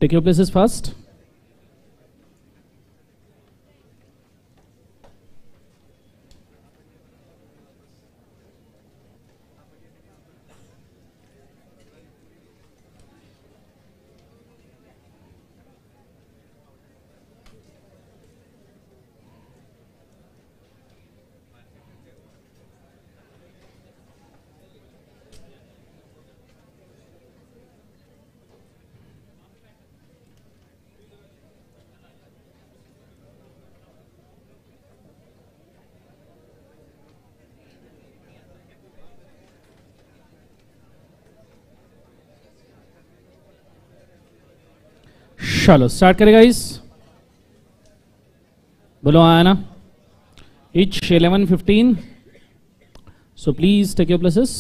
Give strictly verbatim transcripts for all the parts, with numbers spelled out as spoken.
Take your places fast. चलो start करेगा इस बोलो आना इच eleven fifteen so please take your places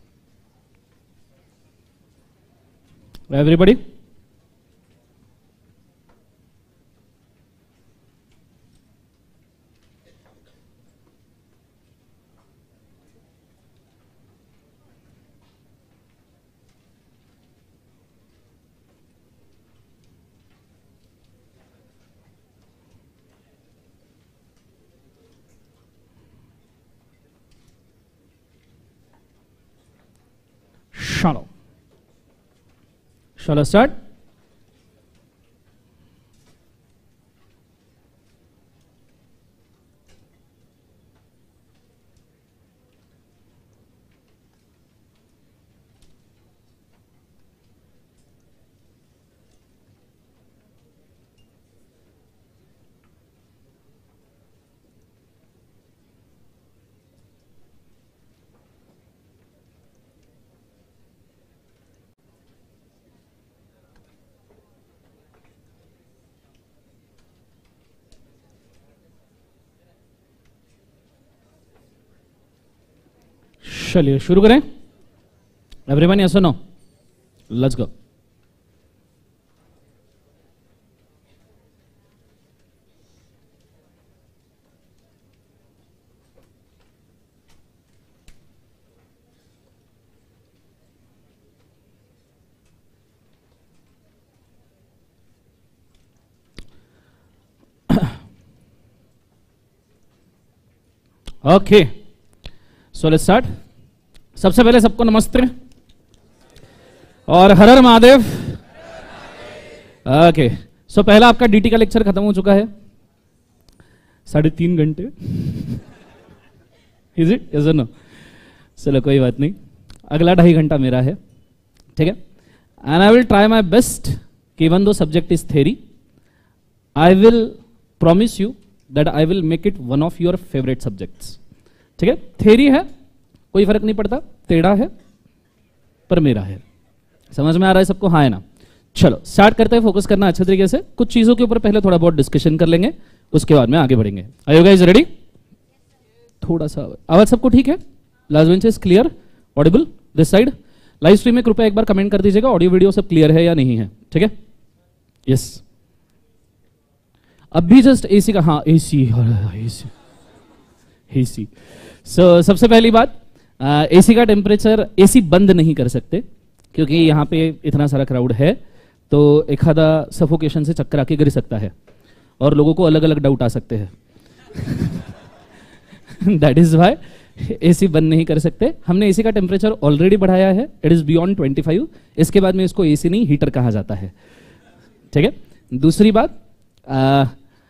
everybody Shall Shall I start? चलिए शुरू करें एवरीवन यस और no let's go okay so let's start सबसे पहले सबको नमस्ते और हर हर महादेव। ओके सो पहला आपका डीटी का लेक्चर खत्म हो चुका है साढ़े तीन घंटे इज इट यस और नो चलो कोई बात नहीं अगला ढाई घंटा मेरा है ठीक है and I will try my best कि even though subject is theory I will promise you that I will make it one of your favourite subjects ठीक है थेरी है कोई फर्क नहीं पड़ता टेढ़ा है पर मेरा है समझ में आ रहा है सबको हाँ है ना चलो स्टार्ट करते हैं फोकस करना अच्छे तरीके से कुछ चीजों के ऊपर पहले थोड़ा बहुत डिस्कशन कर लेंगे उसके बाद में आगे बढ़ेंगे आर यू गाइस रेडी थोड़ा सा आवाज सबको ठीक है last bench is clear audible this side live stream में कृपया एक बार कमेंट कर दीजिएगा ऑडियो वीडियो सब क्लियर है या नहीं है ठीक है यस अभी जस्ट एसी का हाँ एसी एसी एसी सो सबसे पहली बात एसी uh, का टेम्परेचर एसी बंद नहीं कर सकते क्योंकि यहाँ पे इतना सारा क्राउड है तो एक आधा सफोकेशन से चक्कर आके गिर सकता है और लोगों को अलग अलग डाउट आ सकते हैं दैट इज वाई एसी बंद नहीं कर सकते हमने एसी का टेम्परेचर ऑलरेडी बढ़ाया है it is beyond twenty five इसके बाद में इसको एसी नहीं हीटर कहा जाता है ठीक है दूसरी बात uh,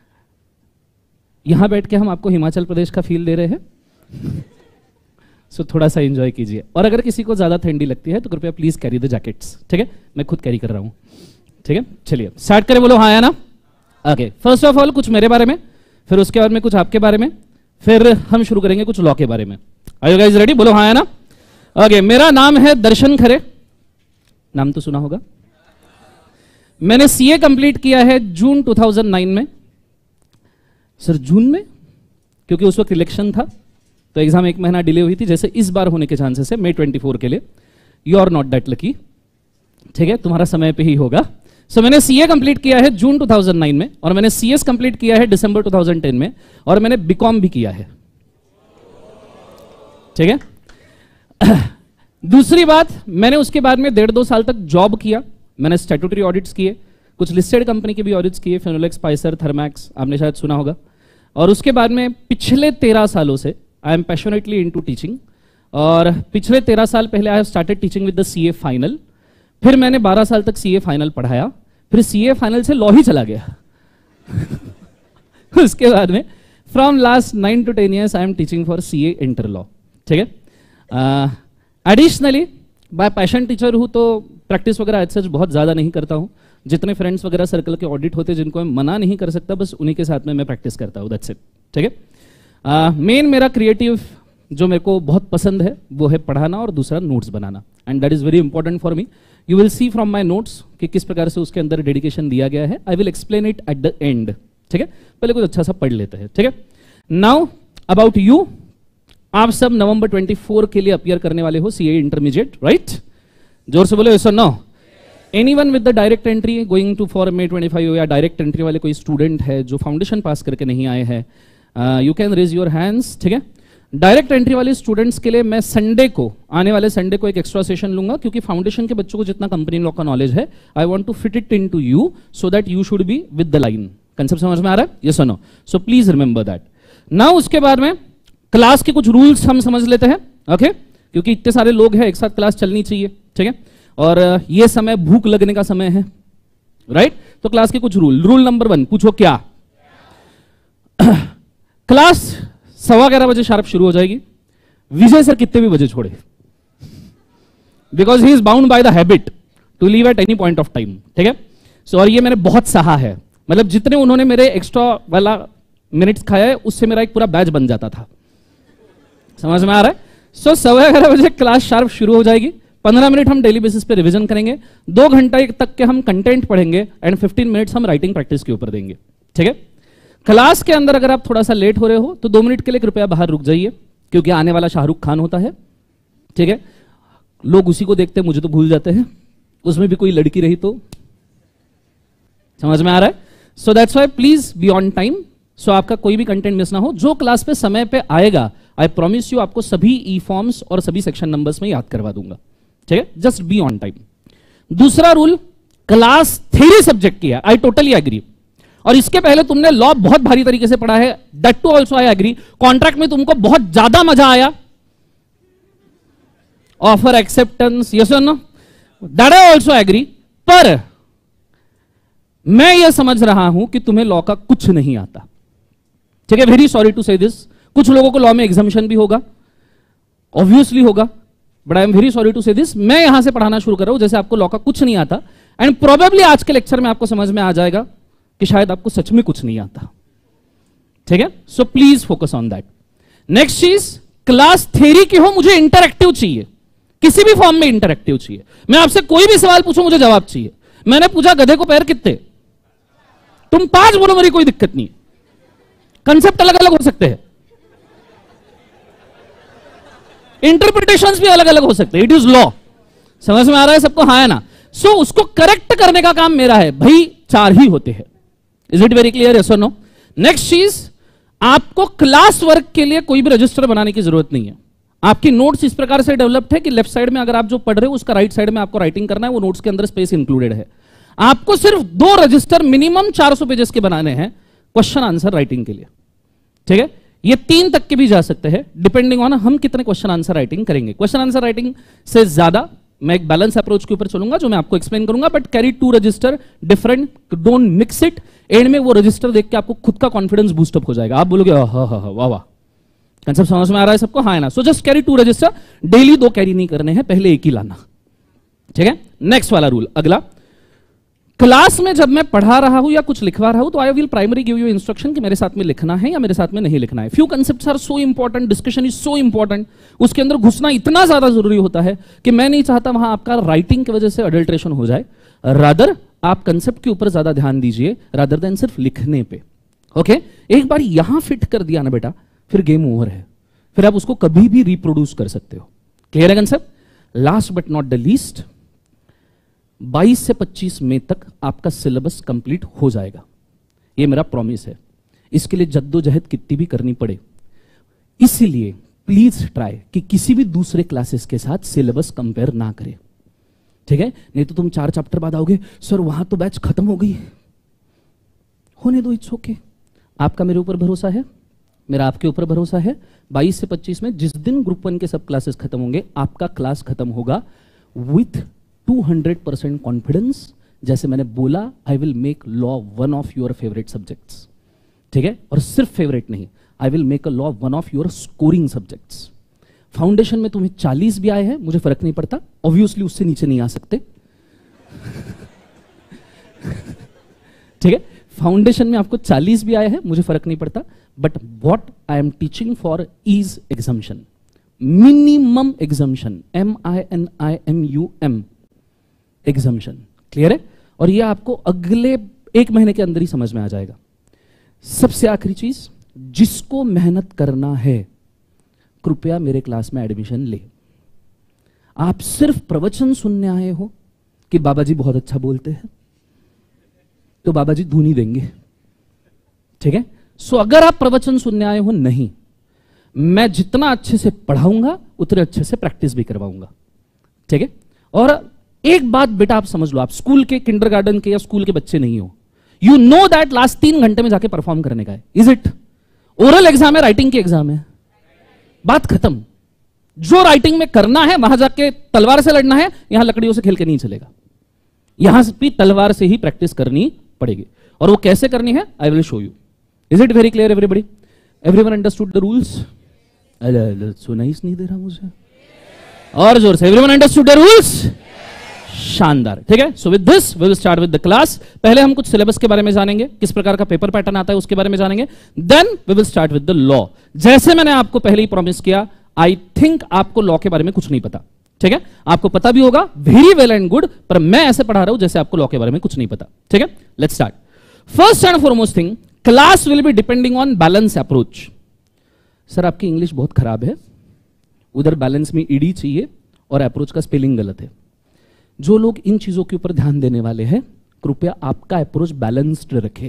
यहां बैठ के हम आपको हिमाचल प्रदेश का फील दे रहे हैं सो so, थोड़ा सा एंजॉय कीजिए और अगर किसी को ज्यादा ठंडी लगती है तो कृपया प्लीज कैरी द जैकेट्स ठीक है मैं खुद कैरी कर रहा हूं ठीक है चलिए स्टार्ट करें बोलो हाँ या ना ओके फर्स्ट ऑफ ऑल कुछ मेरे बारे में फिर उसके बाद में कुछ आपके बारे में फिर हम शुरू करेंगे कुछ लॉ के बारे में आर यू गाइस रेडी बोलो हाँ या ना ओके मेरा नाम है दर्शन खरे नाम तो सुना होगा मैंने सीए कंप्लीट किया है जून टू थाउजेंड नाइन में सर जून में क्योंकि उस वक्त इलेक्शन था तो एग्जाम एक महीना डिले हुई थी जैसे इस बार होने के चांसेस है मई ट्वेंटी फोर के लिए you are not that lucky ठीक है तुम्हारा समय पे ही होगा सो so, मैंने सीए कंप्लीट किया है जून टू थाउजेंड नाइन में और मैंने सीएस कंप्लीट किया है दिसंबर टू थाउजेंड टेन में और मैंने बीकॉम भी किया है ठीक है दूसरी बात मैंने उसके बाद में डेढ़ दो साल तक जॉब किया मैंने स्टैट्यूटरी ऑडिट्स किए कुछ लिस्टेड कंपनी के भी ऑडिट्स किए, फिनोलेक्स, पाइसर, थर्मैक्स, आपने शायद सुना होगा। और उसके बाद में पिछले तेरह सालों से I am passionately into teaching, और पिछले तेरह साल पहले I have started teaching with the CA final. फिर मैंने बारह साल तक सीए फाइनल पढ़ाया, फिर सीए फाइनल से लॉ ही चला गया। उसके बाद में from last nine to ten years I am teaching for CA inter law. ठीक है। एडिशनली बाय पैशन टीचर हूँ, तो प्रैक्टिस वगैरह आज सच बहुत ज़्यादा नहीं करता हूँ। जितने फ्रेंड्स वगैरह सर्कल के ऑडिट होते हैं जिनको मैं मना नहीं कर सकता, बस उन्हीं के साथ में मैं प्रैक्टिस करता हूँ, दैट्स इट। ठीक है। मेन मेरा क्रिएटिव जो मेरे को बहुत पसंद है वो है पढ़ाना और दूसरा नोट्स बनाना, and that is very important for me. You will see from my notes कि किस प्रकार से उसके अंदर डेडिकेशन दिया गया है। I will explain it at the end. ठीक है, पहले कुछ अच्छा सा पढ़ लेते हैं। ठीक है। नाउ अबाउट यू, आप सब नवंबर चौबीस के लिए अपीयर करने वाले हो सीए इंटरमीडिएट, राइट? जोर से बोलो यस और no. Anyone with the direct entry going to for May पच्चीस या डायरेक्ट एंट्री वाले कोई स्टूडेंट है जो फाउंडेशन पास करके नहीं आए हैं, you can raise your hands. ठीक है। डायरेक्ट एंट्री वाले स्टूडेंट्स के लिए मैं संडे को, आने वाले संडे को एक एक्स्ट्रा सेशन लूंगा, क्योंकि फाउंडेशन के बच्चों को जितना कंपनी लॉ का नॉलेज है, I want to fit it into you so that you should be with the line. Concept समझ में आ रहा है? यस और no? So please remember that. Now उसके बाद में क्लास के कुछ रूल्स हम समझ लेते हैं, ओके? क्योंकि इतने सारे लोग हैं, एक साथ क्लास चलनी चाहिए। ठीक है। और ये समय भूख लगने का समय है, राइट? तो क्लास के कुछ रूल। रूल नंबर वन, पूछो क्या? क्लास सवा ग्यारह बजे शार्प शुरू हो जाएगी। विजय सर कितने भी बजे छोड़े, because he is bound by the habit to leave at any point of time. ठीक है। सो और ये मैंने बहुत सहा है, मतलब जितने उन्होंने मेरे एक्स्ट्रा वाला मिनट्स खाया है उससे मेरा एक पूरा बैच बन जाता था। समझ में आ रहा है? सो सवा ग्यारह बजे क्लास शार्प शुरू हो जाएगी। पंद्रह मिनट हम डेली बेसिस पे रिवीजन करेंगे, दो घंटा तक के हम कंटेंट पढ़ेंगे, एंड फिफ्टीन मिनट्स हम राइटिंग प्रैक्टिस के ऊपर देंगे। ठीक है। क्लास के अंदर अगर आप थोड़ा सा लेट हो रहे हो तो दो मिनट के लिए कृपया बाहर रुक जाइए, क्योंकि आने वाला शाहरुख खान होता है। ठीक है। लोग उसी को देखते हैं, मुझे तो भूल जाते हैं, उसमें भी कोई लड़की रही तो। समझ में आ रहा है? So that's why please be on time, so आपका कोई भी कंटेंट मिस ना हो। जो क्लास पे समय पे आएगा, आई प्रॉमिस यू आपको सभी ई फॉर्म्स और सभी सेक्शन नंबर्स में याद करवा दूंगा। ठीक है। Just be on time. दूसरा रूल, क्लास थ्योरी सब्जेक्ट की है, आई टोटली एग्री। और इसके पहले तुमने लॉ बहुत भारी तरीके से पढ़ा है, that too also I agree. Contract में तुमको बहुत ज्यादा मजा आया, ऑफर एक्सेप्टेंस, यस और no, that I also agree. पर मैं यह समझ रहा हूं कि तुम्हें लॉ का कुछ नहीं आता। ठीक है। Very sorry to say this. कुछ लोगों को लॉ में एग्जाम्पशन भी होगा, ऑब्वियसली होगा, but I am very sorry to say this. मैं यहां से पढ़ाना शुरू कर रहा हूं जैसे आपको लॉ का कुछ नहीं आता, एंड प्रोबेबली आज के लेक्चर में आपको समझ में आ जाएगा कि शायद आपको सच में कुछ नहीं आता। ठीक है। So please focus on that. Next चीज, क्लास थ्योरी की हो, मुझे इंटरएक्टिव चाहिए, किसी भी फॉर्म में इंटरएक्टिव चाहिए। मैं आपसे कोई भी सवाल पूछूं, मुझे जवाब चाहिए। मैंने पूछा गधे को पैर कितने, तुम पांच बोलो, मेरी कोई दिक्कत नहीं। कंसेप्ट अलग अलग हो सकते हैं, इंटरप्रिटेशंस भी अलग अलग हो सकते हैं, इट इज लॉ। समझ में आ रहा है सबको? हाँ है ना? सो so, उसको करेक्ट करने का काम मेरा है। भाई चार ही होते हैं। Is it very clear? Yes और नो? नेक्स्ट चीज, आपको क्लास वर्क के लिए कोई भी रजिस्टर बनाने की जरूरत नहीं है। आपकी नोट्स इस प्रकार से डेवलप्ड है कि लेफ्ट साइड में अगर आप जो पढ़ रहे हो उसका राइट साइड में आपको राइटिंग करना है, वो नोट्स के अंदर स्पेस इंक्लूडेड है। आपको सिर्फ दो रजिस्टर मिनिमम चार सौ पेजेस के बनाने हैं क्वेश्चन आंसर राइटिंग के लिए। ठीक है। ये तीन तक के भी जा सकते हैं, डिपेंडिंग ऑन हम कितने क्वेश्चन आंसर राइटिंग करेंगे। क्वेश्चन आंसर राइटिंग से ज्यादा मैं एक बैलेंस अप्रोच के ऊपर चलूंगा जो मैं आपको एक्सप्लेन करूंगा, but carry two register different, don't mix it. End में वो रजिस्टर देख के आपको खुद का कॉन्फिडेंस बूस्टअप हो जाएगा, आप बोलोगे हाँ हाँ हाँ वाह वाह। कंसेप्ट समझ में आ रहा है सबको? हाँ है ना? So just carry two register, daily दो कैरी नहीं करने हैं, पहले एक ही लाना। ठीक है। नेक्स्ट वाला रूल, अगला, क्लास में जब मैं पढ़ा रहा हूं या कुछ लिखवा रहा हूं तो I will primary give you instruction कि मेरे साथ में लिखना है या मेरे साथ में नहीं लिखना है। Few concepts are so important, discussion is so important, उसके अंदर घुसना इतना ज्यादा जरूरी होता है कि मैं नहीं चाहता वहां आपका राइटिंग की वजह से अडल्ट्रेशन हो जाए। रादर आप कंसेप्ट के ऊपर ज्यादा ध्यान दीजिए रादर देन सिर्फ लिखने पे। Okay okay? एक बार यहां फिट कर दिया ना बेटा, फिर गेम ओवर है, फिर आप उसको कभी भी रिप्रोड्यूस कर सकते हो। क्लियर है concept? Last but not the least, बाईस से पच्चीस मई तक आपका सिलेबस कंप्लीट हो जाएगा, ये मेरा प्रॉमिस है। इसके लिए जद्दोजहद कितनी भी करनी पड़े, इसीलिए प्लीज ट्राई कि किसी भी दूसरे क्लासेस के साथ सिलेबस कंपेयर ना करें। ठीक है, नहीं तो तुम चार चैप्टर बाद आओगे, सर वहां तो बैच खत्म हो गई। होने दो, इट्स ओके। आपका मेरे ऊपर भरोसा है, मेरा आपके ऊपर भरोसा है। बाईस से पच्चीस में जिस दिन ग्रुप वन के सब क्लासेस खत्म होंगे, आपका क्लास खत्म होगा with two hundred percent confidence. जैसे मैंने बोला, I will make law one of your favourite subjects. ठीक है, और सिर्फ फेवरेट नहीं, I will make a law one of your scoring subjects. Foundation में तुम्हें चालीस भी आए हैं, मुझे फर्क नहीं पड़ता, ऑब्वियसली उससे नीचे नहीं आ सकते। ठीक है, फाउंडेशन में आपको चालीस भी आए हैं, मुझे फर्क नहीं पड़ता, but what I am teaching for is exemption, minimum exemption, M I N I M U M, exemption. Clear है? और ये आपको अगले एक महीने के अंदर ही समझ में आ जाएगा। सबसे आखिरी चीज, जिसको मेहनत करना है कृपया मेरे क्लास में एडमिशन ले। आप सिर्फ प्रवचन सुनने आए हो कि बाबा जी बहुत अच्छा बोलते हैं, तो बाबा जी धुनी देंगे। ठीक है, सो अगर आप प्रवचन सुनने आए हो, नहीं, मैं जितना अच्छे से पढ़ाऊंगा उतने अच्छे से प्रैक्टिस भी करवाऊंगा। ठीक है, और एक बात बेटा आप समझ लो, आप स्कूल के, किंडरगार्टन के या स्कूल के बच्चे नहीं हो। यू नो दैट लास्ट तीन घंटे में जाके परफॉर्म करने का है। Is it? ओरल एग्जाम है, राइटिंग की एग्जाम है, बात खत्म। जो राइटिंग में करना है वहां जाके तलवार से लड़ना है, यहां लकड़ियों से खेल के नहीं चलेगा, यहां भी तलवार से ही प्रैक्टिस करनी पड़ेगी। और वो कैसे करनी है, I will show you. Is it very clear everybody? Everyone understood the rules? सुनाई नहीं दे रहा मुझे, और जोर से, एवरीवन अंडरस्टूड द रूल्स? शानदार। ठीक है, so with this we will start with the class. पहले हम कुछ सिलेबस के बारे में जानेंगे, किस प्रकार का पेपर पैटर्न आता है उसके बारे में जानेंगे, then we will start with the law. जैसे मैंने आपको पहले ही प्रॉमिस किया, आई थिंक आपको लॉ के बारे में कुछ नहीं पता। ठीक है, आपको पता भी होगा, वेरी वेल एंड गुड, पर मैं ऐसे पढ़ा रहा हूं जैसे आपको लॉ के बारे में कुछ नहीं पता। ठीक है, let's start. First and foremost thing, class will be depending on balance approach. Sir आपकी इंग्लिश बहुत खराब है, उधर बैलेंस में ईडी चाहिए और अप्रोच का स्पेलिंग गलत है। जो लोग इन चीजों के ऊपर ध्यान देने वाले हैं, कृपया आपका अप्रोच बैलेंस्ड रखें।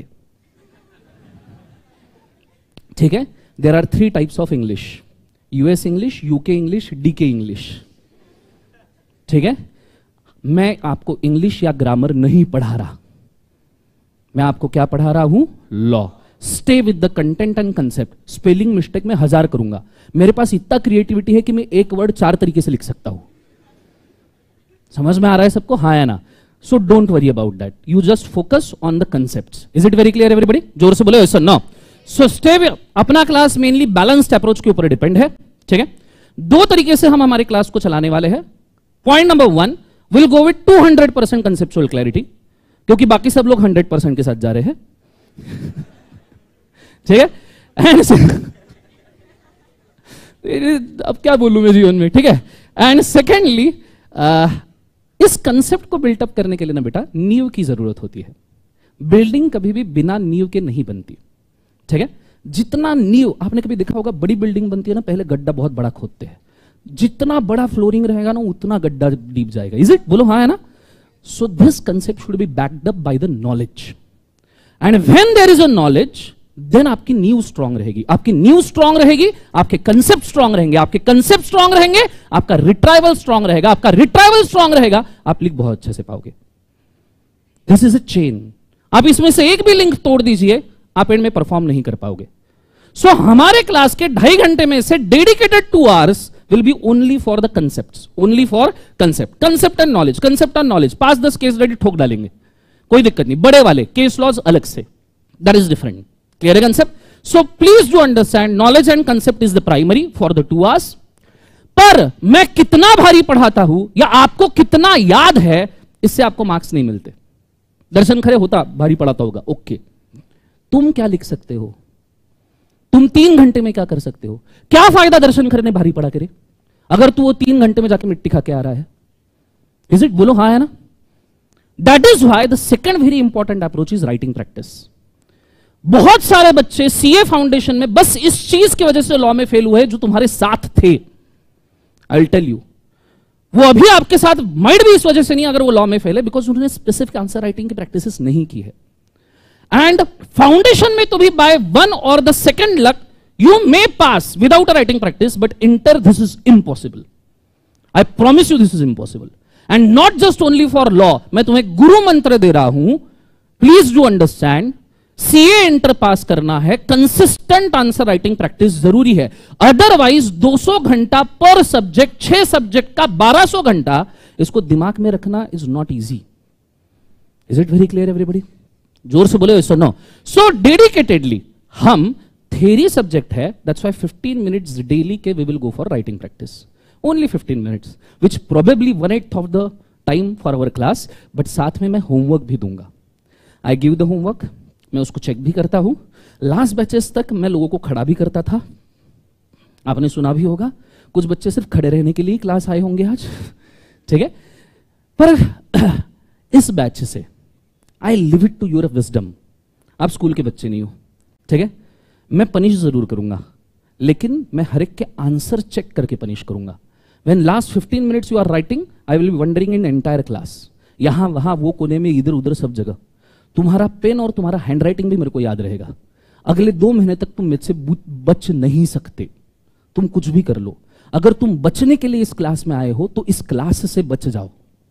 ठीक है, there are three types of English, US English, UK English, DK English. ठीक है, मैं आपको इंग्लिश या ग्रामर नहीं पढ़ा रहा, मैं आपको क्या पढ़ा रहा हूं, law. Stay with the content and concept. Spelling mistake में हजार करूंगा, मेरे पास इतना क्रिएटिविटी है कि मैं एक वर्ड चार तरीके से लिख सकता हूं। समझ में आ रहा है सबको, हाँ या ना? So don't worry about that, you just focus on the concepts. Is it very clear everybody? जोर से बोले, sir no. So stay with, अपना क्लास मेनली बैलेंस्ड अप्रोच के ऊपर डिपेंड है। ठीक है, दो तरीके से हम हमारी क्लास को चलाने वाले हैं। Point number one, will go with two hundred percent conceptual clarity, क्योंकि बाकी सब लोग हंड्रेड परसेंट के साथ जा रहे हैं। ठीक है, अब क्या बोलूं मैं जीवन में। ठीक है, एंड सेकेंडली, इस कंसेप्ट को बिल्टअप करने के लिए ना बेटा नींव की जरूरत होती है। बिल्डिंग कभी भी बिना नींव के नहीं बनती। ठीक है, जितना नींव, आपने कभी देखा होगा बड़ी बिल्डिंग बनती है ना, पहले गड्ढा बहुत बड़ा खोदते हैं, जितना बड़ा फ्लोरिंग रहेगा ना उतना गड्ढा डीप जाएगा। Is it? बोलो हाँ है ना? So this concept should be backed up by the knowledge, and when there is a knowledge, then आपकी नींव स्ट्रांग रहेगी। आपकी नींव स्ट्रांग रहेगी, आपके कंसेप्ट स्ट्रांग रहेंगे, आपके कंसेप्ट स्ट्रांग रहेंगे, आपका रिट्राइवल स्ट्रांग रहेगा, आपका रिट्राइवल स्ट्रांग रहेगा, आप लिंक बहुत अच्छे से पाओगे। This is a chain. आप इसमें से एक भी लिंक तोड़ दीजिए, आप एंड में परफॉर्म नहीं कर पाओगे। सो so, हमारे क्लास के ढाई घंटे में से dedicated two hours will be only for the concept, only for concept, concept and knowledge, concept and knowledge. पांच दस केस स्टडी ठोक डालेंगे, कोई दिक्कत नहीं। बड़े वाले केस लॉज अलग से, दैट इज डिफरेंट। क्लियर है concept? So please do understand, knowledge and concept is the primary for the two hours. पर मैं कितना भारी पढ़ाता हूं या आपको कितना याद है, इससे आपको मार्क्स नहीं मिलते। दर्शन खरे होता भारी पढ़ाता होगा, ओके, तुम क्या लिख सकते हो, तुम तीन घंटे में क्या कर सकते हो? क्या फायदा दर्शन खरे ने भारी पढ़ा करे अगर तू वो तीन घंटे में जाके मिट्टी खा के आ रहा है? Is it? बोलो हाँ है ना? That is why the second very important approach is writing practice. बहुत सारे बच्चे सीए फाउंडेशन में बस इस चीज की वजह से लॉ में फेल हुए जो तुम्हारे साथ थे। आई विल टेल यू, वो अभी आपके साथ माइट भी इस वजह से नहीं अगर वो लॉ में फेल है, बिकॉज उन्होंने स्पेसिफिक आंसर राइटिंग की प्रैक्टिस नहीं की है। एंड फाउंडेशन में तो भी बाय वन और the second luck you may pass without a writing practice, but inter this is impossible. I promise you this is impossible. And not just only for law, मैं तुम्हें गुरु मंत्र दे रहा हूं, please do understand, CA inter pass करना है, consistent answer writing practice जरूरी है, अदरवाइज दो सौ घंटा पर सब्जेक्ट, छह सब्जेक्ट का बारह सौ घंटा, इसको दिमाग में रखना is not easy. Is it very clear everybody? जोर से बोले, सो नो। सो डेडिकेटेडली हम थ्योरी सब्जेक्ट है, that's why fifteen minutes daily के we will go for writing practice, only fifteen minutes, which probably one eighth of the time for our class, but साथ में मैं homework भी दूंगा। I give the homework, मैं उसको check भी करता हूं। लास्ट बैचेस तक मैं लोगों को खड़ा भी करता था, आपने सुना भी होगा, कुछ बच्चे सिर्फ खड़े रहने के लिए क्लास आए होंगे आज, ठीक है। पर इस बैच से I leave it to your wisdom, आप स्कूल के बच्चे नहीं हो, ठीक है। मैं पनिश जरूर करूंगा, लेकिन मैं हर एक के आंसर चेक करके पनिश करूंगा। When last fifteen minutes you are writing, I will be wandering in entire class, यहां वहां वो कोने में, इधर उधर सब जगह। तुम्हारा पेन और तुम्हारा हैंड राइटिंग भी मेरे को याद रहेगा। अगले दो महीने तक तुम मुझसे बच नहीं सकते, तुम कुछ भी कर लो। अगर तुम बचने के लिए इस क्लास में आए हो तो इस क्लास से बच जाओ,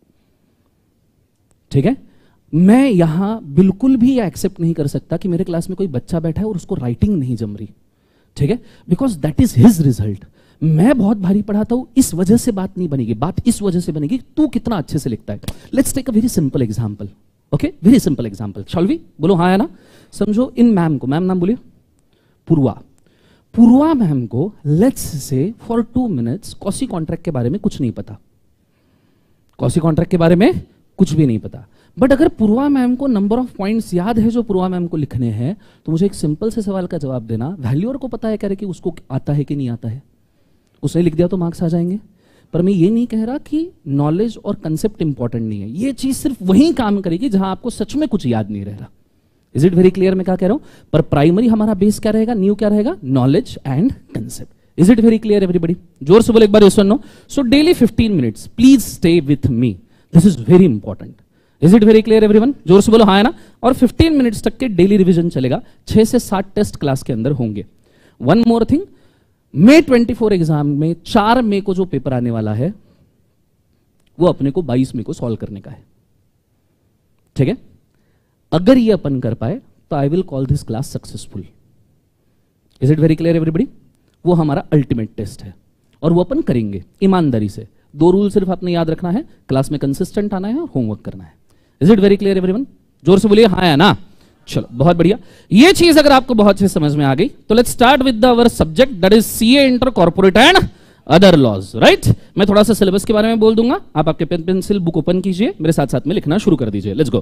ठीक है। मैं यहां बिल्कुल भी एक्सेप्ट नहीं कर सकता कि मेरे क्लास में कोई बच्चा बैठा है और उसको राइटिंग नहीं जम रही, ठीक है, because that is his result. मैं बहुत भारी पढ़ाता हूं, इस वजह से बात नहीं बनेगी, बात इस वजह से बनेगी तू कितना अच्छे से लिखता है। Let's take a very simple example, okay, very simple example, shall we? बोलो हाँ है ना। समझो इन मैम को, मैम नाम बोलिए, पूर्वा। पूर्वा मैम को let's say for two minutes quasi contract के बारे में कुछ नहीं पता, कॉसी कॉन्ट्रैक्ट के बारे में कुछ भी नहीं पता। बट अगर पूर्वा मैम को नंबर ऑफ पॉइंट्स याद है जो पूर्वा मैम को लिखने हैं, तो मुझे एक सिंपल से सवाल का जवाब देना, वैल्यूअर को पता है कह रहे कि उसको आता है कि नहीं आता है, उसने लिख दिया तो मार्क्स आ जाएंगे। पर मैं ये नहीं कह रहा कि नॉलेज और कंसेप्ट इंपॉर्टेंट नहीं है, ये चीज सिर्फ वहीं काम करेगी जहां आपको सच में कुछ याद नहीं रह रहा। इज इट वेरी क्लियर मैं क्या कह रहा हूं? पर प्राइमरी हमारा बेस क्या रहेगा, न्यू क्या रहेगा, knowledge and concept. Is it very clear everybody? जोर से बोले एक बार यस और no. So daily fifteen minutes, please stay with me, this is very important. Is it very clear everyone? जोर से बोलो हाँ है ना। और फिफ्टीन मिनट्स तक के डेली रिवीजन चलेगा, छह से सात टेस्ट क्लास के अंदर होंगे। वन मोर थिंग, मे चौबीस एग्जाम में चार मई को जो पेपर आने वाला है वो अपने को बाईस मई को सॉल्व करने का है, ठीक है। अगर ये अपन कर पाए तो I will call this class successful. Is it very clear everybody? वो हमारा अल्टीमेट टेस्ट है और वो अपन करेंगे ईमानदारी से। दो रूल सिर्फ आपने याद रखना है, क्लास में कंसिस्टेंट आना है और होमवर्क करना है। Is it very clear everyone? जोर से बोलिए हाँ है ना। चलो बहुत बढ़िया। ये चीज अगर आपको बहुत अच्छे समझ में आ गई तो let's start with our subject, that is CA inter corporate and other laws, right. मैं थोड़ा सा सिलेबस के बारे में बोल दूंगा, आप आपके पेन पेंसिल बुक ओपन कीजिए, मेरे साथ साथ में लिखना शुरू कर दीजिए। Let's go.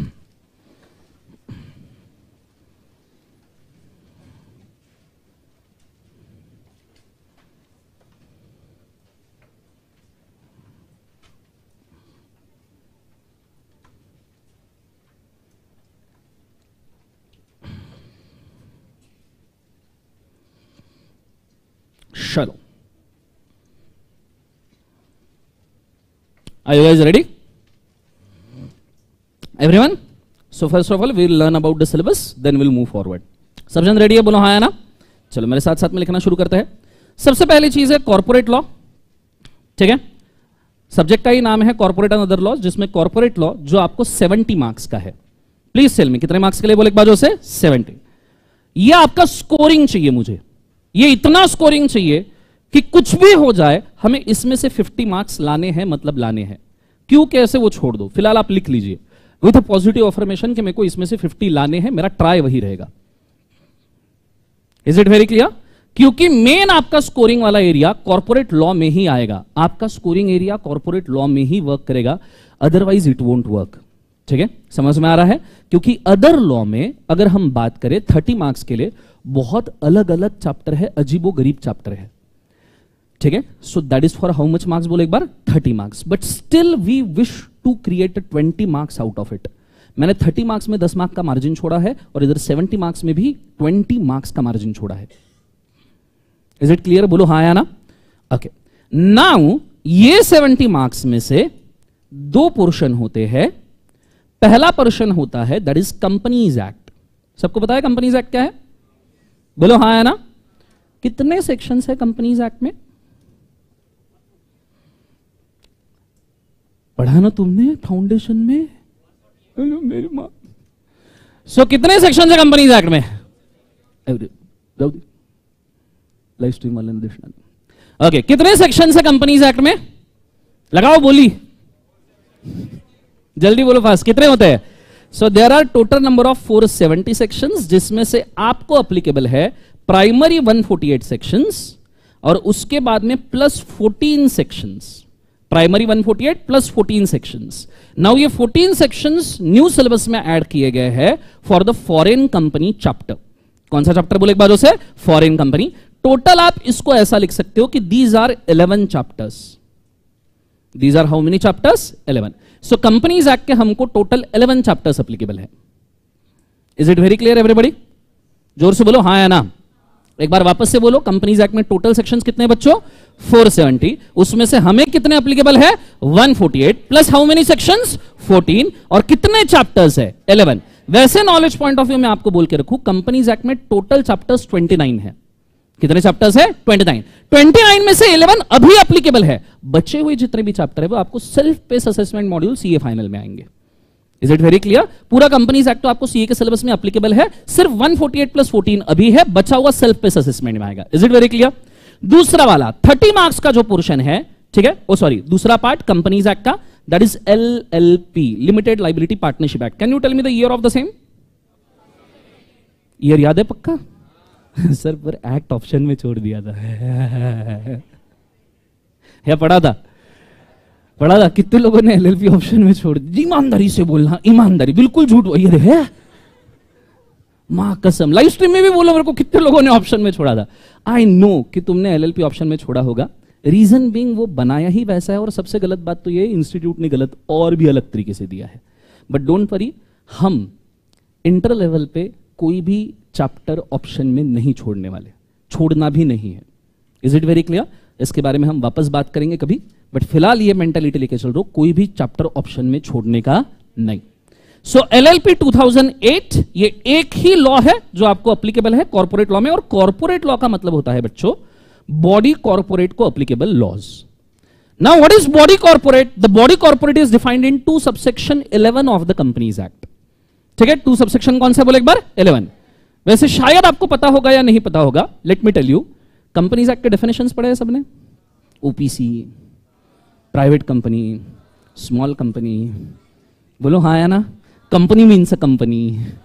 चलो, are you guys ready? Everyone? So first of all, we'll learn about the syllabus, then we'll move forward. सब जन रेडी है? बोलो हाँ है ना। चलो मेरे साथ साथ में लिखना शुरू करते हैं। सबसे पहली चीज है कॉर्पोरेट लॉ, ठीक है। सब्जेक्ट का ही नाम है कॉर्पोरेट एंड अदर लॉज, जिसमें कॉर्पोरेट लॉ जो आपको सेवेंटी मार्क्स का है। प्लीज टेल मी कितने मार्क्स के लिए, बोले एक बाजू से सेवेंटी। ये आपका स्कोरिंग चाहिए मुझे, ये इतना स्कोरिंग चाहिए कि कुछ भी हो जाए हमें इसमें से फिफ्टी मार्क्स लाने हैं, मतलब लाने हैं। क्यों कैसे वो छोड़ दो, फिलहाल आप लिख लीजिए विथ अ पॉजिटिव अफर्मेशन कि मेरे को इसमें से फिफ्टी लाने हैं, मेरा ट्राई वही रहेगा। Is it very clear? क्योंकि मेन आपका स्कोरिंग वाला एरिया कॉर्पोरेट लॉ में ही आएगा, आपका स्कोरिंग एरिया कॉर्पोरेट लॉ में ही वर्क करेगा, अदरवाइज इट वोंट वर्क, ठीक है। समझ में आ रहा है? क्योंकि अदर लॉ में अगर हम बात करें थर्टी मार्क्स के लिए, बहुत अलग अलग चैप्टर है, अजीबो गरीब चैप्टर है, ठीक है। So that is for how much marks, बोले एक बार thirty marks, but still we wish to create twenty marks out of it. मैंने थर्टी मार्क्स में दस मार्क्स का मार्जिन छोड़ा है और इधर सेवेंटी मार्क्स में भी ट्वेंटी मार्क्स का मार्जिन छोड़ा है। Is it clear? बोलो हाँ या ना। ओके, नाउ ये सेवेंटी मार्क्स में से दो पोर्शन होते हैं। पहला पोर्शन होता है दैट इज कंपनीज एक्ट। सबको पता है कंपनीज एक्ट क्या है? बोलो हाँ या ना। कितने सेक्शंस है कंपनीज एक्ट में? पढ़ा ना तुमने फाउंडेशन में? मेरी माँ। सो कितने सेक्शन है कंपनीज एक्ट में? लाइव स्ट्रीम वाले ने देखना। ओके, कितने सेक्शन है कंपनीज एक्ट में? लगाओ बोली, जल्दी बोलो फास्ट, कितने होते हैं? So there are total number of four seventy sections, जिसमें से आपको अप्लीकेबल है primary one forty eight sections और उसके बाद में plus fourteen sections. Primary one forty eight plus fourteen sections. Now ये फोर्टीन सेक्शंस न्यू सिलेबस में ऐड किए गए हैं for the foreign company chapter. कौन सा चैप्टर बोले एक बार उसे? Foreign company. टोटल आप इसको ऐसा लिख सकते हो कि these are eleven chapters. These are how many chapters? Eleven. So companies act के हमको टोटल इलेवन चैप्टर्स एप्लीकेबल है। Is it very clear everybody? जोर से बोलो हाँ या ना। एक बार वापस से बोलो, कंपनीज एक्ट में टोटल सेक्शंस कितने बच्चों? Four seventy. उसमें से हमें कितने एप्लीकेबल है? One forty eight plus how many sections? Fourteen. और कितने चैप्टर्स है? इलेवन। वैसे नॉलेज पॉइंट ऑफ व्यू में आपको बोल के रखूं, कंपनीज एक्ट में टोटल चैप्टर्स ट्वेंटी नाइन है। कितने चैप्टर्स है? Twenty nine. ट्वेंटी नाइन में से इलेवन अभी एप्लीकेबल है। बचे हुए जितने भी चैप्टर है वो आपको self pace assessment module CA final में आएंगे। Is it very clear? पूरा कंपनीज एक्ट तो आपको सीए के सिलेबस में एप्लीकेबल है, सिर्फ one forty eight plus fourteen अभी है, बचा हुआ सेल्फ पेस असेसमेंट में आएगा। Is it very clear? दूसरा वाला थर्टी मार्क्स का जो पोर्शन है, ठीक है, ओ सॉरी दूसरा पार्ट कंपनीज एक्ट का, that is L L P, limited liability partnership act. Can you tell me the year of the same? Year याद है पक्का? सर पर एक्ट ऑप्शन में छोड़ दिया था। या पढ़ा था? पढ़ा था। कितने लोगों ने एलएलपी ऑप्शन में छोड़ दी? ईमानदारी से बोलना, ईमानदारी, बिल्कुल झूठ। ये है मां कसम, लाइव स्ट्रीम में भी बोलो मेरे को, कितने लोगों ने ऑप्शन में छोड़ा था? आई नो कि तुमने एलएलपी ऑप्शन में छोड़ा होगा। रीजन बीइंग वो बनाया ही वैसा है, और सबसे गलत बात तो ये इंस्टीट्यूट ने गलत और भी अलग तरीके से दिया है। बट डोंट वरी, हम इंटर लेवल पे कोई भी चैप्टर ऑप्शन में नहीं छोड़ने वाले, छोड़ना भी नहीं है। Is it very clear? इसके बारे में हम वापस बात करेंगे कभी, बट फिलहाल ये मेंटालिटी लेके चल रहा, कोई भी चैप्टर ऑप्शन में छोड़ने का नहीं। So LLP two thousand eight, ये एक ही लॉ है जो आपको एप्लीकेबल है कॉर्पोरेट लॉ में, और कॉर्पोरेट लॉ का मतलब होता है बच्चों बॉडी कॉर्पोरेट को applicable laws. Now what is body corporate? The body corporate is defined in two subsection eleven of the companies act. ठीक है, टू सबसेक्शन कौन सा बोले एक बार? इलेवन। वैसे शायद आपको पता होगा या नहीं पता होगा, let me tell you. Companies act के डेफिनेशंस पढ़े हैं सबने? OPC, private company, small company, बोलो हाँ या ना। Company means a company,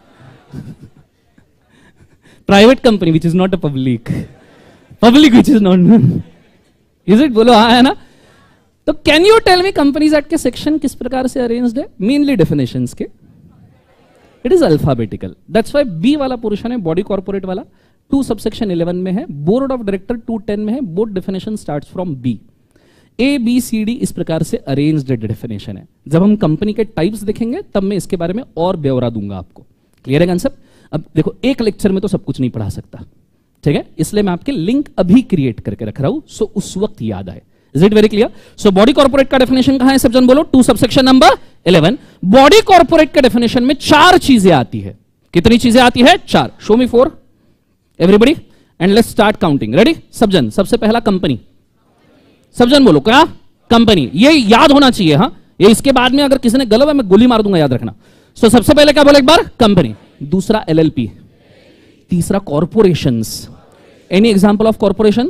private company which is not a public, public which is not, is it? बोलो हाँ या ना। तो can you tell me companies act के सेक्शन किस प्रकार से अरेंज्ड है? मेनली डेफिनेशंस के, it is alphabetical. That's why B वाला पोर्शन है बॉडी कॉर्पोरेट वाला, टू सबसेक्शन इलेवन में है, board of director two ten में है, board definition starts from B. A B C D इस प्रकार से अरेंज्ड डेफिनेशन है। जब हम कंपनी के टाइप्स देखेंगे तब मैं इसके बारे में और ब्यौरा दूंगा आपको। क्लियर है कंसेप्ट? अब देखो, एक लेक्चर में तो सब कुछ नहीं पढ़ा सकता, ठीक है, इसलिए मैं आपके लिंक अभी क्रिएट करके रख रहा हूं, सो उस वक्त याद आए। Is it very clear? So body corporate का डेफिनेशन कहां है सब जन बोलो? Two subsection number eleven. Body corporate के डेफिनेशन में चार चीजें आती है। कितनी चीजें आती है? चार। Show me four everybody and let's start counting. Ready सब जन? सबसे पहला कंपनी, सब जन बोलो क्या? कंपनी। ये याद होना चाहिए, हाँ, ये इसके बाद में अगर किसी ने गलत है मैं गोली मार दूंगा, याद रखना। सो so, सबसे पहले क्या बोले एक बार? कंपनी। दूसरा एलएलपी, तीसरा corporations. Any example of corporation?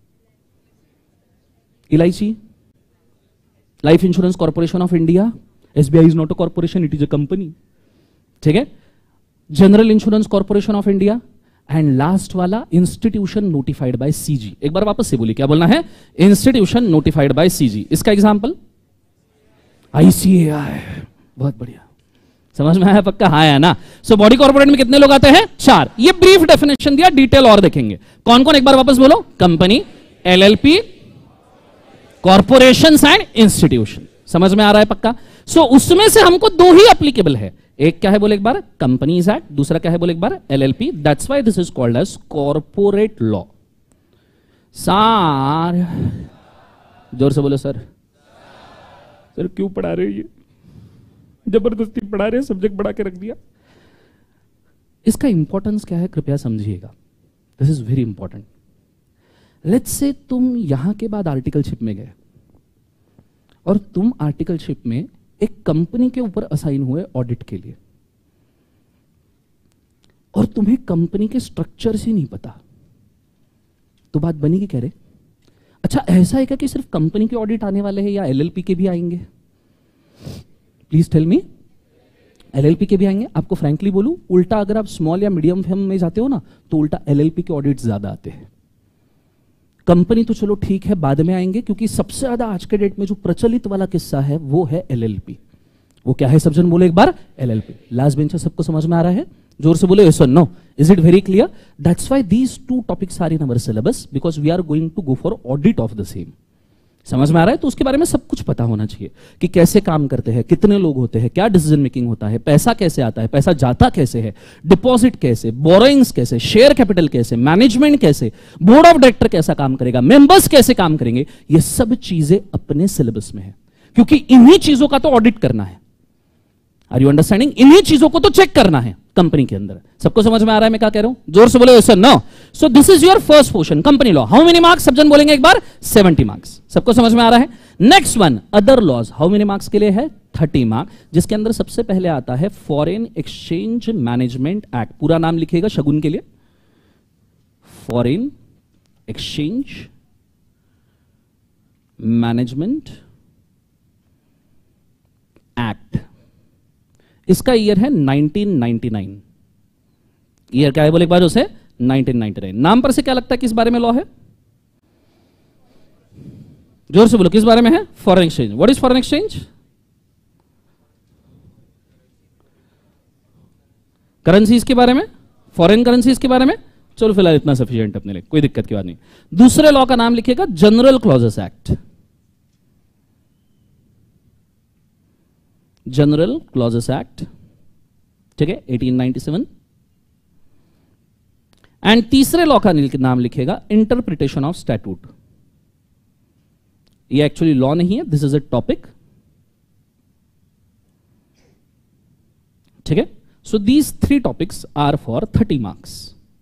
LIC, life insurance corporation of India. SBI is not a corporation, it is a company, ठीक है। General insurance corporation of India, and last वाला इंस्टीट्यूशन नोटिफाइड बाय सीजी। एक बार वापस से बोलिए, क्या बोलना है? Institution notified by CG. इसका एग्जांपल आईसीएआई। बहुत बढ़िया, समझ में आया पक्का? हाँ या ना? सो बॉडी कॉर्पोरेट में कितने लोग आते हैं? चार। ये ब्रीफ डेफिनेशन दिया, डिटेल और देखेंगे। कौन कौन? एक बार वापस बोलो। Company, LLP, corporations and institution. समझ में आ रहा है पक्का? सो so, उसमें से हमको दो ही एप्लीकेबल है। एक क्या है बोले एक बार? Companies act. दूसरा क्या है बोले एक बार? LLP. That's why this is called as corporate law. सार जोर से बोलो सर। सर क्यों पढ़ा रहे हो? ये जबरदस्ती पढ़ा रहे, सब्जेक्ट बढ़ा के रख दिया। इसका इंपॉर्टेंस क्या है कृपया समझिएगा, this is very important. Let's say तुम यहां के बाद आर्टिकलशिप में गए और तुम आर्टिकलशिप में एक कंपनी के ऊपर असाइन हुए ऑडिट के लिए, और तुम्हें कंपनी के स्ट्रक्चर से नहीं पता, तो बात बनेगी क्या रे? अच्छा, ऐसा है क्या कि सिर्फ कंपनी के ऑडिट आने वाले हैं या एलएलपी के भी आएंगे? Please tell me. एलएलपी के भी आएंगे। आपको फ्रैंकली बोलूं, उल्टा अगर आप स्मॉल या मीडियम फर्म में जाते हो ना, तो उल्टा एलएलपी के ऑडिट ज्यादा आते हैं। कंपनी तो चलो ठीक है, बाद में आएंगे, क्योंकि सबसे ज्यादा आज के डेट में जो प्रचलित वाला किस्सा है वो है एलएलपी। वो क्या है सब जन बोले एक बार? एलएलपी। लास्ट बेंचर सबको समझ में आ रहा है? जोर से बोले यस और no. Is it very clear? That's why these two topics are in our syllabus, because we are going to go for audit of the same. समझ में आ रहा है? तो उसके बारे में सब कुछ पता होना चाहिए कि कैसे काम करते हैं, कितने लोग होते हैं, क्या डिसीजन मेकिंग होता है, पैसा कैसे आता है, पैसा जाता कैसे है, डिपॉजिट कैसे, बोरोइंग्स कैसे, शेयर कैपिटल कैसे, मैनेजमेंट कैसे, बोर्ड ऑफ डायरेक्टर कैसा काम करेगा, मेंबर्स कैसे काम करेंगे, ये सब चीजें अपने सिलेबस में है, क्योंकि इन्हीं चीजों का तो ऑडिट करना है। Are you understanding? इन्हीं चीजों को तो चेक करना है कंपनी के अंदर। सबको समझ में आ रहा है मैं क्या कह रहा हूं? जोर से बोलो यस और no. So this is your first portion, company law. How many marks? सब जन बोलेंगे एक बार, सेवेंटी मार्क्स। सबको समझ में आ रहा है? Next one, other laws. How many marks के लिए है? थर्टी मार्क्स, जिसके अंदर सबसे पहले आता है फॉरेन एक्सचेंज मैनेजमेंट एक्ट। पूरा नाम लिखिएगा शगुन के लिए, फॉरेन एक्सचेंज मैनेजमेंट एक्ट। इसका ईयर है नाइनटीन नाइंटी नाइन। ईयर क्या है बोले एक बार उसे? Nineteen ninety nine. नाम पर से क्या लगता है किस बारे में लॉ है? जोर से बोलो, किस बारे में है? Foreign exchange. What is foreign exchange? Currencies के बारे में, फॉरेन करेंसीज के बारे में। चलो फिलहाल इतना सफिशिएंट अपने लिए, कोई दिक्कत की बात नहीं। दूसरे लॉ का नाम लिखिएगा general clauses act. General clauses act, ठीक है, एटीन नाइंटी सेवन। एंड तीसरे लॉ का नाम लिखेगा इंटरप्रिटेशन ऑफ स्टैट्यूट। ये एक्चुअली लॉ नहीं है, दिस इज अ टॉपिक, ठीक है। So these three topics are for thirty marks.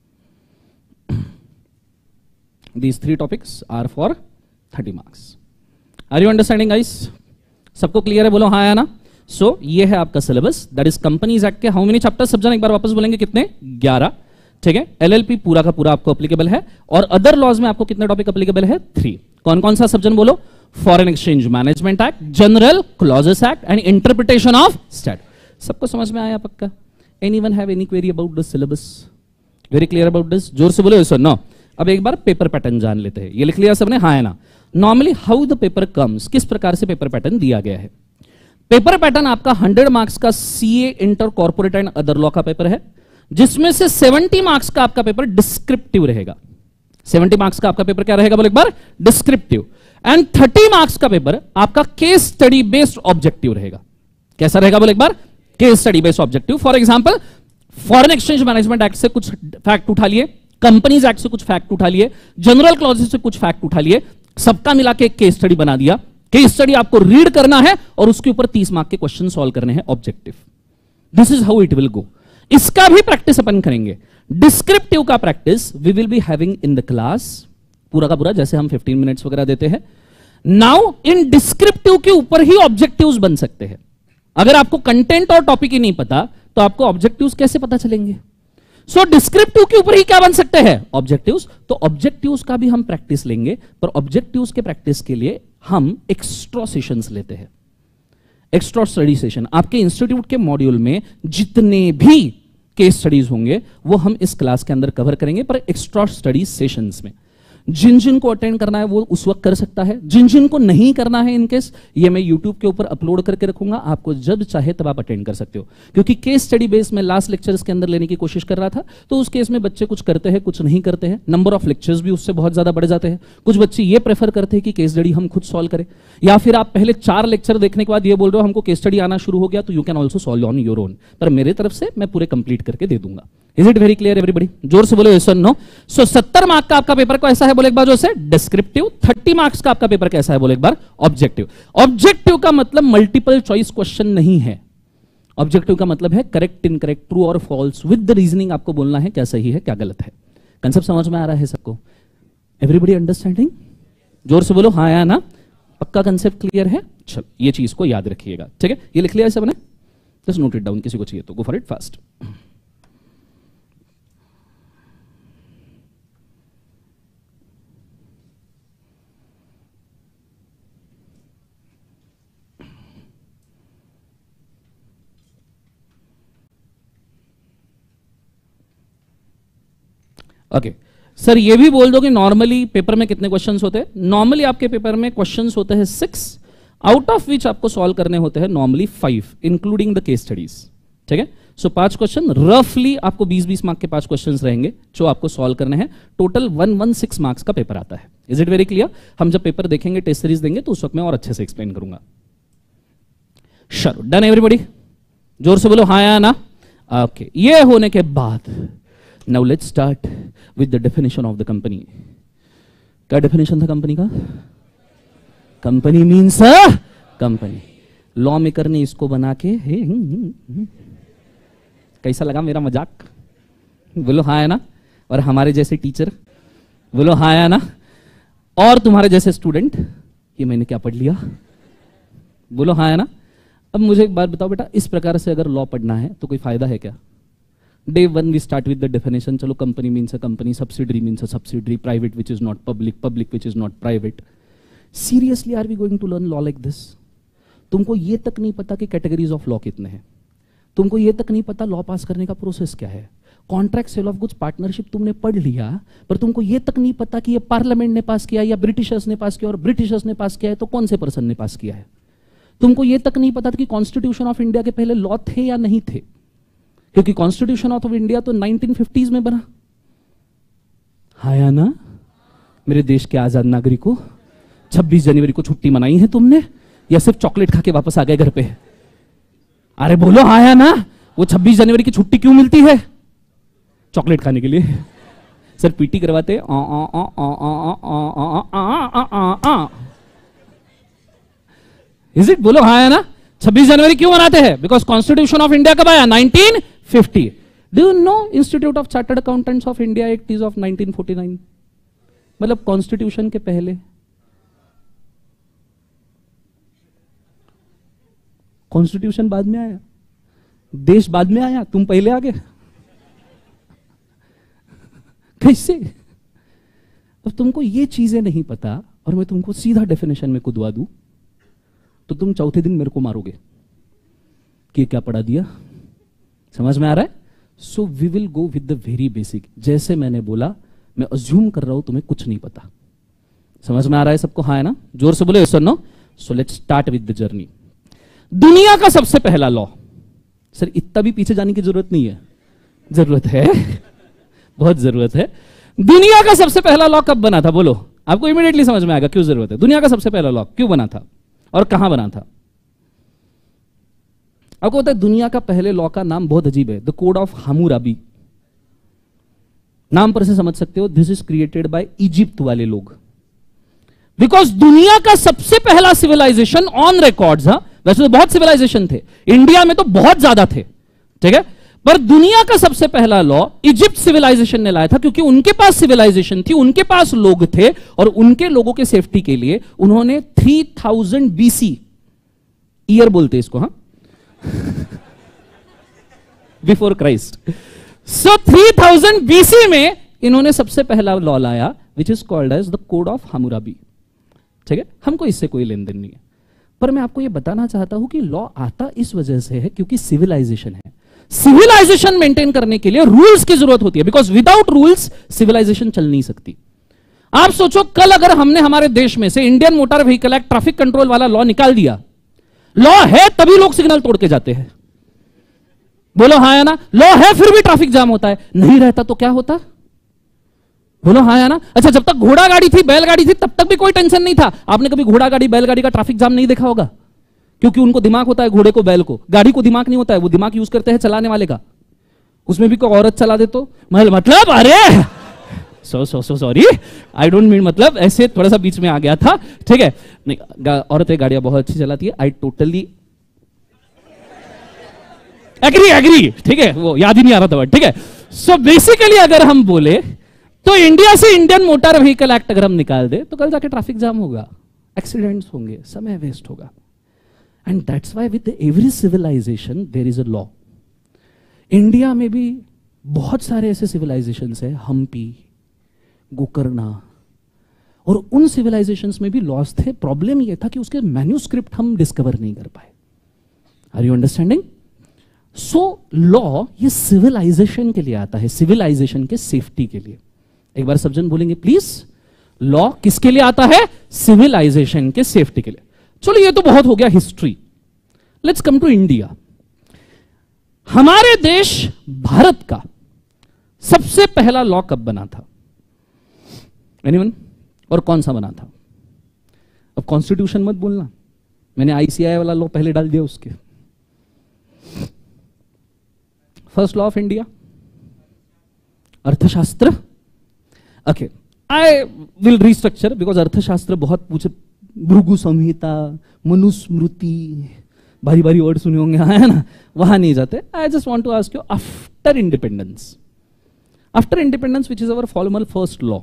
These three topics are for thirty marks. Are you understanding guys? सबको क्लियर है? बोलो हाँ या ना। सो so, ये है आपका syllabus, that is companies act के हाउ मेनी चैप्टर्स? सब जन एक बार वापस बोलेंगे कितने? ग्यारह, ठीक है। एलएलपी पूरा का पूरा आपको एप्लीकेबल है, और अदर लॉज में आपको कितने टॉपिक एप्लीकेबल है? थ्री। कौन कौन सा सब जन बोलो? Foreign exchange management act, general clauses act and interpretation of stat. सबको समझ में आया पक्का? Anyone have any query about the syllabus? Very clear about this? जोर से बोलो यस और नो। अब एक बार पेपर पैटर्न जान लेते हैं। ये लिख लिया सबने? हाँ है ना। Normally how the paper comes, किस प्रकार से पेपर पैटर्न दिया गया है? पेपर पैटर्न आपका हंड्रेड मार्क्स का CA inter corporate and other law का पेपर है, जिसमें से सेवेंटी मार्क्स का आपका पेपर डिस्क्रिप्टिव रहेगा। सेवेंटी मार्क्स का आपका पेपर क्या रहेगा बोले एक बार? डिस्क्रिप्टिव। एंड थर्टी मार्क्स का पेपर आपका केस स्टडी बेस्ड ऑब्जेक्टिव रहेगा। कैसा रहेगा बोले एक बार? Case study based objective. For example, foreign exchange management act से कुछ फैक्ट उठा लिए, कंपनीज एक्ट से कुछ फैक्ट उठा लिए, जनरल क्लॉजेस से कुछ फैक्ट उठा लिए, सबका मिला के एक केस स्टडी बना दिया। केस स्टडी आपको रीड करना है और उसके ऊपर तीस मार्क के क्वेश्चन सॉल्व करने हैं, objective. This is how it will go. इसका भी प्रैक्टिस अपन करेंगे। डिस्क्रिप्टिव का practice we will be having in the class, पूरा का पूरा, जैसे हम फिफ्टीन मिनट्स वगैरह देते हैं। नाउ इन डिस्क्रिप्टिव के ऊपर ही ऑब्जेक्टिव्स बन सकते हैं। अगर आपको कंटेंट और टॉपिक ही नहीं पता तो आपको ऑब्जेक्टिव्स कैसे पता चलेंगे? सो so, डिस्क्रिप्टिव के ऊपर ही क्या बन सकते हैं? ऑब्जेक्टिव्स। तो ऑब्जेक्टिव्स का भी हम प्रैक्टिस लेंगे, पर ऑब्जेक्टिव्स के प्रैक्टिस के लिए हम एक्स्ट्रा सेशंस लेते हैं। एक्स्ट्रा स्टडी सेशन आपके इंस्टीट्यूट के मॉड्यूल में जितने भी केस स्टडीज होंगे वो हम इस क्लास के अंदर कवर करेंगे, पर एक्स्ट्रा स्टडी सेशंस में। जिन जिन को अटेंड करना है वो उस वक्त कर सकता है, जिन जिन को नहीं करना है इनकेस, ये मैं यूट्यूब के ऊपर अपलोड करके रखूंगा, आपको जब चाहे तब आप अटेंड कर सकते हो। क्योंकि केस स्टडी बेस में लास्ट लेक्चर्स के अंदर लेने की कोशिश कर रहा था, तो उस केस में बच्चे कुछ करते हैं कुछ नहीं करते हैं, नंबर ऑफ लेक्चर्स भी उससे बहुत ज्यादा बढ़ जाते हैं। कुछ बच्चे ये प्रेफर करते हैं कि केस स्टडी हम खुद सॉल्व करें, या फिर आप पहले चार लेक्चर देखने के बाद ये बोल रहे हो हमको केस स्टडी आना शुरू हो गया, तो you can also solve on your own, पर मेरे तरफ से मैं पूरे कंप्लीट करके दे दूंगा। Is it very clear everybody? जोर से बोलो यस और नो। सो सत्तर मार्क का आपका पेपर कैसा है बोले एक बार? जो से डिस्क्रिप्टिव। थर्टी मार्क्स का आपका पेपर कैसा है बोले एक बार? ऑब्जेक्टिव। ऑब्जेक्टिव का मतलब मल्टीपल चॉइस क्वेश्चन नहीं है। ऑब्जेक्टिव का मतलब है करेक्ट इनकरेक्ट, ट्रू और फॉल्स, विद द रीजनिंग आपको बोलना है क्या सही है क्या गलत है। कंसेप्ट समझ में आ रहा है सबको? Everybody understanding? जोर से बोलो हाँ या ना। पक्का कंसेप्ट क्लियर है? चलो ये चीज को याद रखिएगा, ठीक है? ये लिख लिया सबने? जस्ट नोट इट डाउन, किसी को चाहिए तो go for it fast. Okay sir, ये भी बोल दो कि नॉर्मली पेपर में कितने क्वेश्चंस होते हैं? नॉर्मली आपके पेपर में क्वेश्चंस होते हैं सिक्स, आउट ऑफ विच आपको सॉल्व करने होते हैं normally five, including the case studies, ठीक है? सो पांच क्वेश्चन, रफली आपको बीस बीस मार्क के पांच क्वेश्चंस रहेंगे जो आपको सॉल्व करने हैं। Total one one six marks का पेपर आता है। Is it very clear? हम जब पेपर देखेंगे, टेस्ट सीरीज देंगे, तो उस वक्त मैं और अच्छे से एक्सप्लेन करूंगा। चलो डन एवरीबॉडी, जोर से बोलो हाँ या ना। ओके, ये होने के बाद now let's start with the definition of the company. क्या डेफिनेशन था कंपनी का? Company means company. Law maker ने इसको बना के, हे, कैसा लगा मेरा मजाक? बोलो हाँ या ना। और हमारे जैसे टीचर बोलो हाँ या ना। और तुम्हारे जैसे स्टूडेंट, ये मैंने क्या पढ़ लिया? बोलो हाँ या ना। अब मुझे एक बात बताओ बेटा, इस प्रकार से अगर लॉ पढ़ना है तो कोई फायदा है क्या? Day one we start with the definition, चलो company means a company, subsidiary means a subsidiary, private which is not public, public which is not private. Seriously are we going to learn law like this? तुमको ये तक नहीं पता कि categories of law कितने हैं, तुमको ये तक नहीं पता लॉ पास करने का प्रोसेस क्या है। Contract, sale of goods, partnership तुमने पढ़ लिया, पर तुमको ये तक नहीं पता कि ये पार्लियामेंट ने पास किया या ब्रिटिशर्स ने पास किया, और ब्रिटिशर्स ने पास किया है तो कौन से पर्सन ने पास किया है। तुमको ये तक नहीं पता था कि कॉन्स्टिट्यूशन ऑफ इंडिया के पहले लॉ थे या नहीं थे, क्योंकि कॉन्स्टिट्यूशन ऑफ इंडिया तो नाइनटीन फिफ्टीज़ में बना। हाँ या ना? मेरे देश के आजाद नागरिकों, छब्बीस जनवरी को छुट्टी मनाई है तुमने या सिर्फ चॉकलेट खा के वापस आ गए घर पे? अरे बोलो हाँ या ना। वो छब्बीस जनवरी की छुट्टी क्यों मिलती है? चॉकलेट खाने के लिए। सर पीटी करवाते इज इट? बोलो हाँ या ना। छब्बीस जनवरी क्यों मनाते हैं? बिकॉज कॉन्स्टिट्यूशन ऑफ इंडिया कब आया? Nineteen fifty. Do you know institute of chartered accountants of India act is of nineteen forty nine. मतलब कॉन्स्टिट्यूशन के पहले। कॉन्स्टिट्यूशन बाद में आया, देश बाद में आया, तुम पहले आ गए। कैसे? अब तुमको ये चीजें नहीं पता और मैं तुमको सीधा डेफिनेशन में कुदवा दूं तो तुम चौथे दिन मेरे को मारोगे कि क्या पढ़ा दिया। समझ में आ रहा है? So we will go with the very basic. जैसे मैंने बोला, मैं अज्यूम कर रहा हूं तुम्हें कुछ नहीं पता। समझ में आ रहा है सबको? हाँ है ना? जोर से बोले sir no. So let's start with the journey. दुनिया का सबसे पहला लॉ। सर इतना भी पीछे जाने की जरूरत नहीं है। जरूरत है, बहुत जरूरत है। दुनिया का सबसे पहला लॉ कब बना था? बोलो, आपको इमीडिएटली समझ में आएगा क्यों जरूरत है। दुनिया का सबसे पहला लॉ क्यों बना था और कहां बना था? आपको पता है दुनिया का पहले लॉ का नाम बहुत अजीब है, द कोड ऑफ हम्मुराबी। नाम पर से समझ सकते हो, this is created by Egypt वाले लोग। बिकॉज दुनिया का सबसे पहला सिविलाइजेशन ऑन रिकॉर्ड्स, हा? वैसे तो बहुत सिविलाइजेशन थे, इंडिया में तो बहुत ज्यादा थे, ठीक है, पर दुनिया का सबसे पहला लॉ इजिप्ट सिविलाइजेशन ने लाया था, क्योंकि उनके पास सिविलाइजेशन थी, उनके पास लोग थे, और उनके लोगों के सेफ्टी के लिए उन्होंने थ्री थाउजेंड बीसी, ईयर बोलते इसको, हाँ, before Christ. So three thousand BC में इन्होंने सबसे पहला लॉ लाया, which is called as the code of Hammurabi. ठीक है, हमको इससे कोई लेन देन नहीं है, पर मैं आपको यह बताना चाहता हूं कि लॉ आता इस वजह से है क्योंकि सिविलाइजेशन है। सिविलाइजेशन मेंटेन करने के लिए रूल्स की जरूरत होती है, बिकॉज विदाउट रूल्स सिविलाइजेशन चल नहीं सकती। आप सोचो, कल अगर हमने हमारे देश में से Indian motor vehicle act, traffic control वाला लॉ निकाल दिया, लॉ है तभी लोग सिग्नल तोड़ के जाते हैं, बोलो हाँ या ना। लॉ है फिर भी ट्रैफिक जाम होता है, नहीं रहता तो क्या होता, बोलो हाँ या ना। अच्छा, जब तक घोड़ा गाड़ी थी, बैलगाड़ी थी, तब तक भी कोई टेंशन नहीं था। आपने कभी घोड़ा गाड़ी बैलगाड़ी का ट्रैफिक जाम नहीं देखा होगा, क्योंकि उनको दिमाग होता है, घोड़े को बैल को। गाड़ी को दिमाग नहीं होता है, वो दिमाग यूज करते हैं चलाने वाले का। उसमें भी कोई औरत चला दे तो मतलब, अरे so so so sorry, I don't mean, मतलब ऐसे थोड़ा सा बीच में आ गया था, ठीक है। नहीं, औरतें गाड़ियां बहुत अच्छी चलाती है, आई टोटली एग्री एग्री, ठीक है, वो याद ही नहीं आ रहा था, ठीक है। सो बेसिकली अगर हम बोले तो इंडिया से इंडियन मोटर व्हीकल एक्ट अगर हम निकाल दे तो कल जाके ट्रैफिक जाम होगा, एक्सीडेंट्स होंगे, समय वेस्ट होगा. And that's why with every civilization there is a law. India में भी बहुत सारे ऐसे सिविलाइजेशंस है, हम्पी, गोकर्णा, और उन सिविलाइजेशंस में भी लॉस थे. प्रॉब्लम ये था कि उसके मैन्यूस्क्रिप्ट हम डिस्कवर नहीं कर पाए. Are you understanding? So law ये सिविलाइजेशन के लिए आता है, सिविलाइजेशन के सेफ्टी के लिए. एक बार सब जन बोलेंगे प्लीज. लॉ किसके लिए आता है? सिविलाइजेशन के सेफ्टी के लिए. चलो ये तो बहुत हो गया history. Let's come to India. हमारे देश भारत का सबसे पहला लॉ कब बना था? एनीवन? और कौन सा बना था? अब कॉन्स्टिट्यूशन मत बोलना, मैंने आईसीआई वाला लॉ पहले डाल दिया उसके. First law of India, Arthashastra. Okay, I will restructure because Arthashastra बहुत पूछे. भृगु संहिता, मनुस्मृति, भारी भारी वर्ड सुने होंगे, है ना, वहां नहीं जाते. I just want to ask you, after independence, after independence which is our formal first law,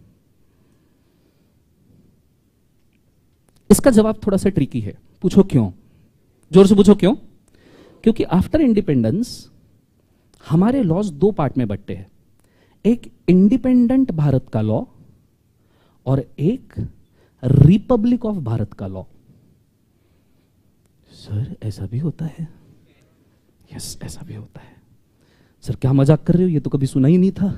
इसका जवाब थोड़ा सा ट्रिकी है. पूछो क्यों? जोर से पूछो क्यों? क्योंकि आफ्टर इंडिपेंडेंस हमारे लॉज दो पार्ट में बंटे हैं. एक इंडिपेंडेंट भारत का लॉ और एक रिपब्लिक ऑफ भारत का लॉ. सर ऐसा भी होता है? यस, ऐसा भी होता है. सर क्या मजाक कर रहे हो, ये तो कभी सुना ही नहीं था.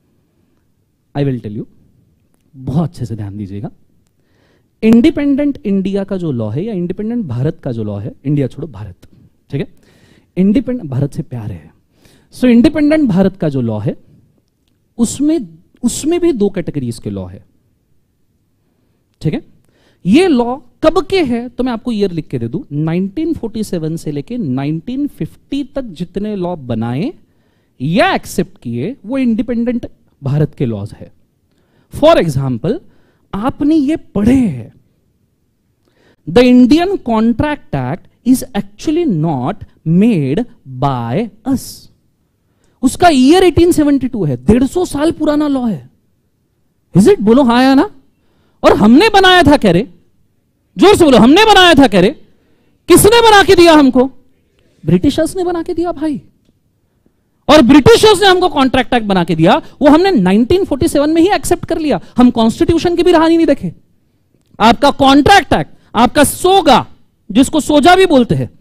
आई विल टेल यू, बहुत अच्छे से ध्यान दीजिएगा. इंडिपेंडेंट इंडिया का जो लॉ है या इंडिपेंडेंट भारत का जो लॉ है, इंडिया छोड़ो भारत, ठीक है, इंडिपेंडेंट भारत से प्यार है. सो इंडिपेंडेंट भारत का जो लॉ है उसमें उसमें भी दो कैटेगरीज के लॉ है, ठीक है. ये लॉ कब के हैं तो मैं आपको ईयर लिख के दे दूं. नाइनटीन फोर्टी सेवन से लेके नाइनटीन फिफ्टी तक जितने लॉ बनाए या एक्सेप्ट किए वो इंडिपेंडेंट भारत के लॉज है. फॉर एग्जाम्पल, आपने ये पढ़े हैं, the Indian contract act is actually not made by us. उसका ईयर एटीन सेवेंटी टू है, डेढ़ सौ साल पुराना लॉ है. Is it? बोलो हाँ या ना. और हमने बनाया था, कह रहे, जोर से बोलो, हमने बनाया था, कह रहे. किसने बना के दिया हमको? ब्रिटिशर्स ने बना के दिया भाई. और ब्रिटिशर्स ने हमको कॉन्ट्रैक्ट एक्ट बना के दिया, वो हमने नाइनटीन फोर्टी सेवन में ही एक्सेप्ट कर लिया. हम कॉन्स्टिट्यूशन की भी राह नहीं देखे. आपका कॉन्ट्रैक्ट एक्ट, आपका सोगा, जिसको सोजा भी बोलते हैं,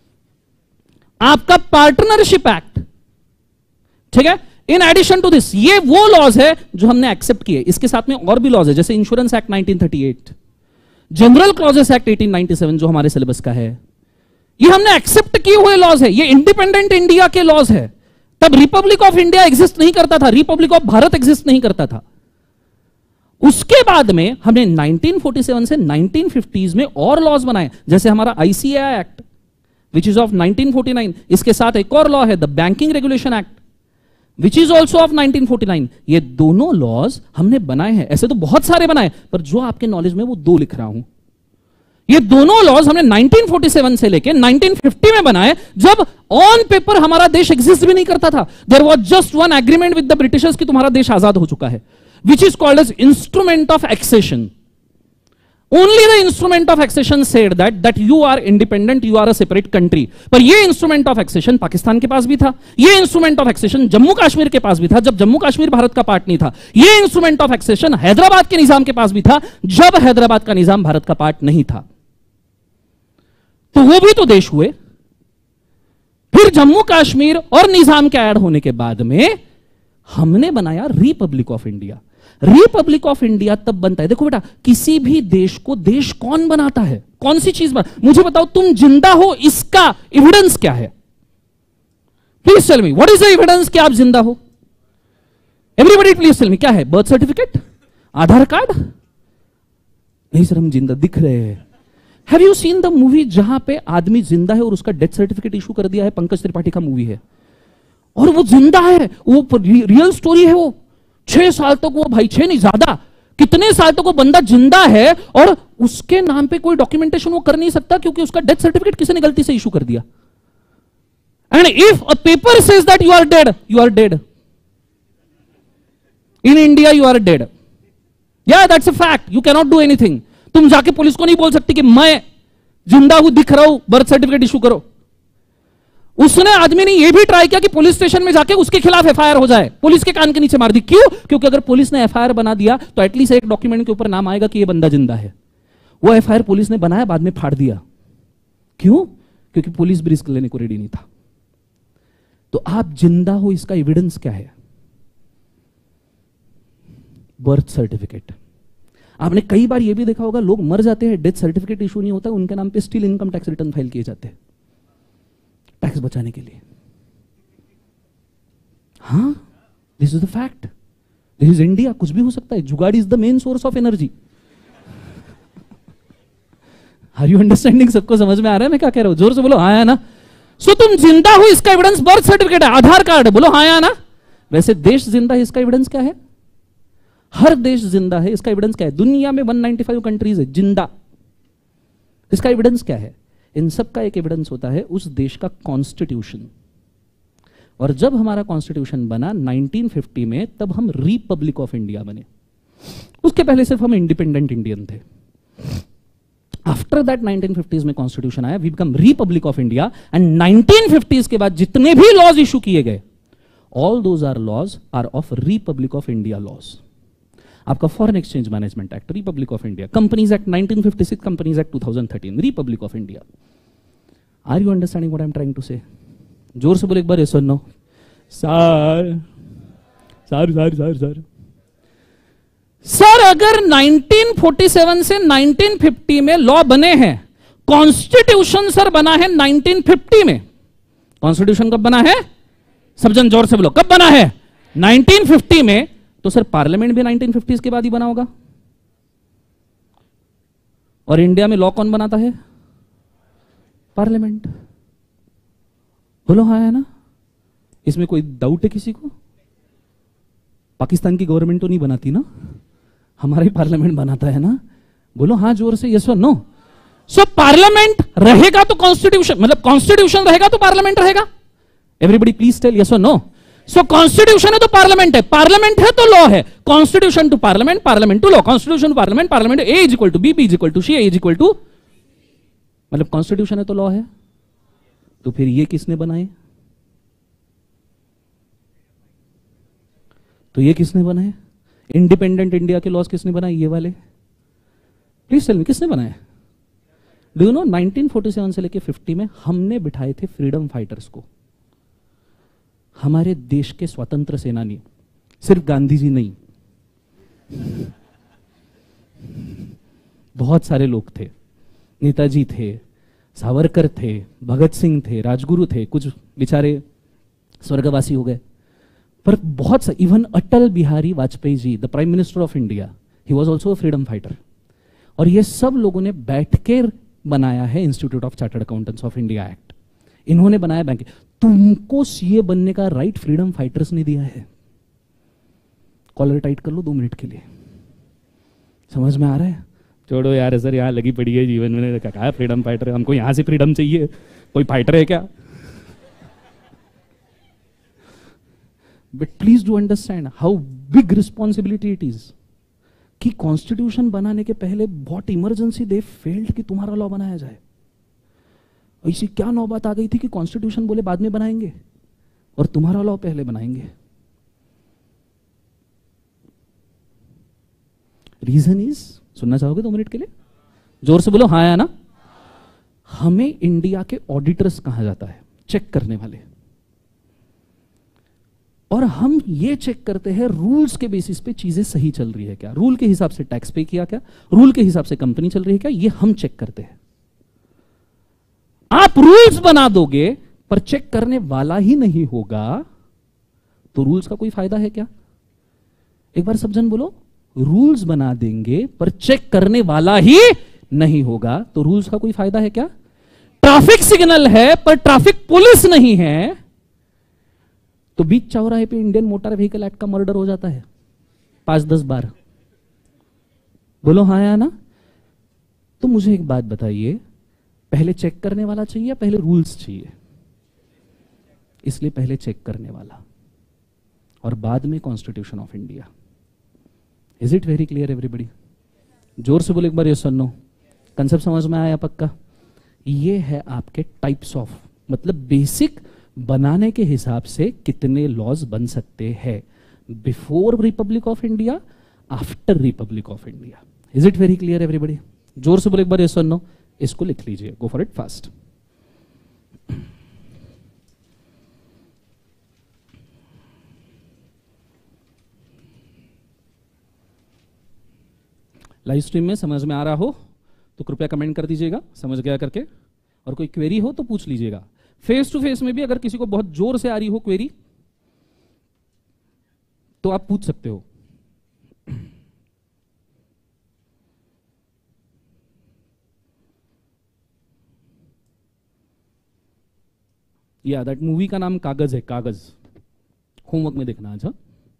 आपका पार्टनरशिप एक्ट, ठीक है, इन एडिशन टू दिस, ये वो लॉज है जो हमने एक्सेप्ट किए. इसके साथ में और भी लॉज है, जैसे insurance act nineteen thirty eight, general clauses act eighteen ninety seven जो हमारे सिलेबस का है. ये हमने एक्सेप्ट किए हुए लॉज है. ये इंडिपेंडेंट इंडिया के लॉज है. तब रिपब्लिक ऑफ इंडिया एग्जिस्ट नहीं करता था, रिपब्लिक ऑफ भारत एग्जिस्ट नहीं करता था. उसके बाद में हमने नाइनटीन फोर्टी सेवन से नाइनटीन फिफ्टीज़ में और लॉज बनाए, जैसे हमारा ICAI act which is of nineteen forty nine. इसके साथ एक और लॉ है, the banking regulation act, which is also of nineteen forty nine. ये दोनों लॉज हमने बनाए हैं. ऐसे तो बहुत सारे बनाए, पर जो आपके नॉलेज में वो दो लिख रहा हूं. ये दोनों लॉज हमने नाइनटीन फोर्टी सेवन से लेके नाइनटीन फिफ्टी में बनाए, जब ऑन पेपर हमारा देश एग्जिस्ट भी नहीं करता था. There was just one agreement with the Britishers कि तुम्हारा देश आजाद हो चुका है, which is called as instrument of accession. Only the instrument of accession said that that you are independent, you are a separate country. पर ये instrument of accession Pakistan के पास भी था, ये instrument of accession Jammu Kashmir के पास भी था जब जम्मू कश्मीर भारत का पार्ट नहीं था, ये instrument of accession हैदराबाद के निजाम के पास भी था जब हैदराबाद का निजाम भारत का पार्ट नहीं था. तो वो भी तो देश हुए. फिर जम्मू कश्मीर और निजाम के ऐड होने के बाद में हमने बनाया republic of India. Republic of India तब बनता है, देखो बेटा, किसी भी देश को देश कौन बनाता है, कौन सी चीज बना, मुझे बताओ, तुम जिंदा हो इसका एविडेंस क्या है? Please tell me, what is the evidence कि आप जिंदा हो? एवरीबॉडी प्लीज टेल मी, क्या है? Birth certificate, Aadhaar card? नहीं सर, हम जिंदा दिख रहे हैं. Have you seen the movie जहां पे आदमी जिंदा है और उसका डेथ सर्टिफिकेट इशू कर दिया है? पंकज त्रिपाठी का मूवी है और वो जिंदा है, वो रियल स्टोरी है. वो छह साल तक, वो भाई छह नहीं ज्यादा, कितने साल तक वो बंदा जिंदा है और उसके नाम पे कोई डॉक्यूमेंटेशन वो कर नहीं सकता क्योंकि उसका डेथ सर्टिफिकेट किसी ने गलती से इशू कर दिया. And if a paper says that you are dead, you are dead. In India you are dead. Yeah that's a fact, you cannot do anything. तुम जाके पुलिस को नहीं बोल सकती कि मैं जिंदा हूं, दिख रहा हूं, बर्थ सर्टिफिकेट इशू करो। उसने आदमी ने यह भी ट्राई किया कि पुलिस स्टेशन में जाके उसके खिलाफ एफआईआर हो जाए, पुलिस के कान के नीचे मार दी। क्यों? क्योंकि अगर पुलिस ने एफआईआर बना दिया तो एटलीस्ट एक डॉक्यूमेंट के ऊपर नाम आएगा कि यह बंदा जिंदा है। वो एफआईआर पुलिस ने बनाया, बाद में फाड़ दिया। क्यों? क्योंकि पुलिस भी रिस्क लेने को रेडी नहीं था। तो आप जिंदा हो, इसका एविडेंस क्या है? Birth certificate. आपने कई बार यह भी देखा होगा, लोग मर जाते हैं, डेथ सर्टिफिकेट इशू नहीं होता, उनके नाम पे still income tax return file किए जाते हैं टैक्स बचाने के लिए। हाँ, this is the fact, this is India. कुछ भी हो सकता है। Jugaad is the main source of energy. Are you understanding? सबको समझ में आ रहा है मैं क्या कह रहा हूं? जोर से बोलो हाँ या ना। सो तुम जिंदा हो, इसका एविडेंस बर्थ सर्टिफिकेट है, आधार कार्ड है। बोलो हाँ या ना। वैसे देश जिंदा है, इसका एविडेंस क्या है? हर देश जिंदा है, इसका एविडेंस क्या है? दुनिया में एक सौ पचानवे कंट्रीज है जिंदा, इसका एविडेंस क्या है? इन सब का एक एविडेंस होता है उस देश का कॉन्स्टिट्यूशन। और जब हमारा कॉन्स्टिट्यूशन बना नाइनटीन फिफ्टी में, तब हम रिपब्लिक ऑफ इंडिया बने। उसके पहले सिर्फ हम इंडिपेंडेंट इंडियन थे। आफ्टर दैट नाइनटीन फिफ्टीज़ में कॉन्स्टिट्यूशन आया, we become republic of India. And nineteen fifties के बाद जितने भी लॉज इशू किए गए, all those are laws are of republic of India laws. आपका foreign exchange management act, republic of India. Companies act nineteen fifty six, companies act two thousand thirteen, republic of India. Are you understanding what I am trying to से? जोर से बोले एक बार, yes और no. Sir sir sir sir sir sir अगर nineteen forty seven से nineteen fifty में लॉ बने हैं, कॉन्स्टिट्यूशन सर बना है नाइनटीन फिफ्टी में। कॉन्स्टिट्यूशन कब बना है? सब जन जोर से बोलो, कब बना है? नाइनटीन फिफ्टी में। तो सर पार्लियामेंट भी नाइनटीन फिफ्टीज़ के बाद ही बना होगा। और इंडिया में लॉ कौन बनाता है? पार्लियामेंट। बोलो हाँ है ना। इसमें कोई डाउट है किसी को? पाकिस्तान की गवर्नमेंट तो नहीं बनाती ना, हमारा ही पार्लियामेंट बनाता है ना। बोलो हाँ जोर से, यस और नो। सो पार्लियामेंट रहेगा तो कॉन्स्टिट्यूशन, मतलब कॉन्स्टिट्यूशन रहेगा तो पार्लियामेंट रहेगा। एवरीबडी प्लीज टेल यस और नो। सो कॉन्स्टिट्यूशन है तो पार्लियामेंट है, पार्लियामेंट है तो लॉ है। Constitution to parliament, parliament to law, constitution to parliament, parliament A is equal to B, B is equal to C, A is equal to, मतलब constitution है तो law है। तो फिर ये किसने बनाए? तो ये किसने बनाए? इंडिपेंडेंट इंडिया के लॉज किसने बनाए? ये वाले। प्लीज टेल मी, किसने बनाए? Do you know nineteen forty seven से लेके फिफ्टी में हमने बिठाए थे फ्रीडम फाइटर्स को, हमारे देश के स्वतंत्र सेनानी। सिर्फ गांधी जी नहीं, बहुत सारे लोग थे। नेताजी थे, सावरकर थे, भगत सिंह थे, राजगुरु थे, कुछ बेचारे स्वर्गवासी हो गए, पर बहुत सा, even Atal Bihari Vajpayee ji, the prime minister of India, he was also a freedom fighter. और ये सब लोगों ने बैठ के बनाया है institute of chartered accountants of India act. इन्होंने बनाया बैंक। तुमको सीए बनने का राइट फ्रीडम फाइटर्स ने दिया है। कॉलर टाइट कर लो दो मिनट के लिए। समझ में आ रहा है? छोड़ो यार सर, यहाँ लगी पड़ी है जीवन में, कहा है फ्रीडम फाइटर, हमको यहां से फ्रीडम चाहिए, कोई फाइटर है क्या? But please do understand how big responsibility it is कि कॉन्स्टिट्यूशन बनाने के पहले बहुत इमरजेंसी दे फेल्ड कि तुम्हारा लॉ बनाया जाए। ऐसी क्या नौबत आ गई थी कि कॉन्स्टिट्यूशन बोले बाद में बनाएंगे और तुम्हारा लॉ पहले बनाएंगे। रीजन इज, सुनना चाहोगे दो मिनट के लिए? जोर से बोलो हाँ या ना। हमें इंडिया के ऑडिटर्स कहा जाता है, चेक करने वाले। और हम ये चेक करते हैं रूल्स के बेसिस पे चीजें सही चल रही है क्या, रूल के हिसाब से टैक्स पे किया क्या, रूल के हिसाब से कंपनी चल रही है क्या, ये हम चेक करते हैं। आप रूल्स बना दोगे पर चेक करने वाला ही नहीं होगा तो रूल्स का कोई फायदा है क्या? एक बार सब जन बोलो, रूल्स बना देंगे पर चेक करने वाला ही नहीं होगा तो रूल्स का कोई फायदा है क्या? ट्रैफिक सिग्नल है पर ट्रैफिक पुलिस नहीं है तो बीच चौराहे पे इंडियन मोटर व्हीकल एक्ट का मर्डर हो जाता है पांच दस बार। बोलो हाँ या ना। तो मुझे एक बात बताइए, पहले चेक करने वाला चाहिए या पहले रूल्स चाहिए? इसलिए पहले चेक करने वाला और बाद में constitution of India. Is it very clear everybody? जोर से बोले एक बार यस और नो। कंसेप्ट समझ में आया पक्का? ये है आपके टाइप्स ऑफ, मतलब बेसिक बनाने के हिसाब से कितने लॉज बन सकते हैं before republic of India, after republic of India. Is it very clear everybody? जोर से बोले एक बार यस और नो। इसको लिख लीजिए, go for it fast. Live stream में समझ में आ रहा हो तो कृपया कमेंट कर दीजिएगा समझ गया करके, और कोई क्वेरी हो तो पूछ लीजिएगा। फेस टू फेस में भी अगर किसी को बहुत जोर से आ रही हो क्वेरी तो आप पूछ सकते हो। या दैट मूवी का नाम कागज है, कागज। होमवर्क में देखना आज।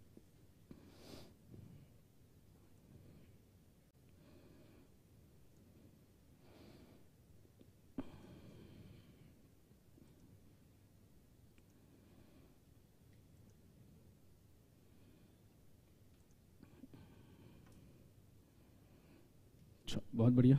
बहुत बढ़िया।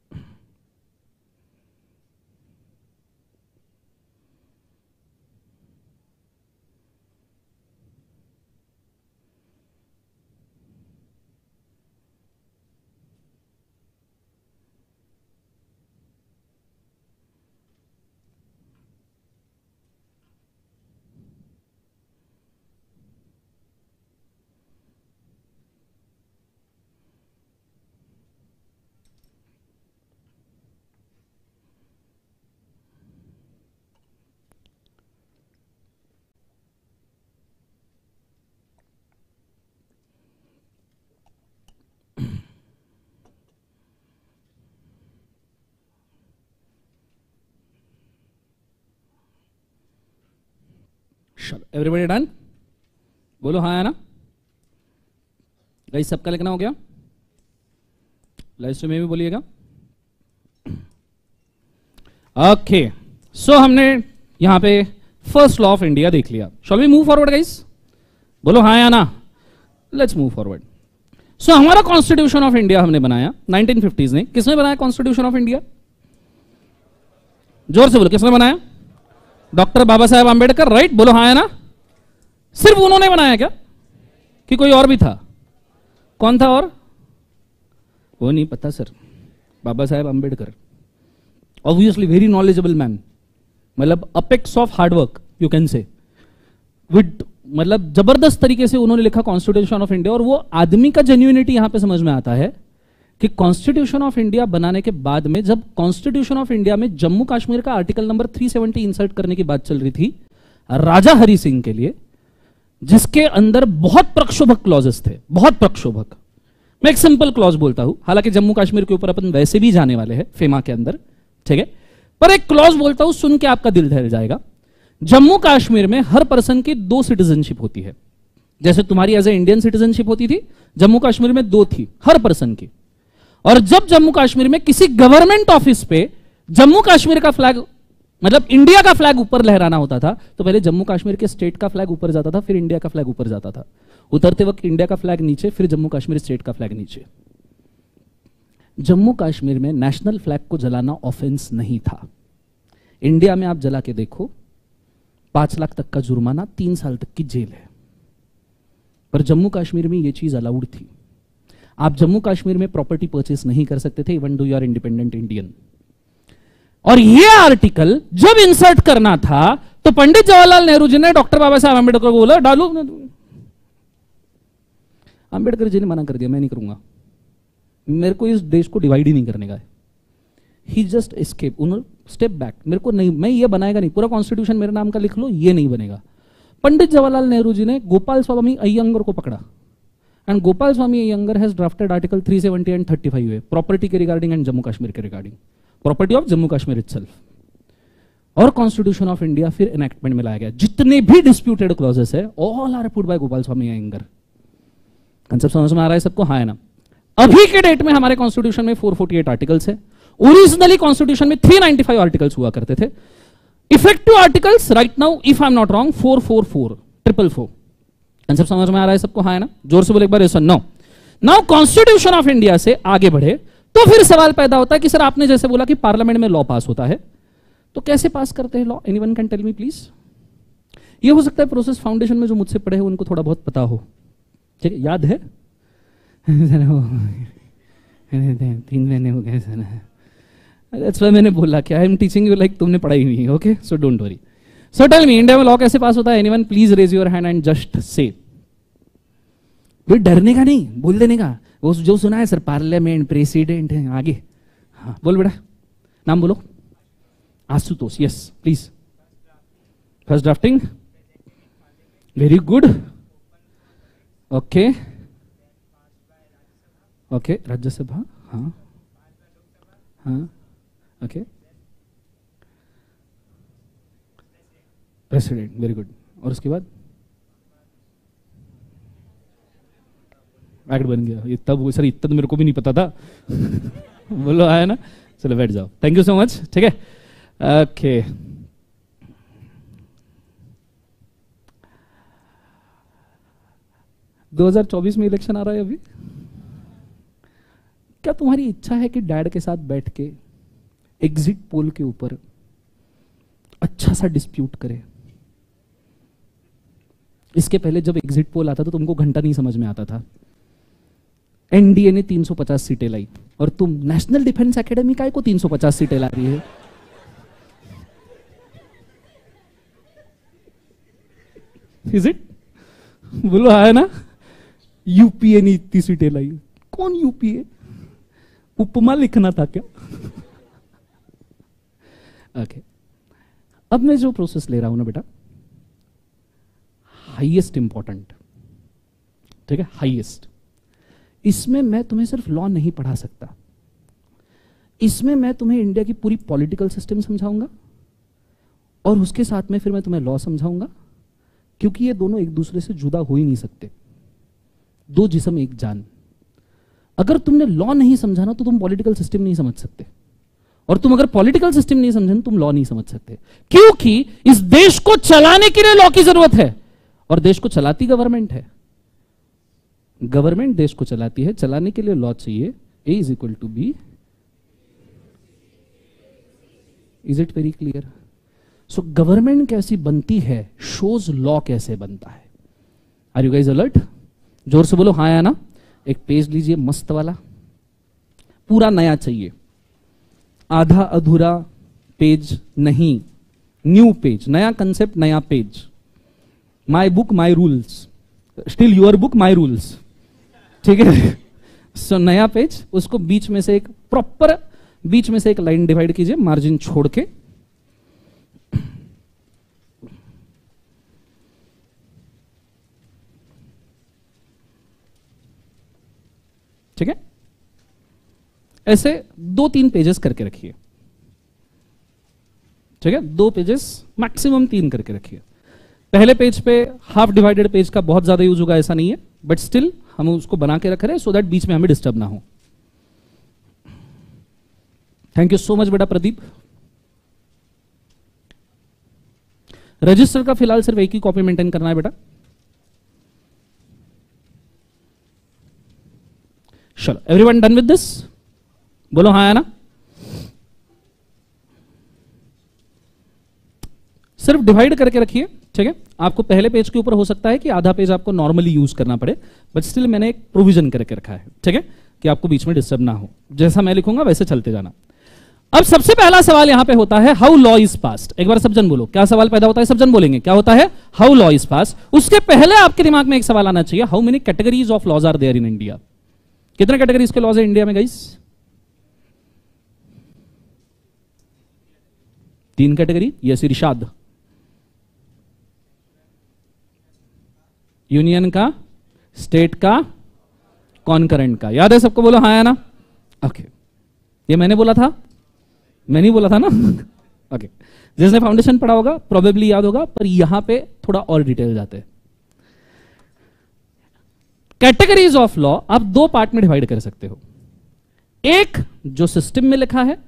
Everybody done? बोलो हाँ है ना? गाइस सबका लिखना हो गया? लाइव स्ट्रीम में भी बोलिएगा। ओके, सो हमने यहां पे फर्स्ट लॉ ऑफ इंडिया देख लिया। Shall we move forward guys? बोलो हाँ या ना? Let's move forward. सो हमारा कॉन्स्टिट्यूशन ऑफ इंडिया हमने बनाया नाइनटीन फिफ्टीज़ में। किसने बनाया कॉन्स्टिट्यूशन ऑफ इंडिया? जोर से बोलो, किसने बनाया? Doctor Baba Saheb Ambedkar, right? बोलो हाँ है ना? सिर्फ उन्होंने बनाया क्या कि कोई और भी था? कौन था और? वो नहीं पता sir. Baba Saheb Ambedkar obviously very knowledgeable man, मतलब apex of hard work you can say, with मतलब जबरदस्त तरीके से उन्होंने लिखा कॉन्स्टिट्यूशन ऑफ इंडिया। और वो आदमी का जेन्युइनिटी यहां पे समझ में आता है कि कॉन्स्टिट्यूशन ऑफ इंडिया बनाने के बाद में, जब कॉन्स्टिट्यूशन ऑफ इंडिया में जम्मू कश्मीर का आर्टिकल नंबर तीन सौ सत्तर इंसर्ट करने की बात चल रही थी राजा हरि सिंह के लिए, जिसके अंदर बहुत प्रक्षोभक क्लॉजेस थे, बहुत प्रक्षोभक। मैं एक सिंपल क्लॉज बोलता हूं, हालांकि जम्मू कश्मीर के ऊपर अपन वैसे भी जाने वाले हैं फेमा के अंदर, ठीक है, पर एक क्लॉज बोलता हूं, सुन के आपका दिल दहल जाएगा। जम्मू कश्मीर में हर पर्सन की दो सिटीजनशिप होती है। जैसे तुम्हारी एज ए इंडियन सिटीजनशिप होती थी, जम्मू कश्मीर में दो थी हर पर्सन की। और जब जम्मू कश्मीर में किसी गवर्नमेंट ऑफिस पे जम्मू कश्मीर का फ्लैग, मतलब इंडिया का फ्लैग ऊपर लहराना होता था, तो पहले जम्मू कश्मीर के स्टेट का फ्लैग ऊपर जाता था, फिर इंडिया का फ्लैग ऊपर जाता था। उतरते वक्त इंडिया का फ्लैग नीचे, फिर जम्मू कश्मीर स्टेट का फ्लैग नीचे। जम्मू कश्मीर में नेशनल फ्लैग को जलाना ऑफेंस नहीं था। इंडिया में आप जला के देखो, पांच लाख तक का जुर्माना, तीन साल तक की जेल है। पर जम्मू कश्मीर में यह चीज अलाउड थी। आप जम्मू कश्मीर में प्रॉपर्टी परचेस नहीं कर सकते थे, even do you are independent Indian. और यह आर्टिकल जब इंसर्ट करना था तो पंडित जवाहरलाल नेहरू जी ने डॉक्टर बाबा साहब आंबेडकर को बोला डालो। आंबेडकर जी ने मना कर दिया, मैं नहीं करूंगा, मेरे को इस देश को डिवाइड ही नहीं करने का है। ही जस्ट एस्केप, उन्होंने स्टेप बैक, मेरे को नहीं, मैं ये बनाएगा नहीं, पूरा कॉन्स्टिट्यूशन मेरे नाम का लिख लो, ये नहीं बनेगा। पंडित जवाहरलाल नेहरू जी ने गोपाल स्वामी अयंगर को पकड़ा, and Gopal Swami Ayyangar has drafted article तीन सौ सत्तर एंड पैंतीस ए, प्रॉपर्टी के रिगार्डिंग एंड जम्मू कश्मीर के regarding, property of Jammu Kashmir itself. और कॉन्स्टिट्यूशन ऑफ इंडिया फिर एनेक्टमेंट में लाया गया। जितने भी डिस्प्यूटेड क्लॉजेस है all are put by Gopal Swami Ayyangar. Concept समझ में आ रहा है सबको? हाँ है ना? अभी के डेट में हमारे कॉन्स्टिट्यूशन में चार सौ अड़तालीस आर्टिकल्स है। ओरिजिनली कॉन्स्टिट्यूशन में तीन सौ पचानवे आर्टिकल्स हुआ करते थे। Effective articles right now if I am not wrong four four four triple four. Concept समझ में आ रहा है सबको? हाँ है ना? जोर से बोले एक बार, यस और no. Now constitution of India से आगे बढ़े तो फिर सवाल पैदा होता है कि सर आपने जैसे बोला कि पार्लियामेंट में लॉ पास होता है, तो कैसे पास करते हैं law? Anyone can tell me please? ये हो सकता है प्रोसेस फाउंडेशन में जो मुझसे पढ़े हैं उनको थोड़ा बहुत पता हो, ठीक है? याद है? तीन महीने हो गए सर, दैट्स व्हाई मैंने बोला कि I am teaching you like तुमने पढ़ाई नहीं है, okay? So don't worry. So tell me, India में लॉ कैसे पास होता है? Anyone please raise your hand and just say. कोई डरने का नहीं, बोल देने का। वो जो सुना है सर, पार्लियामेंट, प्रेसिडेंट है आगे। हाँ बोल बेटा, नाम बोलो। Ashutosh, yes please. First drafting, very good, okay okay. Rajya Sabha, हाँ हाँ, ओके। President, very good. और उसके बाद एक्ट बन गया। ये तब सर, इतना तो मेरे को भी नहीं पता था। बोलो आया ना, चलो बैठ जाओ। थैंक यू सो मच, ठीक है, ओके। दो हज़ार चौबीस में इलेक्शन आ रहा है अभी। क्या तुम्हारी इच्छा है कि डैड के साथ बैठ के एग्जिट पोल के ऊपर अच्छा सा डिस्प्यूट करे? इसके पहले जब एग्जिट पोल आता था तुमको घंटा नहीं समझ में आता था। एनडीए ने तीन सौ पचास सीटें लाई और तुम नेशनल डिफेंस एकेडमी काय को तीन सौ पचास सीटें ला रही है? Is it? बोलो आया ना। यूपीए ने इतनी सीटें लाई। कौन यूपीए? उपमा लिखना था क्या? ओके, अब मैं जो प्रोसेस ले रहा हूं ना बेटा, हाईएस्ट इंपॉर्टेंट, ठीक है, हाईएस्ट। इसमें मैं तुम्हें सिर्फ लॉ नहीं पढ़ा सकता, इसमें मैं तुम्हें इंडिया की पूरी पॉलिटिकल सिस्टम समझाऊंगा और उसके साथ में फिर मैं तुम्हें लॉ समझाऊंगा, क्योंकि ये दोनों एक दूसरे से जुदा हो ही नहीं सकते। दो जिस्म एक जान। अगर तुमने लॉ नहीं समझा ना तो तुम पॉलिटिकल सिस्टम नहीं समझ सकते, और तुम अगर पॉलिटिकल सिस्टम नहीं समझे तुम लॉ नहीं समझ सकते, क्योंकि इस देश को चलाने के लिए लॉ की जरूरत है, और देश को चलाती गवर्नमेंट है। गवर्नमेंट देश को चलाती है, चलाने के लिए लॉ चाहिए। A is equal to B. Is it very clear? So government कैसी बनती है शोज लॉ कैसे बनता है। Are you guys alert? जोर से बोलो हाँ या ना। एक पेज लीजिए मस्त वाला, पूरा नया चाहिए, आधा अधूरा पेज नहीं, न्यू पेज, नया कंसेप्ट, नया page. My book my rules, still your book my rules, ठीक है? सो नया पेज, उसको बीच में से एक प्रॉपर, बीच में से एक लाइन डिवाइड कीजिए मार्जिन छोड़ के। ठीक है, ऐसे दो तीन पेजेस करके रखिए, ठीक है? दो पेजेस मैक्सिमम तीन करके रखिए। पहले पेज पे हाफ डिवाइडेड पेज का बहुत ज्यादा यूज होगा ऐसा नहीं है, बट स्टिल हम उसको बना के रख रहे हैं सो दैट बीच में हमें डिस्टर्ब ना हो। थैंक यू सो मच बेटा प्रदीप। रजिस्टर का फिलहाल सिर्फ एक ही कॉपी मेंटेन करना है बेटा। चलो, एवरीवन डन विद दिस? बोलो हाँ या ना। सिर्फ डिवाइड करके रखिए, ठीक है? आपको पहले पेज के ऊपर हो सकता है कि आधा पेज आपको नॉर्मली यूज करना पड़े, बट स्टिल मैंने एक प्रोविजन करके रखा है, ठीक है, कि आपको बीच में डिस्टर्ब ना हो। जैसा मैं लिखूंगा वैसे चलते जाना। अब सबसे पहला सवाल यहां पे होता है, हाउ लॉ इज पास्ड। एक बार सब जन बोलो, क्या सवाल पैदा होता है? सब जन बोलेंगे क्या होता है? How law is passed. उसके पहले आपके दिमाग में एक सवाल आना चाहिए, how many categories of laws are there in India. कितने कैटेगरीज के लॉज है इंडिया में गाइस? तीन कैटेगरी। यस इरशाद। यूनियन का, स्टेट का, कॉन्करेंट का। याद है सबको? बोलो हाँ या ना। ओके, ये मैंने बोला था? मैं नहीं बोला था ना? ओके, जिसने फाउंडेशन पढ़ा होगा प्रोबेबली याद होगा, पर यहां पे थोड़ा और डिटेल जाते हैं। कैटेगरीज ऑफ लॉ आप दो पार्ट में डिवाइड कर सकते हो। एक जो सिस्टम में लिखा है,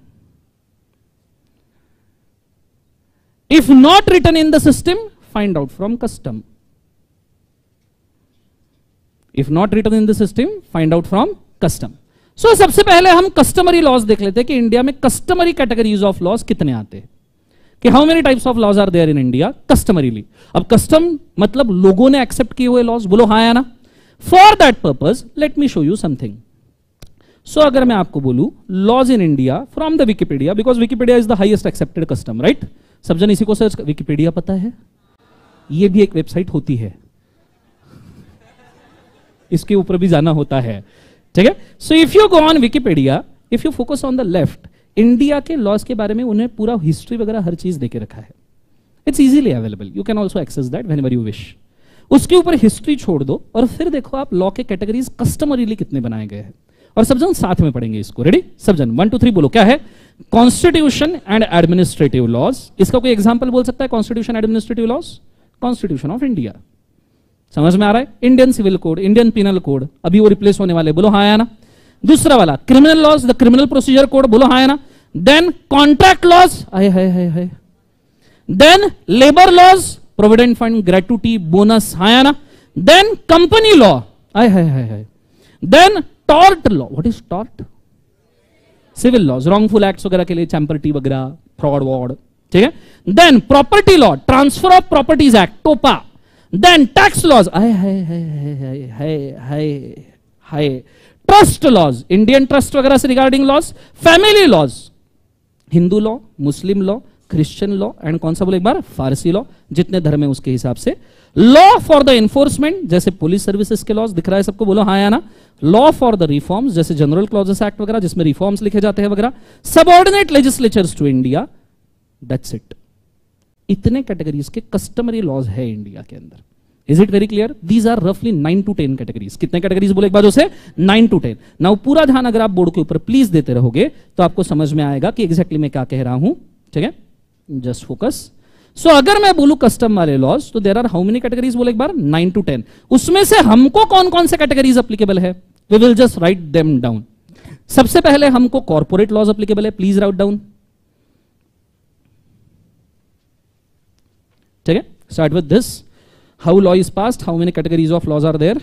if not written in the system find out from custom. If not written in the system find out from custom. So सबसे पहले हम कस्टमरी लॉज देख लेते हैं कि इंडिया में कस्टमरी कैटेगरीज ऑफ लॉज कितने आते हैं, कि how many types of laws are there in India customarily. अब कस्टम मतलब लोगों ने एक्सेप्ट किए हुए लॉज, बोलो हाँ या ना। For that purpose let me show you something. So अगर मैं आपको बोलूं laws in India from the Wikipedia, because Wikipedia is the highest accepted custom, right. सब जन इसी को सर्च, विकिपीडिया पता है, ये भी एक वेबसाइट होती है, इसके ऊपर भी जाना होता है, ठीक है। So if you go on Wikipedia, if you focus on the left, India के लॉज के बारे में उन्हें पूरा हिस्ट्री वगैरह हर चीज देके रखा है। It's easily available, you can also access that whenever you wish. उसके ऊपर हिस्ट्री छोड़ दो और फिर देखो आप लॉ के कैटेगरीज कस्टमरीली कितने बनाए गए हैं, और सब जन साथ में पढ़ेंगे इसको। रेडी सब जन, वन टू थ्री बोलो। क्या है? Constitution and administrative laws. इसका कोई एग्जांपल बोल सकता है? Constitution administrative laws, constitution of India, समझ में आ रहा है? Indian civil code, Indian penal code, अभी वो रिप्लेस होने वाले, बोलो हाँ या ना। दूसरा वाला criminal laws, the criminal procedure code, बोलो हाँ या ना। Then contract laws, hi hi hi hi. Then labour laws, provident fund, gratuity, bonus, हाँ या ना। Then company law, hi hi hi hi. Then tort law, what is tort? Civil laws, wrongful acts वगैरह के लिए, champerty वगैरह, fraud ward, ठीक है। Then property law, transfer of properties act, TOPA. Then tax laws, hi hi hi hi hi hi hi. Trust laws, Indian trust वगैरह से regarding laws. Family laws, Hindu law, Muslim law, Christian law, and कौन सा बोले एक बार? फारसी law, जितने धर्म है उसके हिसाब से। लॉ फॉर द एनफोर्समेंट, जैसे पुलिस सर्विसेज के लॉज, दिख रहा है सबको, बोलो हाँ या ना। लॉ फॉर द रिफॉर्म्स, जैसे जनरल क्लॉजेस एक्ट वगैरह जिसमें रिफॉर्म्स लिखे जाते हैं वगैरह। Subordinate legislatures to India, that's it. इतने कैटेगरीज के कस्टमरी लॉज है इंडिया के अंदर। Is it very clear? These are रफली नाइन टू टेन कैटेगरीज। कितने कैटेगरीज बोले एक बार उसे? Nine to ten. नाउ पूरा ध्यान अगर आप बोर्ड के ऊपर प्लीज देते रहोगे तो आपको समझ में आएगा कि एग्जैक्टली मैं क्या कह रहा हूं, ठीक है। Just focus. सो अगर मैं बोलूं कस्टम वाले लॉज, तो there are how many categories बोले एक बार? Nine to ten. उसमें से हमको कौन कौन से कैटेगरीज अप्लीकेबल है? We will just write them down. सबसे पहले हमको कॉर्पोरेट लॉज अप्लीकेबल है, प्लीज राइट डाउन, ठीक है। Start with this, how law is passed, how many categories of laws are there.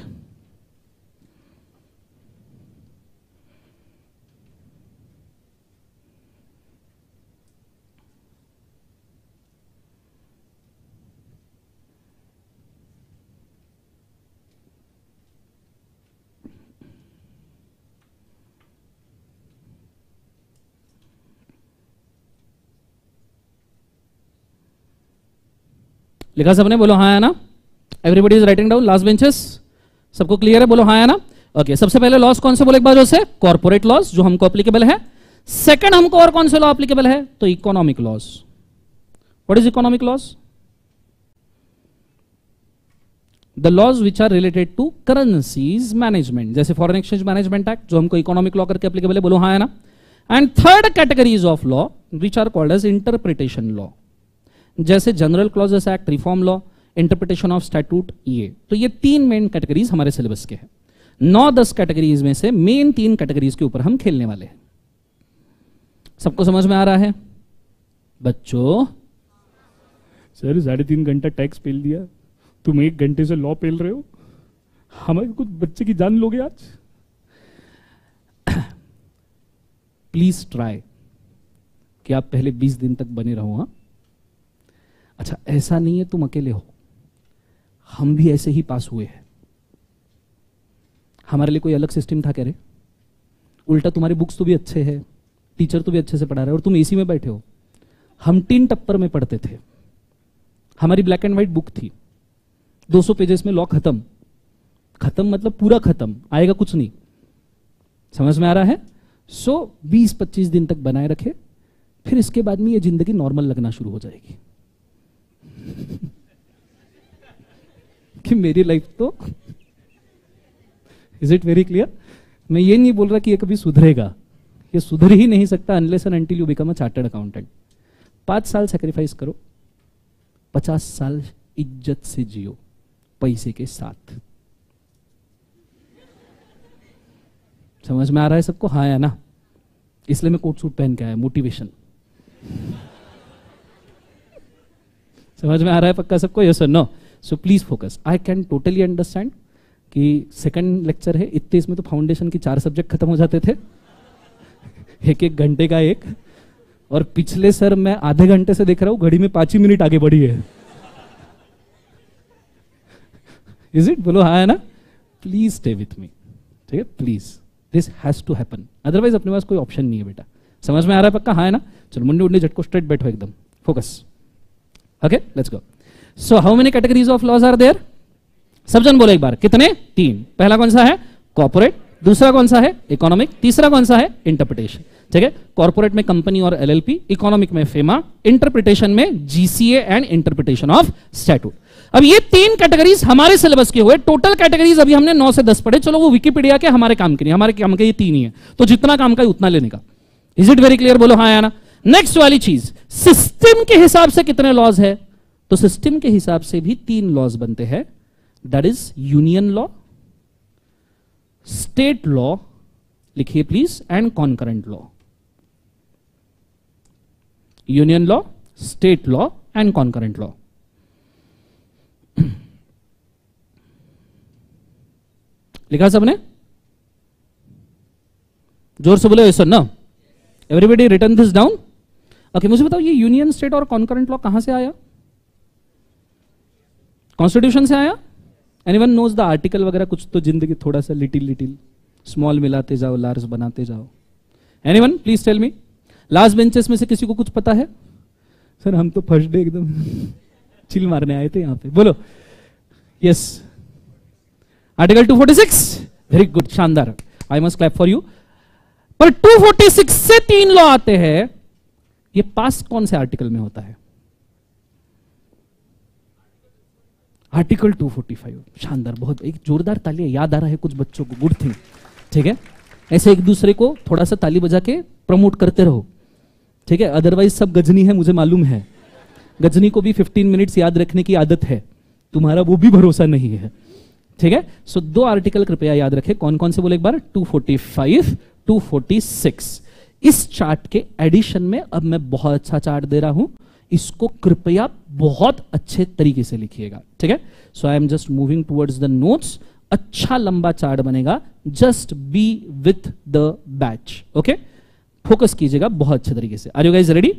लिखा सबने? बोलो हाँ या ना। Everybody is writing down, last benches, सबको क्लियर है? बोलो हाँ या ना। ओके, सबसे पहले लॉज कौन से बोले एक बार? से कॉर्पोरेट लॉज जो हमको अप्लीकेबल है। सेकंड हमको और कौन से लॉ अप्लीकेबल है? तो economic laws. What is economic laws? The laws which are related to currencies management, जैसे फॉरेन एक्सचेंज मैनेजमेंट एक्ट जो हमको इकोनॉमिक लॉ करके अप्लीकेबल है, बोलो हाँ या ना। And third categories of law which are called as interpretation law, जैसे general clauses act, reform law, interpretation of statute, ये। तो ये तीन मेन कैटेगरीज हमारे सिलेबस के हैं। नौ दस कैटेगरीज में से मेन तीन कैटेगरीज के ऊपर हम खेलने वाले हैं। सबको समझ में आ रहा है बच्चों? सर साढ़े तीन घंटा टैक्स पेल दिया, तुम एक घंटे से लॉ पेल रहे हो, हमारे कुछ बच्चे की जान लोगे आज। प्लीज ट्राई कि आप पहले बीस दिन तक बने रहो। हाँ, अच्छा, ऐसा नहीं है तुम अकेले हो, हम भी ऐसे ही पास हुए हैं। हमारे लिए कोई अलग सिस्टम था क्या रे? उल्टा तुम्हारे बुक्स तो भी अच्छे हैं, टीचर तो भी अच्छे से पढ़ा रहे हैं, और तुम एसी में बैठे हो। हम टीन टप्पर में पढ़ते थे, हमारी ब्लैक एंड व्हाइट बुक थी, दो सौ पेजेस में लॉ खत्म। खत्म मतलब पूरा खत्म, आएगा कुछ नहीं। समझ में आ रहा है? सो बीस पच्चीस दिन तक बनाए रखे, फिर इसके बाद में ये जिंदगी नॉर्मल लगना शुरू हो जाएगी। कि मेरी लाइफ तो, इज इट वेरी क्लियर? मैं ये नहीं बोल रहा कि ये कभी सुधरेगा, ये सुधर ही नहीं सकता unless and until you become a chartered accountant. पांच साल सेक्रीफाइस करो, पचास साल इज्जत से जियो, पैसे के साथ। समझ में आ रहा है सबको? हाँ या ना? इसलिए मैं कोट सूट पहन के आया, मोटिवेशन। समझ में आ रहा है पक्का सबको? यस और no? So please focus. I can totally understand कि सेकंड लेक्चर है, इतने इसमें तो फाउंडेशन की चार सब्जेक्ट खत्म हो जाते थे, एक एक घंटे का एक, और पिछले सर मैं आधे घंटे से देख रहा हूं घड़ी में पांच ही मिनट आगे बढ़ी है। Is it? बोलो हाँ है ना? प्लीज स्टे विथ मी, ठीक है? Please, this has to happen, otherwise अपने पास कोई ऑप्शन नहीं है बेटा। समझ में आ रहा है पक्का? हाँ है ना? चलो मुंडी उंडी झटको, स्ट्रेट बैठो, एकदम focus. Okay, let's go. So how many categories of laws are there? सब जन बोलो एक बार, कितने? तीन। पहला कौन सा है? कॉर्पोरेट। दूसरा कौन सा है? इकोनॉमिक। तीसरा कौन सा है? इंटरप्रिटेशन। ठीक है? कॉर्पोरेट में कंपनी और एलएलपी, इकोनॉमिक में फेमा, इंटरप्रिटेशन में GCA and interpretation of statute. अब ये तीन कैटेगरीज हमारे सिलेबस के हुए। टोटल कैटेगरीज अभी हमने नौ से दस पढ़े। चलो वो विकिपीडिया के, हमारे काम के नहीं, हमारे काम के ये तीन ही है, तो जितना काम का है उतना लेने का। Is it very clear? बोलो हाँ या ना? नेक्स्ट वाली चीज, सिस्टम के हिसाब से कितने लॉज है? तो सिस्टम के हिसाब से भी तीन लॉज बनते हैं, that is union law, state law, लिखिए please, and concurrent law. Union law, state law and concurrent law. लिखा सबने? जोर से बोले यस और no? Everybody written this down? Okay, मुझे बताओ ये यूनियन, स्टेट और कॉन्करेंट लॉ कहां से आया? कॉन्स्टिट्यूशन से आया? एनीवन नोज द आर्टिकल वगैरह कुछ तो? जिंदगी थोड़ा सा लिटिल लिटिल स्मॉल मिलाते जाओ, लार्ज बनाते जाओ। Anyone please tell me. Last benches में से किसी को कुछ पता है? सर हम तो फर्स्ट डे एकदम चिल मारने आए थे यहां पे। बोलो yes. Article two forty six, very good, शानदार, I must clap for you. पर टू फोर्टी सिक्स से तीन लॉ आते हैं, ये पास कौन से आर्टिकल में होता है? Article two forty five. शानदार, बहुत, एक जोरदार ताली। याद आ रहा है कुछ बच्चों को, गुड थिंग। ठीक है, ऐसे एक दूसरे को थोड़ा सा ताली बजा के प्रमोट करते रहो, ठीक है? अदरवाइज सब गजनी है, मुझे मालूम है। गजनी को भी फिफ्टीन मिनट्स याद रखने की आदत है, तुम्हारा वो भी भरोसा नहीं है, ठीक है? सो दो आर्टिकल कृपया याद रखें। कौन कौन से बोले एक बार? Two forty five, two forty six. इस चार्ट के एडिशन में अब मैं बहुत अच्छा चार्ट दे रहा हूं, इसको कृपया बहुत अच्छे तरीके से लिखिएगा, ठीक है? So I am just moving towards the notes. अच्छा लंबा चार्ट बनेगा, just be with the batch, okay? Focus कीजिएगा बहुत अच्छे तरीके से। Are you guys ready?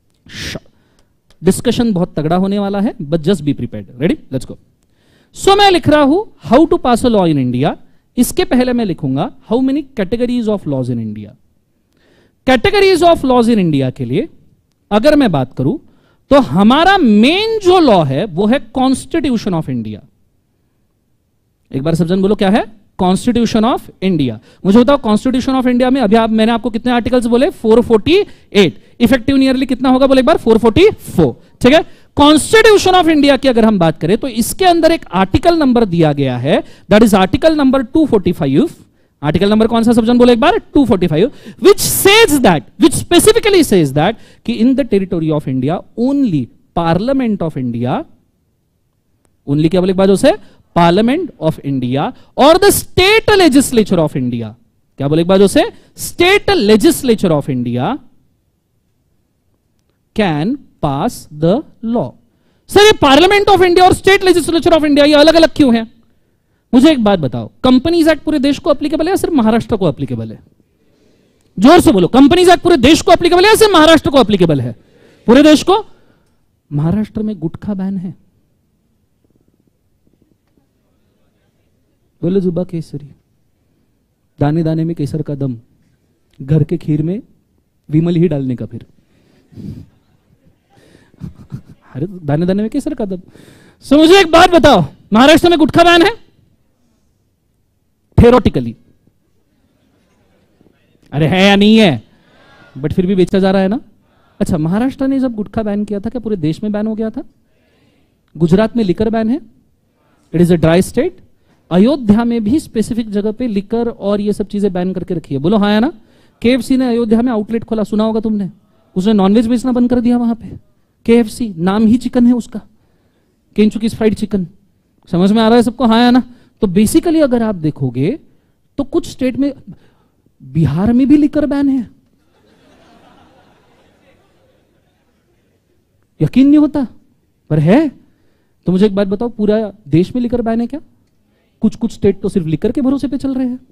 Discussion बहुत तगड़ा होने वाला है, but just be prepared. Ready? Let's go. So मैं लिख रहा हूं how to pass a law in India. इसके पहले मैं लिखूंगा how many categories of laws in India. Categories of laws in India के लिए अगर मैं बात करूं तो हमारा मेन जो लॉ है वो है कॉन्स्टिट्यूशन ऑफ इंडिया। एक बार सब जन बोलो क्या है? Constitution of India. मुझे बताओ कॉन्स्टिट्यूशन ऑफ इंडिया में अभी आप, मैंने आपको कितने आर्टिकल्स बोले? Four forty eight. Effective nearly कितना होगा बोले एक बार? फोर फोर्टी फोर, ठीक है? कॉन्स्टिट्यूशन ऑफ इंडिया की अगर हम बात करें तो इसके अंदर एक आर्टिकल नंबर दिया गया है, that is article number two forty five. Article number कौन सा सब जन बोले एक बार? Two forty five, which says that, which specifically says that कि in the territory of India only Parliament of India, only क्या बोले एक बार उसे? Parliament of India or the State Legislature of India, क्या बोले एक बार उसे? State Legislature of India can pass the law। Sir ये Parliament of India और State Legislature of India ये अलग अलग क्यों है? मुझे एक बात बताओ, कंपनीज एक्ट पूरे देश को एप्लीकेबल है या सिर्फ महाराष्ट्र को एप्लीकेबल है? जोर से बोलो, कंपनीज एक्ट पूरे देश को एप्लीकेबल है या सिर्फ महाराष्ट्र को एप्लीकेबल है? पूरे देश को। महाराष्ट्र में गुटखा बैन है, बोलो जुबा केसरी, दाने दाने में केसर का दम, घर के खीर में विमल ही डालने का फिर। अरे दाने दाने में केसर का दम। सो मुझे एक बात बताओ, महाराष्ट्र में गुटखा बैन है थेरोटिकली? अरे है या नहीं है? बट फिर भी बेचा जा रहा है ना। अच्छा, महाराष्ट्र ने जब गुटखा बैन किया था क्या पूरे देश में बैन हो गया था? गुजरात में लिकर बैन है, it is a dry state. Ayodhya में भी स्पेसिफिक जगह पे लिकर और ये सब चीजें बैन करके रखी है, बोलो हाँ या ना? केएफसी ने अयोध्या में आउटलेट खोला, सुना होगा तुमने, उसने नॉनवेज बेचना बंद कर दिया वहां पे। केएफसी नाम ही चिकन है उसका, केंचुकीज फ्राइड चिकन। समझ में आ रहा है सबको हाँ या ना? तो बेसिकली अगर आप देखोगे तो कुछ स्टेट में, बिहार में भी लिकर बैन है, यकीन नहीं होता पर है। तो मुझे एक बात बताओ, पूरा देश में लिकर बैन है क्या? कुछ कुछ स्टेट तो सिर्फ लिकर के भरोसे पे चल रहे हैं।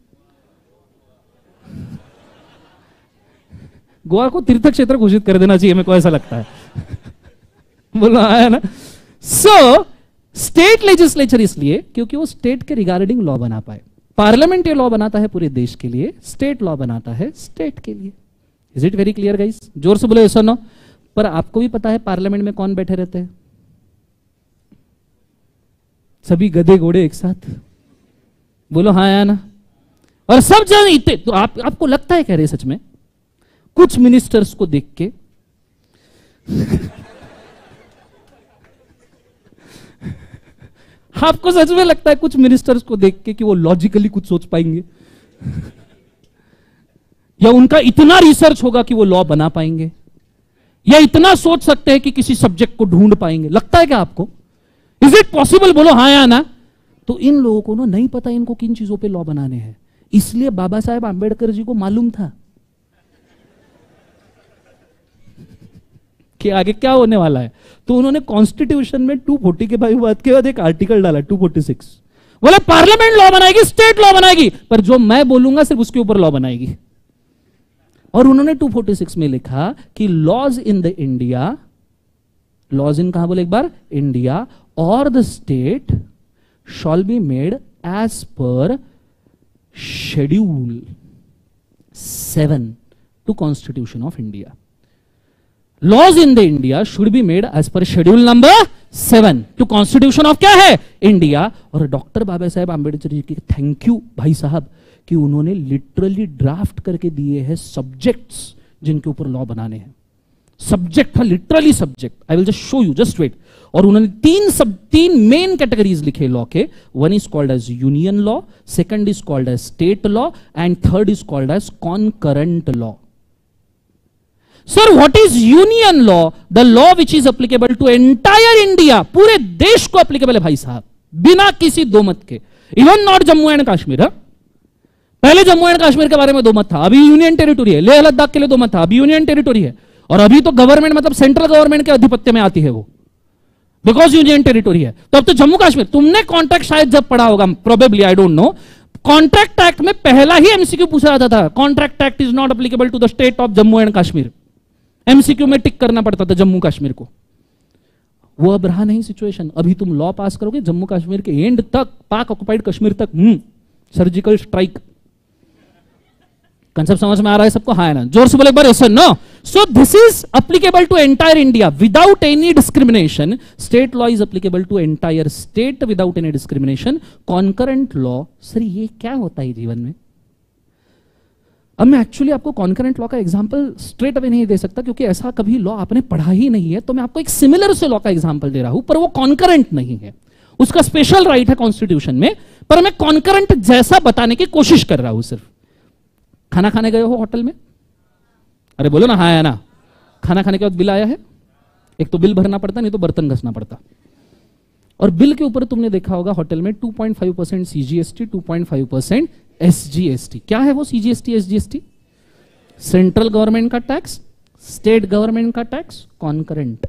गोवा को तीर्थ क्षेत्र घोषित कर देना चाहिए, मेरे को ऐसा लगता है। बोलो आया ना। सो स्टेट लेजिस्लेचर इसलिए क्योंकि वो स्टेट के रिगार्डिंग लॉ बना पाए। पार्लियामेंट ये लॉ बनाता है पूरे देश के लिए, स्टेट लॉ बनाता है स्टेट के लिए। Is it very clear guys? जोर से बोलो यस और नो। पर आपको भी पता है पार्लियामेंट में कौन बैठे रहते हैं? सभी गधे घोड़े एक साथ। बोलो हाँ या ना। और सब जन इतने तो आप, आपको लगता है कह रहे सच में? कुछ मिनिस्टर्स को देख के आपको सच में लगता है कुछ मिनिस्टर्स को देख के कि वो लॉजिकली कुछ सोच पाएंगे या उनका इतना रिसर्च होगा कि वो लॉ बना पाएंगे या इतना सोच सकते हैं कि किसी सब्जेक्ट को ढूंढ पाएंगे? लगता है क्या आपको? Is it possible? बोलो हाँ या ना। तो इन लोगों को ना नहीं पता इनको किन चीजों पे लॉ बनाने हैं, इसलिए बाबा साहेब आंबेडकर जी को मालूम था कि आगे क्या होने वाला है। तो उन्होंने कॉन्स्टिट्यूशन में दो सौ चालीस के बाद के बाद एक आर्टिकल डाला दो सौ छियालीस। बोला पार्लियामेंट लॉ बनाएगी, स्टेट लॉ बनाएगी, पर जो मैं बोलूंगा सिर्फ उसके ऊपर लॉ बनाएगी। और उन्होंने दो सौ छियालीस में लिखा कि laws in the India, laws in कहां बोले एक बार? इंडिया और the state shall be made as per schedule seven to constitution of India. Laws in the India should be made as per schedule number seven to constitution of क्या है? India. और doctor Baba Saheb Ambedkar जी की thank you भाई साहब कि उन्होंने literally draft करके दिए हैं सब्जेक्ट्स जिनके ऊपर लॉ बनाने हैं। सब्जेक्ट था, literally subject. I will just show you, just wait. और उन्होंने तीन सब तीन मेन कैटेगरीज लिखे लॉ के। One is called as union law, second is called as state law and third is called as concurrent law. Sir what is union law? The law which is applicable to entire India, पूरे देश को applicable है भाई साहब, बिना किसी दो मत के। Even not Jammu and Kashmir. पहले जम्मू एंड कश्मीर के बारे में दो मत था, अभी यूनियन टेरिटोरी है। लेह लद्दाख के लिए दो मत था, अभी यूनियन टेरिटोरी है। और अभी तो गवर्नमेंट मतलब सेंट्रल गवर्नमेंट के अधिपत्य में आती है वो, बिकॉज यूनियन टेरिटोरी है। तो अब तो जम्मू कश्मीर, तुमने कॉन्ट्रैक्ट शायद जब पढ़ा होगा, probably, I don't know. Contract act में पहला ही एमसीक्यू पूछा जाता था, contract act is not applicable to the state of Jammu and Kashmir. MCQ में टिक करना पड़ता था जम्मू कश्मीर को। वो अब रहा नहीं सिचुएशन। अभी तुम लॉ पास करोगे जम्मू कश्मीर के एंड तक, पाक ऑक्युपाइड कश्मीर तक, हम्म सर्जिकल स्ट्राइक। कंसेप्ट समझ में आ रहा है सबको? हाँ है ना? जोर से बोले एक बार yes no. So this is applicable to entire India without any discrimination. State law is applicable to entire state without any discrimination. Concurrent law, sir ये क्या होता है जीवन में? अब मैं एक्चुअली आपको कॉन्करेंट लॉ का एग्जांपल स्ट्रेट अवे नहीं दे सकता क्योंकि ऐसा कभी लॉ आपने पढ़ा ही नहीं है। तो मैं आपको एक सिमिलर से लॉ का एग्जांपल दे रहा हूं, पर वो कॉन्करेंट नहीं है। उसका स्पेशल राइट है कॉन्स्टिट्यूशन में, पर मैं कॉन्करेंट जैसा बताने की कोशिश कर रहा हूं सिर्फ। खाना खाने गए हो होटल में? अरे बोलो ना हाँ या ना। खाना खाने के बाद बिल आया है, एक तो बिल भरना पड़ता, नहीं तो बर्तन घसना पड़ता। और बिल के ऊपर तुमने देखा होगा होटल में two point five percent CGST, two point five percent SGST. क्या है वो सीजीएसटी एसजीएसटी? सेंट्रल गवर्नमेंट का टैक्स, स्टेट गवर्नमेंट का टैक्स, कॉन्करेंट।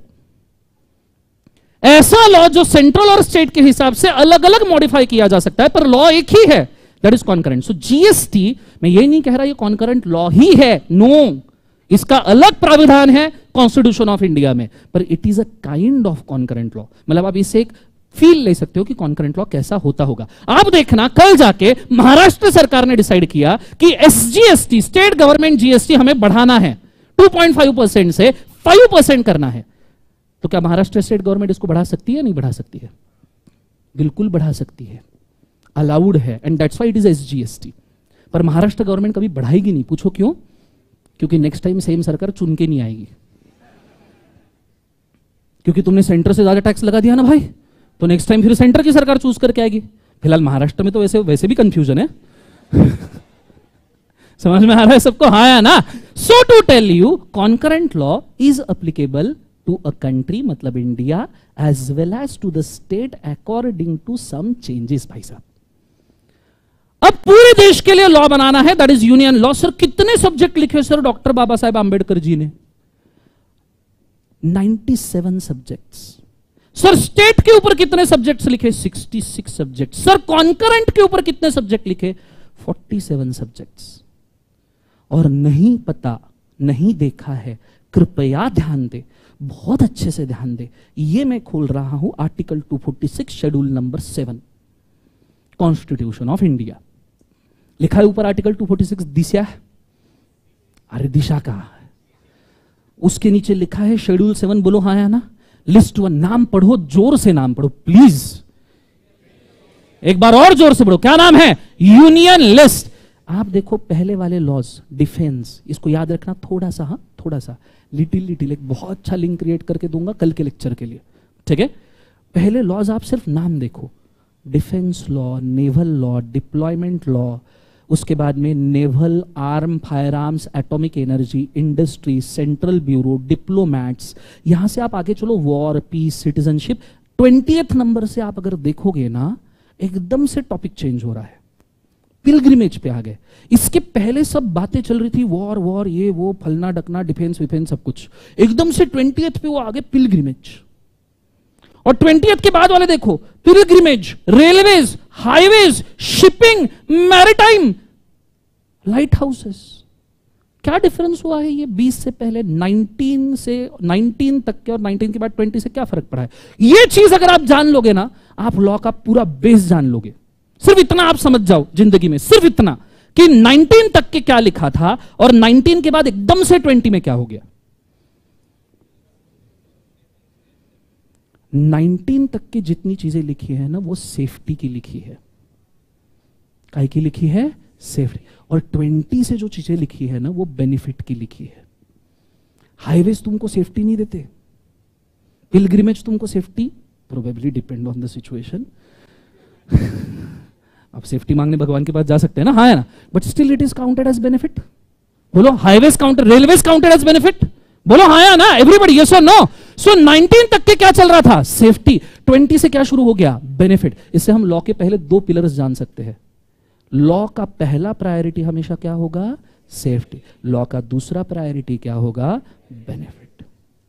ऐसा लॉ जो सेंट्रल और स्टेट के हिसाब से अलग अलग मॉडिफाई किया जा सकता है, पर लॉ एक ही है, that is concurrent. So GST, मैं ये नहीं कह रहा ये कॉन्करेंट लॉ ही है, नो no. इसका अलग प्राविधान है कॉन्स्टिट्यूशन ऑफ इंडिया में, पर it is a kind of concurrent law. मतलब आप इससे एक फील ले सकते हो कि कॉन्करेंट लॉ कैसा होता होगा। आप देखना कल जाके महाराष्ट्र सरकार ने डिसाइड किया कि एसजीएसटी, स्टेट गवर्नमेंट जीएसटी हमें बढ़ाना है, टू पॉइंट फाइव परसेंट से फाइव परसेंट करना है। तो क्या महाराष्ट्र स्टेट गवर्नमेंट इसको बढ़ा सकती है? नहीं बढ़ा सकती है, बिल्कुल बढ़ा सकती है, अलाउड है, and that's why it is SGST. पर महाराष्ट्र गवर्नमेंट कभी बढ़ाएगी नहीं। पूछो क्यों? क्योंकि नेक्स्ट टाइम सेम सरकार चुन के नहीं आएगी, क्योंकि तुमने सेंटर से ज्यादा टैक्स लगा दिया ना भाई, तो नेक्स्ट टाइम फिर सेंटर की सरकार चूज करके आएगी। फिलहाल महाराष्ट्र में तो वैसे वैसे भी कंफ्यूजन है। समझ में आ रहा है सबको? हाँ या ना? So to tell you, concurrent law is applicable to a country, मतलब India, as well as to the state according to some changes. भाई साहब अब पूरे देश के लिए लॉ बनाना है, that is union law. Sir कितने सब्जेक्ट लिखे सर डॉक्टर बाबा साहेब आंबेडकर जी ने? Ninety seven subjects. Sir state के ऊपर कितने सब्जेक्ट्स लिखे? Sixty six subject. Sir concurrent के ऊपर कितने सब्जेक्ट लिखे? Forty seven subjects. और नहीं पता, नहीं देखा है, कृपया ध्यान दे, बहुत अच्छे से ध्यान दे। ये मैं खोल रहा हूं article two forty six schedule number seven constitution of India. लिखा है ऊपर article two forty six Disha. अरे दिशा कहां है? उसके नीचे लिखा है शेड्यूल सेवन। बोलो हाँ या ना? List one. नाम पढ़ो, जोर से नाम पढ़ो प्लीज, एक बार और जोर से पढ़ो। क्या नाम है? Union list. आप देखो पहले वाले लॉज, डिफेंस, इसको याद रखना थोड़ा सा, हाँ थोड़ा सा, लिटिल लिटिल, एक बहुत अच्छा लिंक क्रिएट करके दूंगा कल के लेक्चर के लिए, ठीक है? पहले लॉज आप सिर्फ नाम देखो, defence law, naval law, deployment law, उसके बाद में naval arm, fire arms, atomic energy, industry, central bureau, diplomats, यहां से आप आगे चलो, war, peace, citizenship. Twentieth number से आप अगर देखोगे ना, एकदम से टॉपिक चेंज हो रहा है, पिलग्रिमेज पे आ गए। इसके पहले सब बातें चल रही थी, वॉर वॉर ये वो फलना डकना, डिफेंस विफेंस सब कुछ, एकदम से ट्वेंटिएथ पे वो आगे पिलग्रिमेज। और ट्वेंटिएथ के बाद वाले देखो, pilgrimage, railways, highways, shipping, maritime, light houses. क्या डिफरेंस हुआ है ये बीस से पहले? नाइनटीन से नाइनटीन तक के और नाइनटीन के बाद ट्वेंटी से क्या फर्क पड़ा है? ये चीज अगर आप जान लोगे ना, आप लॉ का पूरा बेस जान लोगे। सिर्फ इतना आप समझ जाओ जिंदगी में, सिर्फ इतना कि नाइनटीन तक के क्या लिखा था और नाइनटीन के बाद एकदम से ट्वेंटी में क्या हो गया। नाइनटीन तक की जितनी चीजें लिखी है ना, वो सेफ्टी की लिखी है। काय की लिखी है? सेफ्टी। और ट्वेंटी से जो चीजें लिखी है ना, वो बेनिफिट की लिखी है। हाईवेज तुमको सेफ्टी नहीं देते, पिलग्रिमेज तुमको safety, probably depend on the situation. आप सेफ्टी मांगने भगवान के पास जा सकते हैं ना, हाँ है ना, but still it is counted as benefit. बोलो highways counted, railways counted as benefit. बोलो हाँ या ना, एवरीबॉडी यस और नो। सो नाइनटीन तक के क्या चल रहा था? सेफ्टी। ट्वेंटी से क्या शुरू हो गया? बेनिफिट। इससे हम लॉ के पहले दो पिलर्स जान सकते हैं। लॉ का पहला प्रायोरिटी हमेशा क्या होगा? सेफ्टी। लॉ का दूसरा प्रायोरिटी क्या होगा? Benefit.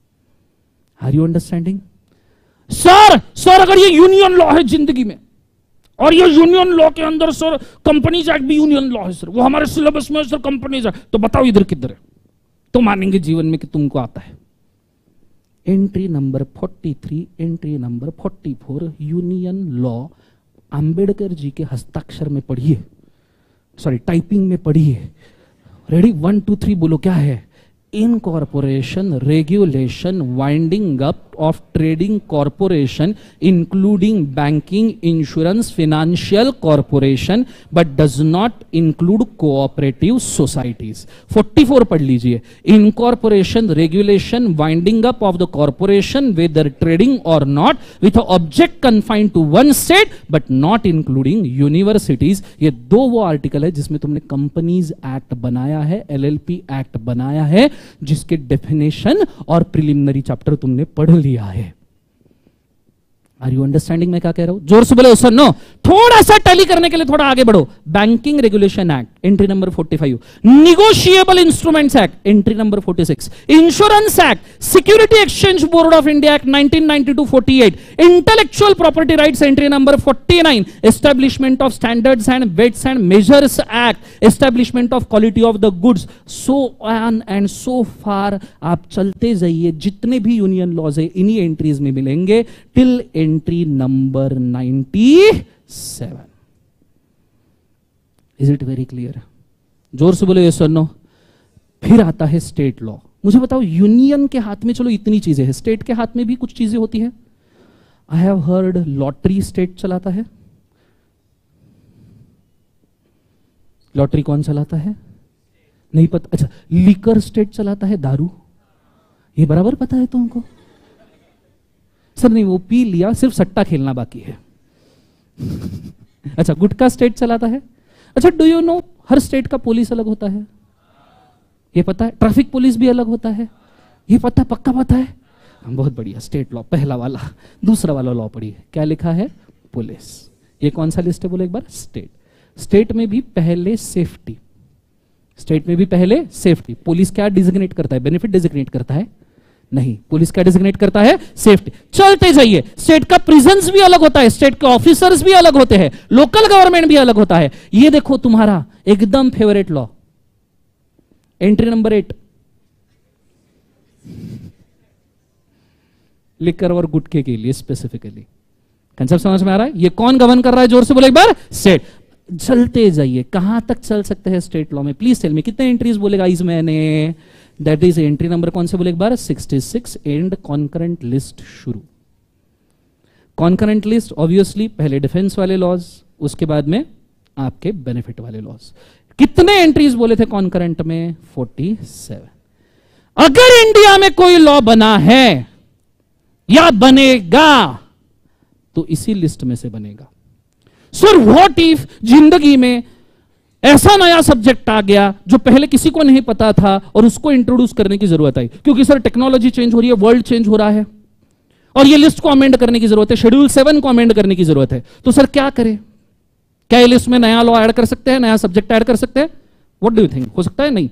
Are you understanding? Sir sir अगर ये यूनियन लॉ है जिंदगी में, और ये यूनियन लॉ के अंदर सर कंपनीज एक्ट भी यूनियन लॉ है सर, वो हमारे सिलेबस में सर कंपनीज एक्ट, तो बताओ इधर किधर है? तो मानेंगे जीवन में कि तुमको आता है। Entry number forty three, entry number forty four, union law Ambedkar ji के हस्ताक्षर में पढ़िए, सॉरी टाइपिंग में पढ़िए। रेडी? वन टू थ्री बोलो। क्या है? Incorporation, regulation, winding up of trading corporation including banking, insurance, financial corporation but does not include cooperative societies। Forty four पढ़ लीजिए। incorporation, regulation, winding up of the corporation whether trading or not with a object confined to one state but not including universities। ये दो वो article है जिसमें तुमने companies act बनाया है, एलएलपी एक्ट बनाया है, जिसके डेफिनेशन और प्रिलिमिनरी चैप्टर तुमने पढ़ लिया है। आर यू अंडरस्टैंडिंग मैं क्या कह रहा हूं? जोर से बोलो सर नो। थोड़ा सा टैली करने के लिए थोड़ा आगे बढ़ो। Banking regulation act, entry number forty five. Negotiable instruments act, entry number forty six. Insurance act, security exchange board of India act nineteen ninety two forty eight. Intellectual property rights, entry number forty nine. Establishment of standards and weights and measures act, establishment of quality of the goods, so on and so far. आप चलते जाइए, जितने भी union laws है इन्हीं entries में मिलेंगे till entry number ninety seven. Is it very clear? जोर से बोलो यस और नो। फिर आता है स्टेट लॉ। मुझे बताओ, यूनियन के हाथ में चलो इतनी चीजें हैं, स्टेट के हाथ में भी कुछ चीजें होती है। I have heard lottery state चलाता है। लॉटरी कौन चलाता है? नहीं पता। अच्छा, लिकर स्टेट चलाता है, दारू। ये बराबर पता है तुमको? सर नहीं, वो पी लिया, सिर्फ सट्टा खेलना बाकी है। अच्छा, गुटखा स्टेट चलाता है। अच्छा, डू यू नो हर स्टेट का पुलिस अलग होता है? ये पता है? ट्रैफिक पुलिस भी अलग होता है, ये पता है? पक्का पता है? बहुत बढ़िया। स्टेट लॉ पहला वाला। दूसरा वाला लॉ पढ़िए, क्या लिखा है? पुलिस। ये कौन सा लिस्ट है बोलो एक बार? स्टेट। स्टेट में भी पहले सेफ्टी, स्टेट में भी पहले सेफ्टी। पुलिस क्या डिजिग्नेट करता है? बेनिफिट डिजिग्नेट करता है। नहीं, पुलिस क्या डिजिग्नेट करता है? सेफ्टी। चलते जाइए, स्टेट का प्रिजन्स भी अलग होता है, स्टेट के ऑफिसर्स भी अलग होते हैं, लोकल गवर्नमेंट भी अलग होता है। ये देखो तुम्हारा एकदम favourite law, entry number eight, liquor और गुटखे के लिए स्पेसिफिकली। कंसेप्ट समझ में आ रहा है? ये कौन गवर्न कर रहा है? जोर से बोलो एक बार। स्टेट। चलते जाइए, कहां तक चल सकते हैं स्टेट लॉ में? प्लीज टेल मी, कितने एंट्रीज बोलेगा इस मैंने? दैट इज एंट्री नंबर कौन से बोले एक बार? Sixty six and concurrent list शुरू। कॉन्करेंट लिस्ट ऑब्वियसली पहले डिफेंस वाले लॉज, उसके बाद में आपके बेनिफिट वाले लॉज। कितने एंट्रीज बोले थे कॉन्करेंट में? Forty seven. अगर इंडिया में कोई लॉ बना है या बनेगा तो इसी लिस्ट में से बनेगा। सर व्हाट इफ जिंदगी में ऐसा नया सब्जेक्ट आ गया जो पहले किसी को नहीं पता था और उसको इंट्रोड्यूस करने की जरूरत आई, क्योंकि सर टेक्नोलॉजी चेंज हो रही है, वर्ल्ड चेंज हो रहा है और ये लिस्ट को अमेंड करने की जरूरत है, शेड्यूल सेवन को अमेंड करने की जरूरत है। तो सर क्या करें? क्या ये लिस्ट में नया लॉ ऐड कर सकते हैं, नया सब्जेक्ट ऐड कर सकते हैं? What do you think? हो सकता है? नहीं?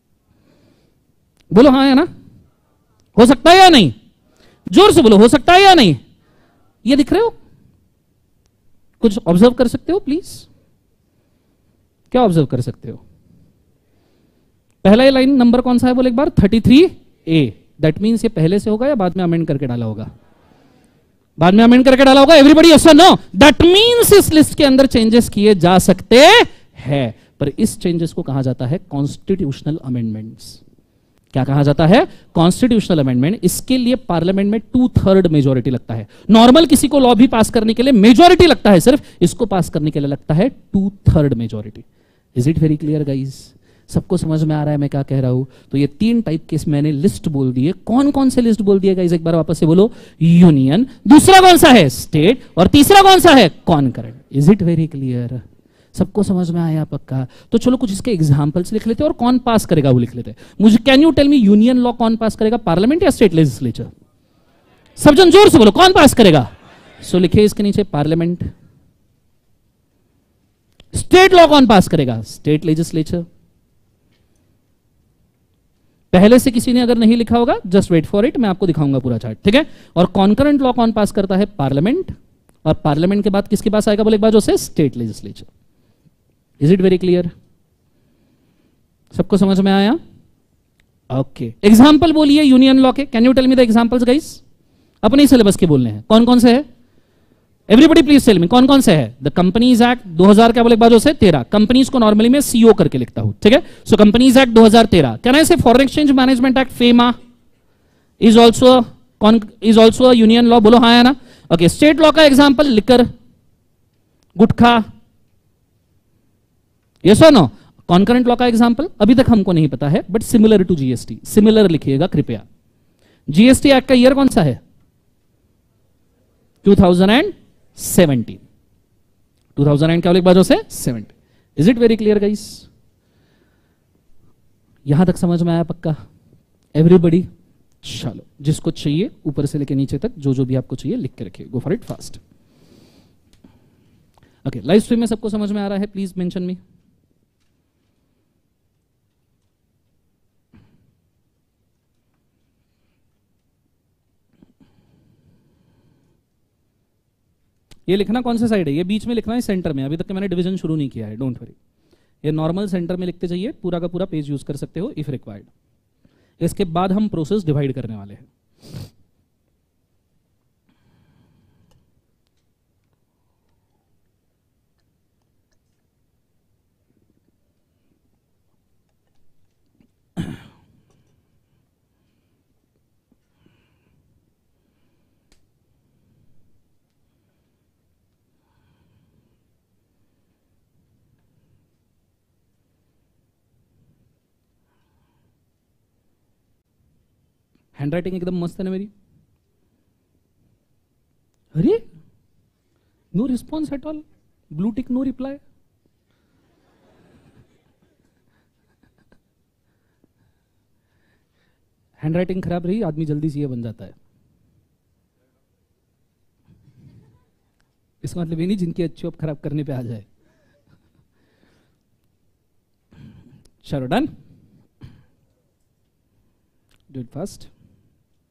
बोलो हाँ या ना? हो सकता है या नहीं? जोर से बोलो, हो सकता है या नहीं? ये दिख रहे हो? कुछ ऑब्जर्व कर सकते हो प्लीज? क्या ऑब्जर्व कर सकते हो? पहला ये लाइन नंबर कौन सा है बोले एक बार? Thirty three A. That means ये पहले से होगा या बाद में अमेंड करके डाला होगा? बाद में अमेंड करके डाला होगा। एवरीबडी यस और नो? दैट मींस इस लिस्ट के अंदर चेंजेस किए जा सकते हैं, पर इस चेंजेस को कहा जाता है कॉन्स्टिट्यूशनल अमेंडमेंट्स। क्या कहा जाता है? Constitutional amendment. इसके लिए पार्लियामेंट में टू थर्ड मेजोरिटी लगता है। नॉर्मल किसी को लॉ भी पास करने के लिए मेजोरिटी लगता है सिर्फ, इसको पास करने के लिए लगता है two third majority. Is it very clear guys? सबको समझ में आ रहा है मैं क्या कह रहा हूं? तो ये तीन टाइप के मैंने लिस्ट बोल दिए। कौन कौन से लिस्ट बोल दिए गाइज? एक बार वापस से बोलो। यूनियन, दूसरा कौन सा है? स्टेट, और तीसरा कौन सा है? Concurrent. Is it very clear? सबको समझ में आया पक्का? तो चलो कुछ इसके एग्जांपल्स लिख लेते हैं और कौन पास करेगा वो लिख लेते हैं। मुझे can you tell me, union law कौन पास करेगा? पार्लियामेंट या स्टेट लेजिस्लेचर? सब जन जोर से बोलो, कौन पास करेगा? सो so, लिखिए इसके नीचे पार्लियामेंट। स्टेट लॉ कौन पास करेगा? State legislature. पहले से किसी ने अगर नहीं लिखा होगा जस्ट वेट फॉर इट, मैं आपको दिखाऊंगा पूरा चार्ट, ठीक है? और कॉन्करेंट लॉ कौन पास करता है? पार्लियामेंट। और पार्लियामेंट के बाद किसके पास आएगा बोले एक बार? जो से state legislature. Is it very clear? सबको समझ में आया? ओके, एग्जाम्पल बोलिए यूनियन लॉ के। Can you tell me the examples guys? अपने सिलेबस के बोलने हैं। कौन कौन से है? एवरीबडी प्लीज टेल मी कौन कौन से है? द कंपनीज एक्ट दो हज़ार क्या बोले एक बार? जो से तेरह। कंपनीज को नॉर्मली मैं सीओ करके लिखता हूं, ठीक है? सो कंपनीज एक्ट दो हज़ार तेरह। Can I say foreign exchange management act FEMA is also is also union law? बोलो हाँ या ना? ओके, स्टेट लॉ का एग्जाम्पल लिकर, गुटखा, यस और नो? कॉन्करेंट लॉ का एग्जांपल अभी तक हमको नहीं पता है, but similar to GST. Similar लिखिएगा कृपया। जीएसटी एक्ट का ईयर कौन सा है? Two thousand seventeen. Two thousand क्या बाजू से? Seventeen. Is it very clear guys? यहां तक समझ में आया पक्का? एवरीबडी? चलो, जिसको चाहिए ऊपर से लेके नीचे तक जो जो भी आपको चाहिए लिख के रखिए। Go for it fast. Okay, live stream में सबको समझ में आ रहा है? Please mention me. ये लिखना कौन से साइड है? ये बीच में लिखना है, सेंटर में। अभी तक मैंने डिवीजन शुरू नहीं किया है, डोंट वरी। ये नॉर्मल सेंटर में लिखते जाइए, पूरा का पूरा पेज यूज कर सकते हो इफ रिक्वायर्ड। इसके बाद हम प्रोसेस डिवाइड करने वाले हैं। हैंडराइटिंग एकदम मस्त है ना मेरी? अरे no response at all, blue tick, no reply. Handwriting खराब रही, आदमी जल्दी से ये बन जाता है। इसका मतलब ये नहीं जिनकी अच्छी अब खराब करने पे आ जाए। चलो डन, डू इट फास्ट।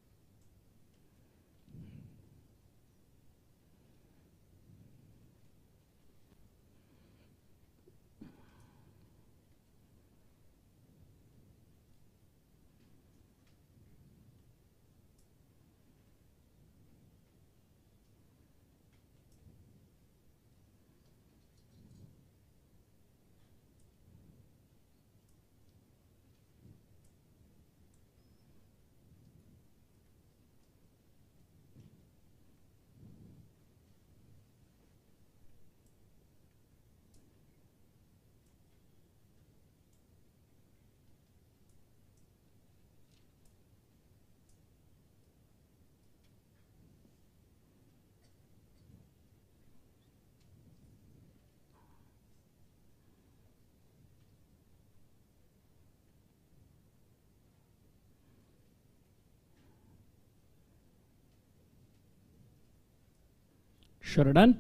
शरडन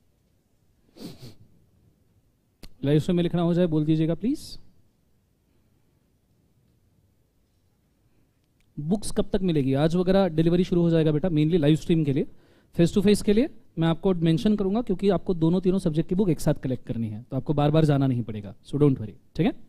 लाइव स्ट्रीम में लिखना हो जाए बोल दीजिएगा प्लीज। बुक्स कब तक मिलेगी? आज वगैरह डिलीवरी शुरू हो जाएगा बेटा, मेनली लाइव स्ट्रीम के लिए, फेस टू फेस के लिए मैं आपको मेंशन करूंगा, क्योंकि आपको दोनों तीनों सब्जेक्ट की बुक एक साथ कलेक्ट करनी है, तो आपको बार बार जाना नहीं पड़ेगा, सो डोंट वरी, ठीक है।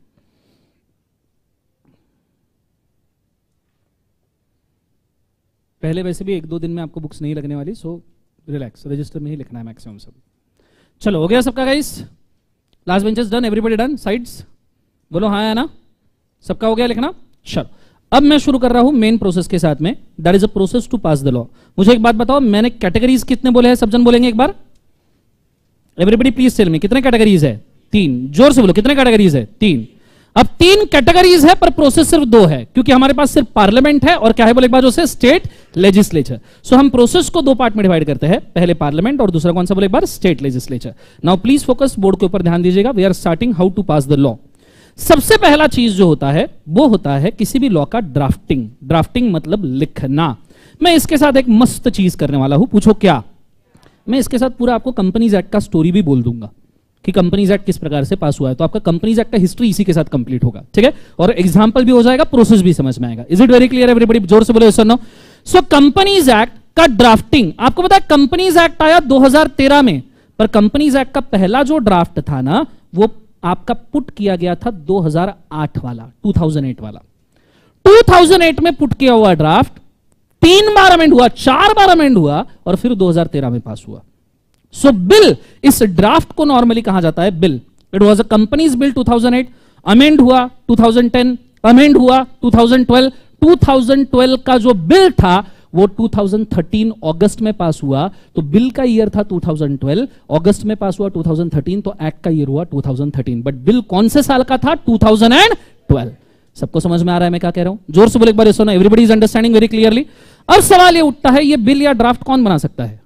पहले वैसे भी एक दो दिन में आपको बुक्स नहीं लगने वाली, सो रिलैक्स, रजिस्टर में ही लिखना है मैक्सिमम सब। चलो हो गया सबका guys? Last benches done, everybody done? Sides बोलो हाँ या ना? सबका हो गया लिखना? चलो अब मैं शुरू कर रहा हूं मेन प्रोसेस के साथ में, that is a process to pass the law. मुझे एक बात बताओ, मैंने कैटेगरीज कितने बोले हैं? सब जन बोलेंगे एक बार, एवरीबॉडी प्लीज टेल मी, कितने कैटेगरीज है? तीन। जोर से बोलो, कितने कैटेगरीज है? तीन। अब तीन कैटेगरीज है पर प्रोसेस सिर्फ दो है, क्योंकि हमारे पास सिर्फ पार्लियामेंट है और क्या है बोले एक बार, जो से स्टेट लेजिस्लेचर। सो हम प्रोसेस को दो पार्ट में डिवाइड करते हैं, पहले पार्लियामेंट और दूसरा कौन सा बोले एक बार, state legislature. Now please focus, board के ऊपर ध्यान दीजिएगा, we are starting how to pass the law. सबसे पहला चीज जो होता है वो होता है किसी भी लॉ का ड्राफ्टिंग। ड्राफ्टिंग मतलब लिखना। मैं इसके साथ एक मस्त चीज करने वाला हूं, पूछो क्या? मैं इसके साथ पूरा आपको कंपनीज एक्ट का स्टोरी भी बोल दूंगा कि कंपनीज एक्ट किस प्रकार से पास हुआ है, तो आपका कंपनीज एक्ट का हिस्ट्री इसी के साथ कंप्लीट होगा, ठीक है। और एग्जांपल भी हो जाएगा, प्रोसेस भी समझ में आएगा। Is it very clear everybody? जोर से बोलो यस और नो। सो कंपनीज एक्ट का ड्राफ्टिंग, आपको पता है कंपनीज एक्ट आया दो हज़ार तेरह में, पर कंपनीज एक्ट का पहला जो ड्राफ्ट था ना, वो आपका पुट किया गया था दो हज़ार आठ वाला, दो हज़ार आठ वाला। दो हज़ार आठ में पुट किया हुआ ड्राफ्ट तीन बार अमेंड हुआ, चार बार अमेंड हुआ और फिर दो हज़ार तेरह में पास हुआ। सो so, बिल, इस ड्राफ्ट को नॉर्मली कहा जाता है bill. It was a companies bill दो हज़ार आठ, अमेंड हुआ दो हज़ार दस, अमेंड हुआ दो हज़ार बारह। दो हज़ार बारह का जो बिल था वो दो हज़ार तेरह अगस्त में पास हुआ, तो बिल का ईयर था दो हज़ार बारह, अगस्त में पास हुआ दो हज़ार तेरह, तो एक्ट का ईयर हुआ दो हज़ार तेरह, बट बिल कौन से साल का था? दो हज़ार बारह। सबको समझ में आ रहा है मैं क्या कह रहा हूं? जोर से बोले एक बार, सुनो, everybody is understanding very clearly. अब सवाल ये उठता है, ये बिल या ड्राफ्ट कौन बना सकता है?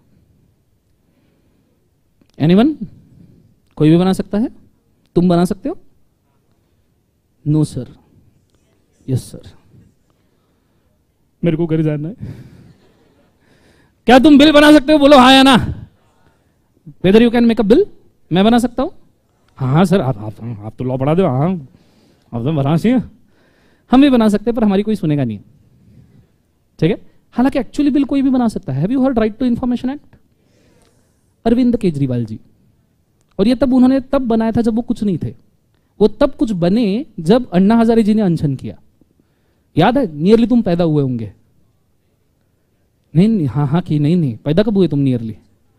एनीवन? कोई भी बना सकता है? तुम बना सकते हो? No sir. Yes sir. मेरे को घर जाना है। क्या तुम बिल बना सकते हो? बोलो हाँ या ना। Whether you can make a bill? मैं बना सकता हूं? हाँ हाँ सर, आप आप, आप तो लॉ पढ़ा दो। हाँ आप तो बना चाहिए। हम भी बना सकते हैं, पर हमारी कोई सुनेगा नहीं, ठीक है। हालांकि एक्चुअली बिल कोई भी बना सकता है। Have you heard right to information act? Arvind Kejriwal ji, और ये तब उन्होंने तब बनाया था जब वो कुछ नहीं थे। वो तब कुछ बने जब अन्ना हजारे जी ने अनशन किया। याद है? नियरली तुम पैदा हुए होंगे। नहीं नहीं, हाँ हाँ कि नहीं नहीं, पैदा कब हुए तुम? नियरली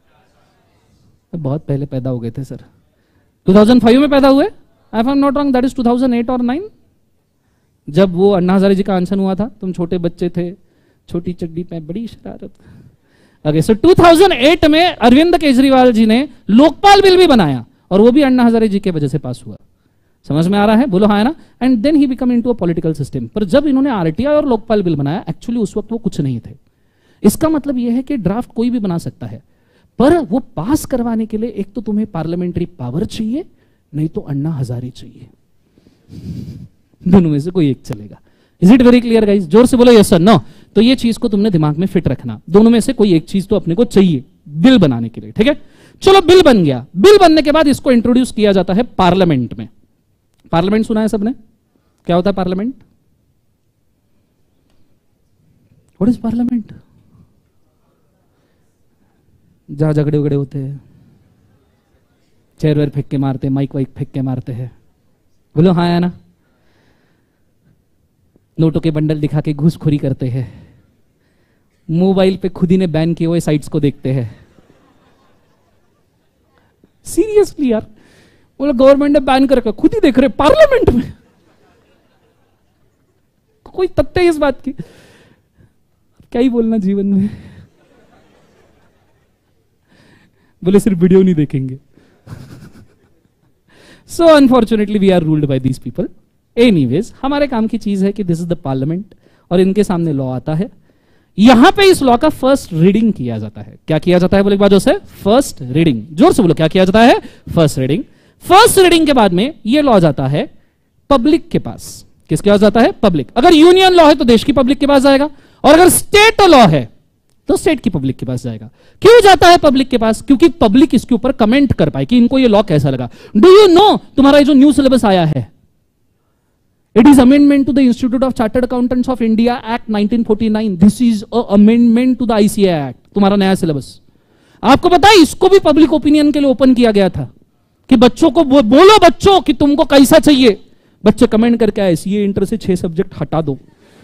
बहुत पहले पैदा हो गए थे सर। दो हज़ार पाँच में पैदा हुए, I am not wrong, that is दो हज़ार आठ और नौ, जब वो अन्ना हजारे जी का अनशन हुआ था। तुम छोटे बच्चे थे, छोटी चड्डी पे बड़ी शरारत। ओके, सो दो हज़ार आठ में अरविंद केजरीवाल जी ने लोकपाल बिल भी बनाया, और वो भी अन्ना हजारे जी के वजह से पास हुआ। समझ में आ रहा है? बोलो हाँ ना। And then he become into a political system. पर जब इन्होंने आरटीआई और लोकपाल बिल बनाया, एक्चुअली उस वक्त वो कुछ नहीं थे। इसका मतलब यह है कि ड्राफ्ट कोई भी बना सकता है, पर वो पास करवाने के लिए एक तो तुम्हें पार्लियामेंट्री पावर चाहिए, नहीं तो अन्ना हजारे चाहिए। दोनों में से कोई एक चलेगा। Is it very clear guys? जोर से बोलो यस और नो। तो ये चीज को तुमने दिमाग में फिट रखना, दोनों में से कोई एक चीज तो अपने को चाहिए बिल बनाने के लिए, ठीक है। चलो बिल बन गया। बिल बनने के बाद इसको इंट्रोड्यूस किया जाता है पार्लियामेंट में। पार्लियामेंट सुना है सबने? क्या होता है पार्लियामेंट? What is parliament? जहां झगड़े उगड़े होते हैं, चेयर वेयर फेंक के मारते हैं, माइक वाइक फेंक के मारते हैं। बोलो हाँ या ना। नोटों के बंडल दिखा के घूसखोरी करते हैं, मोबाइल पे खुद ही ने बैन किए हुए साइट्स को देखते हैं। सीरियसली यार, बोला गवर्नमेंट ने बैन करके खुद ही देख रहे पार्लियामेंट में। कोई तथ्य है इस बात की? क्या ही बोलना जीवन में। बोले सिर्फ वीडियो नहीं देखेंगे। So unfortunately we are ruled by these people. Anyways, हमारे काम की चीज है कि दिस इज द पार्लियामेंट, और इनके सामने लॉ आता है। यहां पे इस लॉ का फर्स्ट रीडिंग किया जाता है। क्या किया जाता है बोले एक बार जोर से? First reading. जोर से बोलो, क्या किया जाता है? First reading. फर्स्ट रीडिंग के बाद में ये लॉ जाता है पब्लिक के पास। किसके पास जाता है? पब्लिक। अगर यूनियन लॉ है तो देश की पब्लिक के पास जाएगा, और अगर स्टेट लॉ है तो स्टेट की पब्लिक के पास जाएगा। क्यों जाता है पब्लिक के पास? क्योंकि पब्लिक इसके ऊपर कमेंट कर पाए कि इनको ये लॉ कैसा लगा। डू यू नो तुम्हारा जो न्यू सिलेबस आया है, it is amendment to the institute of chartered accountants of India act nineteen forty nine. This is a amendment to the ICA act. तुम्हारा नया सिलेबस, आपको पता है इसको भी पब्लिक ओपिनियन के लिए ओपन किया गया था कि बच्चों को बो, बोलो बच्चों कि तुमको कैसा चाहिए। बच्चे कमेंट करके आए सीए इंटर से छह सब्जेक्ट हटा दो।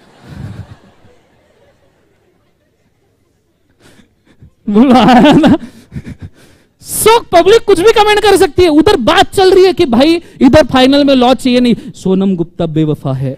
सो पब्लिक कुछ भी कमेंट कर सकती है। उधर बात चल रही है कि भाई इधर फाइनल में लॉ चाहिए नहीं, सोनम गुप्ता बेवफा है।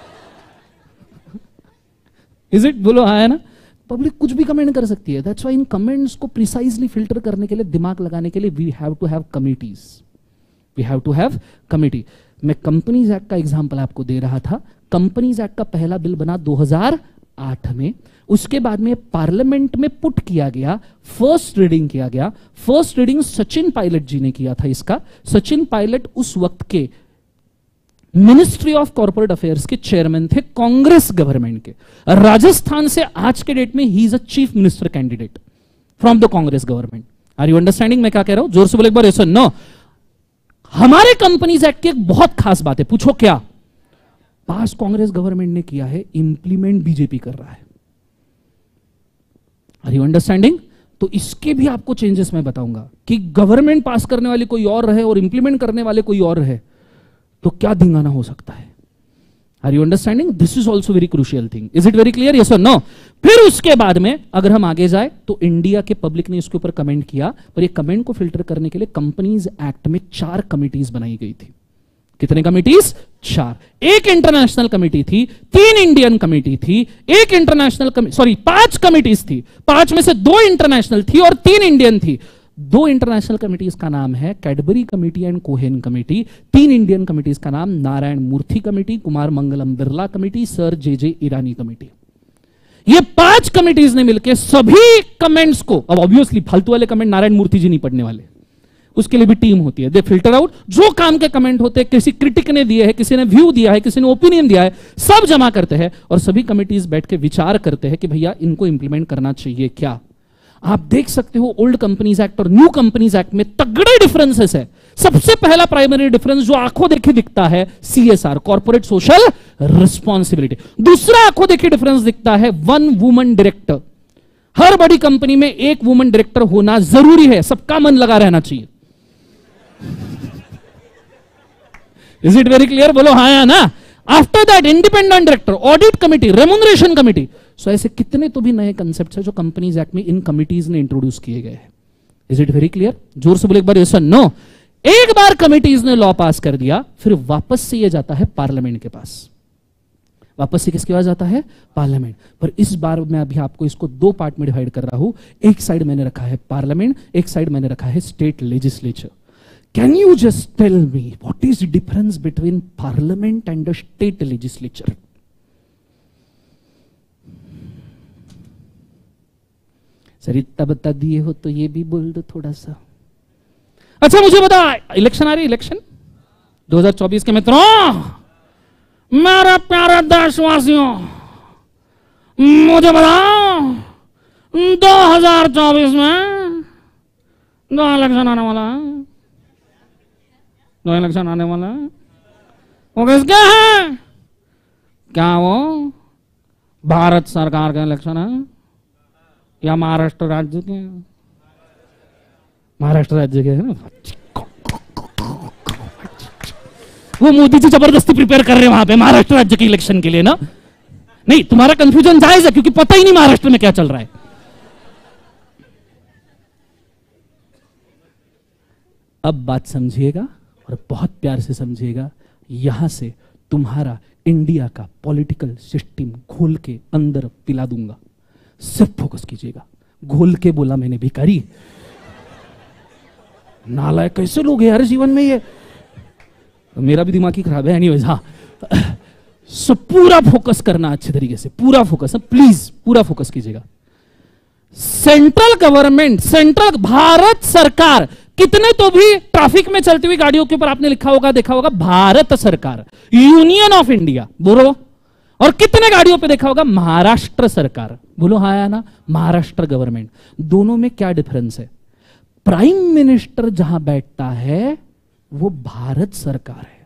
Is it? बोलो हाँ है ना। पब्लिक कुछ भी कमेंट कर सकती है। दैट्स व्हाई इन कमेंट्स को प्रिसाइजली फिल्टर करने के लिए, दिमाग लगाने के लिए we have to have committees. We have to have committee. मैं कंपनीज एक्ट का एग्जांपल आपको दे रहा था। कंपनीज एक्ट का पहला बिल बना दो हज़ार आठ में, उसके बाद में पार्लियामेंट में पुट किया गया, फर्स्ट रीडिंग किया गया। फर्स्ट रीडिंग सचिन पायलट जी ने किया था इसका। सचिन पायलट उस वक्त के मिनिस्ट्री ऑफ कॉर्पोरेट अफेयर्स के चेयरमैन थे, कांग्रेस गवर्नमेंट के। राजस्थान से आज के डेट में he is a chief minister candidate from the Congress government. Are you understanding मैं क्या कह रहा हूं? जोर से बोले एक बार। यस और नो। हमारे कंपनीज एक्ट की एक बहुत खास बात है। पूछो क्या? पास कांग्रेस गवर्नमेंट ने किया है, इंप्लीमेंट बीजेपी कर रहा है। Are you understanding? तो इसके भी आपको चेंजेस मैं बताऊंगा कि गवर्नमेंट पास करने वाली कोई और रहे और इंप्लीमेंट करने वाले कोई और रहे तो क्या धिंगाना हो सकता है। Are you understanding? This is also very crucial thing. Is it very clear? Yes और नो? फिर उसके बाद में अगर हम आगे जाए तो इंडिया के पब्लिक ने इसके ऊपर कमेंट किया, पर ये कमेंट को फिल्टर करने के लिए कंपनीज एक्ट में चार कमिटीज बनाई गई थी। कितने कमिटीज? चार। एक इंटरनेशनल कमिटी थी, तीन इंडियन कमिटी थी, एक इंटरनेशनल सॉरी पांच कमिटीज थी, पांच में से दो इंटरनेशनल थी और तीन इंडियन थी। दो इंटरनेशनल कमिटीज का नाम है Cadbury committee and Cohen committee. तीन इंडियन कमिटीज का नाम Narayana Murthy committee, Kumar Mangalam Birla committee, sir J J Irani committee. ये पांच कमिटीज ने मिलकर सभी कमेंट्स को, अब ऑब्वियसली फालतू वाले कमेंट नारायण मूर्ति जी नहीं पढ़ने वाले, उसके लिए भी टीम होती है। दे फिल्टर आउट जो काम के कमेंट होते हैं, किसी क्रिटिक ने दिए है, किसी ने व्यू दिया है, किसी ने ओपिनियन दिया है, सब जमा करते हैं और सभी कमिटीज बैठ के विचार करते हैं कि भैया इनको इंप्लीमेंट करना चाहिए क्या। आप देख सकते हो ओल्ड कंपनीज एक्ट और न्यू कंपनीज एक्ट में तगड़े डिफरेंसेस है। सबसे पहला प्राइमरी डिफरेंस जो आंखों देखे दिखता है, सीएसआर, कॉर्पोरेट सोशल रिस्पॉन्सिबिलिटी। दूसरा आंखों देखे डिफरेंस दिखता है वन वुमन डायरेक्टर। हर बड़ी कंपनी में एक वुमन डायरेक्टर होना जरूरी है, सबका मन लगा रहना चाहिए। Is it very clear? बोलो हाँ या ना। After that independent director, audit committee, remuneration committee. So ऐसे कितने तो भी नए कंसेप्ट है जो कंपनीज एक्ट में इन कमिटीज ने इंट्रोड्यूस किए गए हैं। Is it very clear? जोर से बोले एक बार यस और नो। एक बार कमिटीज ने लॉ पास कर दिया, फिर वापस से ये जाता है पार्लियामेंट के पास। वापस से किसके पास जाता है? पार्लियामेंट। पर इस बार मैं अभी आपको इसको दो पार्ट में डिवाइड कर रहा हूं। एक साइड मैंने रखा है पार्लियामेंट, एक साइड मैंने रखा है state legislature. Can you just tell me what is the difference between parliament and the state legislature? Sir इतना बता दिए हो तो ये भी बोल दो थोड़ा सा। अच्छा मुझे बता, इलेक्शन आ रही, इलेक्शन दो हज़ार चौबीस के मित्रों, मेरे प्यारे देशवासियों, मुझे बताओ दो हज़ार चौबीस में दो इलेक्शन आने वाला है। दो इलेक्शन आने वाला है, वो किसके हैं? क्या वो भारत सरकार का इलेक्शन है या महाराष्ट्र राज्य के? महाराष्ट्र राज्य के है ना। वो मोदी जी जबरदस्ती प्रिपेयर कर रहे हैं वहां पे महाराष्ट्र राज्य के इलेक्शन के लिए ना। नहीं, तुम्हारा कंफ्यूजन जायज है क्योंकि पता ही नहीं महाराष्ट्र में क्या चल रहा है। अब बात समझिएगा और बहुत प्यार से समझिएगा। यहां से तुम्हारा इंडिया का पॉलिटिकल सिस्टम घोल के अंदर पिला दूंगा। सिर्फ फोकस कीजिएगा। घोल के बोला मैंने, भिखारी नालायक कैसे लोग हैं यार जीवन में। ये मेरा भी दिमाग ही खराब है। एनीवेज, हाँ, सो पूरा फोकस करना अच्छे तरीके से, पूरा फोकस, प्लीज पूरा फोकस कीजिएगा। सेंट्रल गवर्नमेंट, सेंट्रल भारत सरकार, कितने तो भी ट्रैफिक में चलती हुई गाड़ियों के ऊपर आपने लिखा होगा, देखा होगा भारत सरकार, यूनियन ऑफ इंडिया बोलो। और कितने गाड़ियों पे देखा होगा महाराष्ट्र सरकार, बोलो हाँ या ना, महाराष्ट्र गवर्नमेंट। दोनों में क्या डिफरेंस है? प्राइम मिनिस्टर जहां बैठता है वो भारत सरकार है,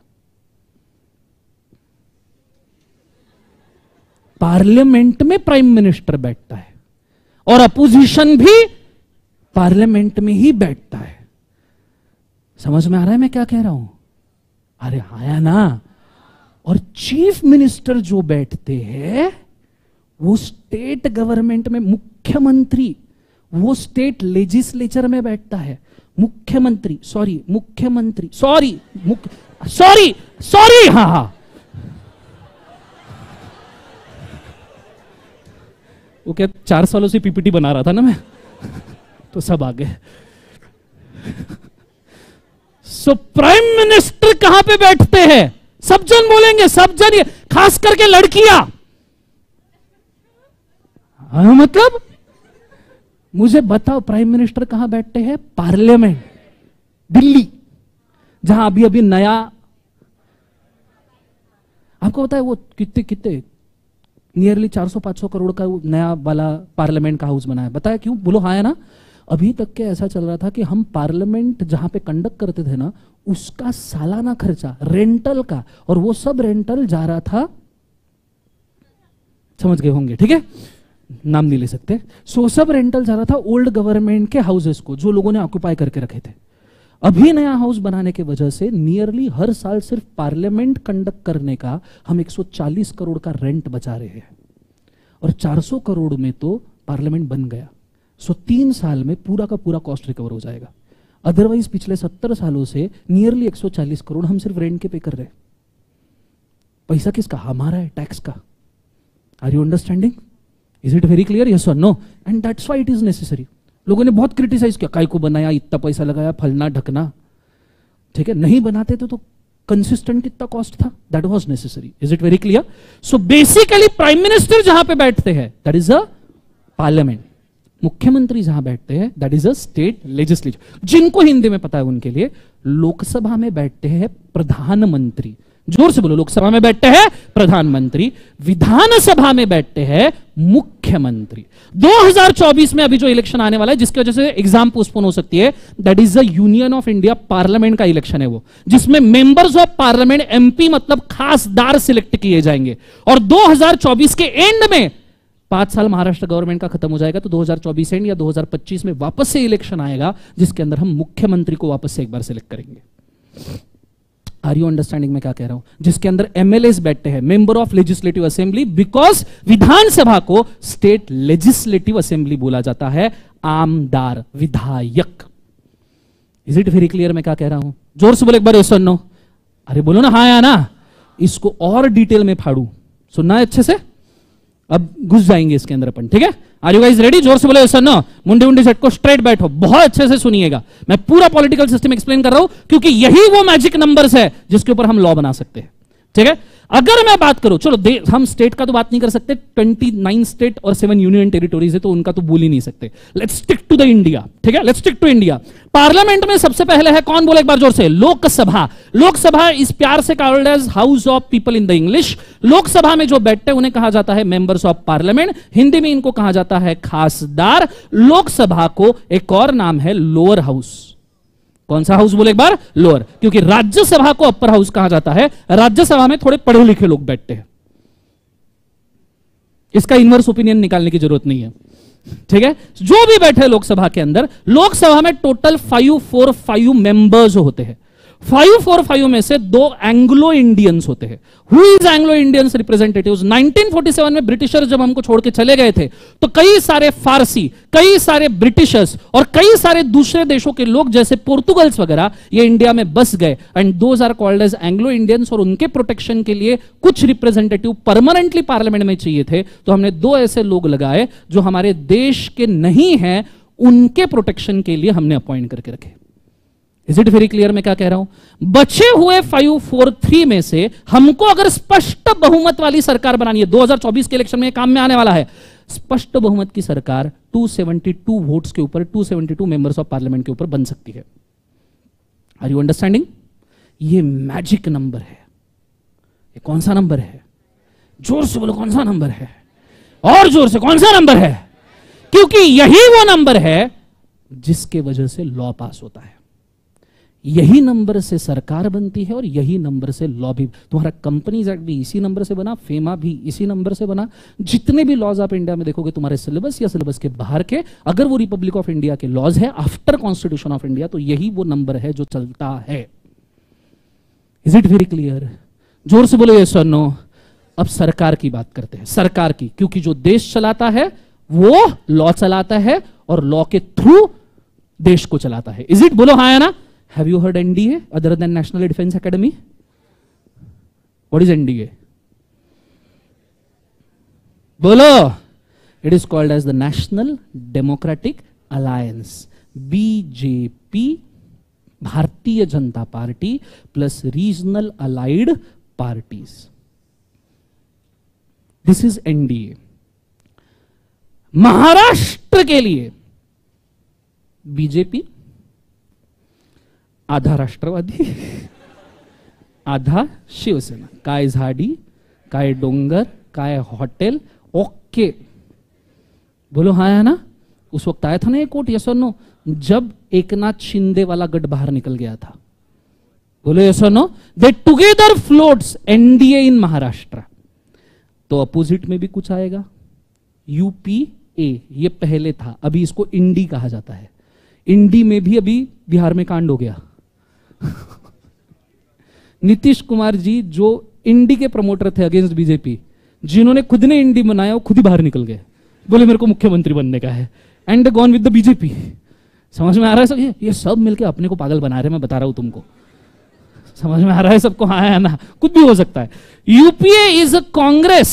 पार्लियामेंट में प्राइम मिनिस्टर बैठता है और अपोजिशन भी पार्लियामेंट में ही बैठता है। समझ में आ रहा है मैं क्या कह रहा हूं? अरे आया ना। और चीफ मिनिस्टर जो बैठते हैं वो स्टेट गवर्नमेंट में, मुख्यमंत्री वो स्टेट लेजिस्लेचर में बैठता है। मुख्यमंत्री सॉरी मुख्यमंत्री सॉरी मुख्य सॉरी सॉरी हाँ हाँ वो क्या चार सालों से पीपीटी बना रहा था ना मैं तो सब आ गए। सो प्राइम मिनिस्टर कहां पे बैठते हैं? सब जन बोलेंगे, सब जन, खास करके लड़कियां। हाँ, मतलब मुझे बताओ प्राइम मिनिस्टर कहां बैठते हैं? पार्लियामेंट, दिल्ली, जहां अभी अभी नया, आपको पता है वो कितने कितने नियरली चार सौ पाँच सौ करोड़ का वो नया वाला पार्लियामेंट का हाउस बना है। बताया क्यों? बोलो हाँ है ना। अभी तक के ऐसा चल रहा था कि हम पार्लियामेंट जहां पे कंडक्ट करते थे ना, उसका सालाना खर्चा रेंटल का, और वो सब रेंटल जा रहा था, समझ गए होंगे, ठीक है, नाम नहीं ले सकते। सो सब रेंटल जा रहा था ओल्ड गवर्नमेंट के हाउसेस को, जो लोगों ने ऑक्यूपाई करके रखे थे। अभी नया हाउस बनाने की वजह से नियरली हर साल सिर्फ पार्लियामेंट कंडक्ट करने का हम एक सौ चालीस करोड़ का रेंट बचा रहे हैं, और चार सौ करोड़ में तो पार्लियामेंट बन गया। सो तीन साल में पूरा का पूरा कॉस्ट रिकवर हो जाएगा। अदरवाइज पिछले सत्तर सालों से नियरली एक सौ चालीस करोड़ हम सिर्फ रेंट के पे कर रहे हैं। पैसा किसका? हमारा है, टैक्स का। Are you understanding? Is it very clear? Yes और no? And that's why it is necessary. लोगों ने बहुत क्रिटिसाइज किया, काय को बनाया, इतना पैसा लगाया, फलना ढकना, ठीक है, नहीं बनाते तो, तो कंसिस्टेंट कितना कॉस्ट था, that was necessary. Is it very clear? So basically prime minister जहां पे बैठते हैं दैट इज अ पार्लियामेंट, मुख्यमंत्री जहां बैठते हैं that is a state legislature. जिनको हिंदी में पता है उनके लिए, लोकसभा में बैठते हैं प्रधानमंत्री, जोर से बोलो, लोकसभा में बैठते हैं प्रधानमंत्री, विधानसभा में बैठते हैं मुख्यमंत्री। दो हज़ार चौबीस में अभी जो इलेक्शन आने वाला है, जिसकी वजह से एग्जाम पोस्टपोन हो सकती है, that is the union of India parliament का इलेक्शन है वो, जिसमें मेंबर्स ऑफ पार्लियामेंट एमपी मतलब खासदार सिलेक्ट किए जाएंगे। और दो हज़ार चौबीस के एंड में, पांच साल महाराष्ट्र गवर्नमेंट का खत्म हो जाएगा, तो दो हज़ार चौबीस एंड या दो हज़ार पच्चीस में वापस से इलेक्शन आएगा, जिसके अंदर हम मुख्यमंत्री को वापस से एक बार सिलेक्ट करेंगे। आर यू अंडरस्टैंडिंग मैं क्या कह रहा हूं? जिसके अंदर एमएलएस बैठते हैं, member of legislative assembly, because विधानसभा को स्टेट लेजिस्लेटिव असेंबली बोला जाता है, आमदार, विधायक। इज इट वेरी क्लियर मैं क्या कह रहा हूं? जोर से बोले एक बार, यस और नो? अरे बोलो ना हाँ या ना। इसको और डिटेल में फाड़ू, सुनना है अच्छे से, अब घुस जाएंगे इसके अंदर अपन, ठीक है? Are you guys ready? जोर से बोले यस और नो? मुंडे मुंडे सेट को स्ट्रेट बैठो, बहुत अच्छे से सुनिएगा। मैं पूरा पॉलिटिकल सिस्टम एक्सप्लेन कर रहा हूं, क्योंकि यही वो मैजिक नंबर्स है जिसके ऊपर हम लॉ बना सकते हैं, ठीक है? अगर मैं बात करूं, चलो हम स्टेट का तो बात नहीं कर सकते, उनतीस स्टेट और सेवन यूनियन टेरिटोरीज है, तो उनका तो बोल ही नहीं सकते। Let's stick to the India, ठीक है? Let's stick to India. Parliament में सबसे पहले है कौन? बोले एक बार जोर से, लोकसभा। लोकसभा इस प्यार से called as house of people in the English. Lok Sabha में जो बैठते हैं उन्हें कहा जाता है मेंबर्स ऑफ पार्लियामेंट, हिंदी में इनको कहा जाता है खासदार। लोकसभा को एक और नाम है लोअर हाउस। कौन सा हाउस? बोले एक बार, लोअर, क्योंकि राज्यसभा को अपर हाउस कहा जाता है। राज्यसभा में थोड़े पढ़े लिखे लोग बैठते हैं, इसका इनवर्स ओपिनियन निकालने की जरूरत नहीं है, ठीक है? जो भी बैठे लोकसभा के अंदर, लोकसभा में total five four five members होते हैं। फाइव फोर फाइव में से दो एंग्लो इंडियंस होते हैं। Who is Anglo Indians representatives? Nineteen forty seven में ब्रिटिशर्स जब हमको छोड़ के चले गए थे, तो कई सारे फारसी, कई सारे ब्रिटिशर्स और कई सारे दूसरे देशों के लोग जैसे पोर्तुगल्स वगैरह ये इंडिया में बस गए, and those are called as Anglo Indians. और उनके प्रोटेक्शन के लिए कुछ रिप्रेजेंटेटिव परमानेंटली पार्लियामेंट में चाहिए थे, तो हमने दो ऐसे लोग लगाए जो हमारे देश के नहीं हैं, उनके प्रोटेक्शन के लिए हमने अपॉइंट करके रखे। इज इट वेरी क्लियर मैं क्या कह रहा हूं? बचे हुए फाइव फोर थ्री में से हमको अगर स्पष्ट बहुमत वाली सरकार बनानी है, दो हज़ार चौबीस के इलेक्शन में काम में आने वाला है, स्पष्ट बहुमत की सरकार दो सौ बहत्तर वोट्स के ऊपर, दो सौ बहत्तर मेंबर्स ऑफ पार्लियामेंट के ऊपर बन सकती है। Are you understanding? ये मैजिक नंबर है। ये कौन सा नंबर है? जोर से बोलो कौन सा नंबर है, और जोर से कौन सा नंबर है, क्योंकि यही वो नंबर है जिसके वजह से लॉ पास होता है, यही नंबर से सरकार बनती है और यही नंबर से लॉ भी। तुम्हारा कंपनीज एक्ट भी इसी नंबर से बना, फेमा भी इसी नंबर से बना। जितने भी लॉज आप इंडिया में देखोगे तुम्हारे सिलेबस या सिलेबस के बाहर के, अगर वो रिपब्लिक ऑफ इंडिया के लॉज है आफ्टर कॉन्स्टिट्यूशन ऑफ इंडिया, तो यही वो नंबर है जो चलता है। Is it very clear? जोर से बोलो यस और नो। अब सरकार की बात करते हैं, सरकार की, क्योंकि जो देश चलाता है वो लॉ चलाता है और लॉ के थ्रू देश को चलाता है। Is it? बोलो हाँ या ना। Have you heard N D A other than National Defense Academy? What is N D A? बोलो। It is called as the National Democratic Alliance, B J P, Bharatiya Janata party plus regional allied parties. This is N D A। Maharashtra के लिए BJP आधा राष्ट्रवादी, आधा शिवसेना, काय झाडी, काय डोंगर, काय हॉटेल, ओके। बोलो हाँ है ना। उस वक्त आया था ना एक कोट, यस और नो, जब एकनाथ शिंदे वाला गठ बाहर निकल गया था। बोलो यस और no. They together floats NDA in Maharashtra. तो अपोजिट में भी कुछ आएगा, यूपीए, ये पहले था, अभी इसको इंडी कहा जाता है। इंडी में भी अभी बिहार में कांड हो गया। नीतीश कुमार जी जो इंडी के प्रमोटर थे अगेंस्ट बीजेपी, जिन्होंने खुद ने इंडी बनाया, वो खुद ही बाहर निकल गए, बोले मेरे को मुख्यमंत्री बनने का है, and gone with the BJP. समझ में आ रहा है सब? ये ये सब मिलके अपने को पागल बना रहे हैं, मैं बता रहा हूं तुमको। समझ में आ रहा है सबको? हाँ है ना। कुछ भी हो सकता है। UPA is a Congress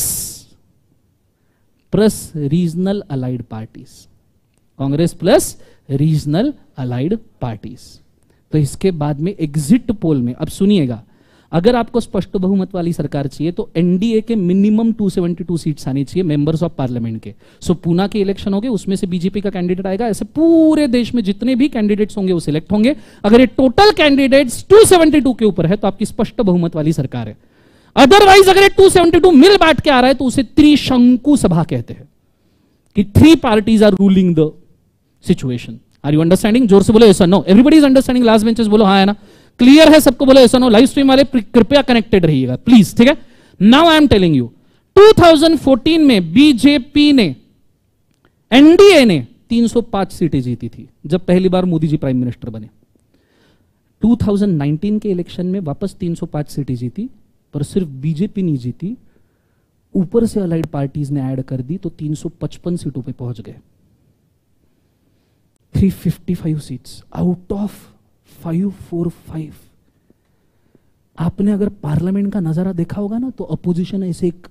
plus regional allied parties, Congress plus regional allied parties. तो इसके बाद में एग्जिट पोल में, अब सुनिएगा, अगर आपको स्पष्ट बहुमत वाली सरकार चाहिए तो एनडीए के मिनिमम दो सौ बहत्तर सीट्स आनी चाहिए मेंबर्स ऑफ पार्लियामेंट के। सो पूना के इलेक्शन होंगे, उसमें से बीजेपी का कैंडिडेट आएगा, ऐसे पूरे देश में जितने भी कैंडिडेट्स होंगे वो सिलेक्ट होंगे। अगर ये टोटल कैंडिडेट्स दो सौ बहत्तर के ऊपर है तो आपकी स्पष्ट बहुमत वाली सरकार है। अदरवाइज अगर ये दो सौ बहत्तर मिल बांट के आ रहा है तो उसे त्रिशंकु सभा कहते हैं, कि three parties are ruling the situation. Are you understanding? जोर से बोलो यस और no. Everybody is understanding? Last benches बोलो हाँ है ना। क्लियर है सबको? बोलो यस और नो। लाइव स्ट्रीम वाले कृपया कनेक्टेड रहिएगा प्लीज, ठीक है। Now I am telling you, दो हज़ार चौदह में बीजेपी ने, एनडीए ने तीन सौ पाँच सीटें जीती थी जब पहली बार मोदी जी प्राइम मिनिस्टर बने। दो हज़ार उन्नीस के इलेक्शन में वापस तीन सौ पाँच सीटें जीती, पर सिर्फ बीजेपी नहीं जीती, ऊपर से अलाइड पार्टीज ने ऐड कर दी तो तीन सौ पचपन सीटों पे पहुंच गए। तीन सौ पचपन सीट्स आउट ऑफ पाँच सौ पैंतालीस। आपने अगर पार्लियामेंट का नजारा देखा होगा ना, तो अपोजिशन ऐसे एक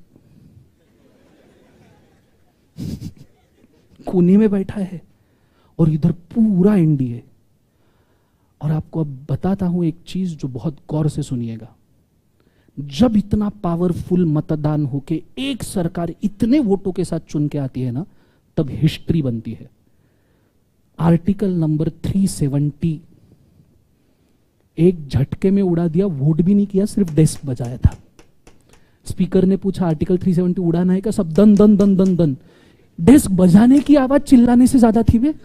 कोने में बैठा है और इधर पूरा एनडीए। और आपको अब बताता हूं एक चीज जो बहुत गौर से सुनिएगा। जब इतना पावरफुल मतदान होके एक सरकार इतने वोटों के साथ चुन के आती है ना, तब हिस्ट्री बनती है। आर्टिकल नंबर तीन सौ सत्तर एक झटके में उड़ा दिया, वोट भी नहीं किया, सिर्फ डेस्क बजाया था। स्पीकर ने पूछा आर्टिकल तीन सौ सत्तर उड़ाना है क्या? सब दन दन दन दन दन। डेस्क बजाने की आवाज चिल्लाने से ज्यादा थी वे।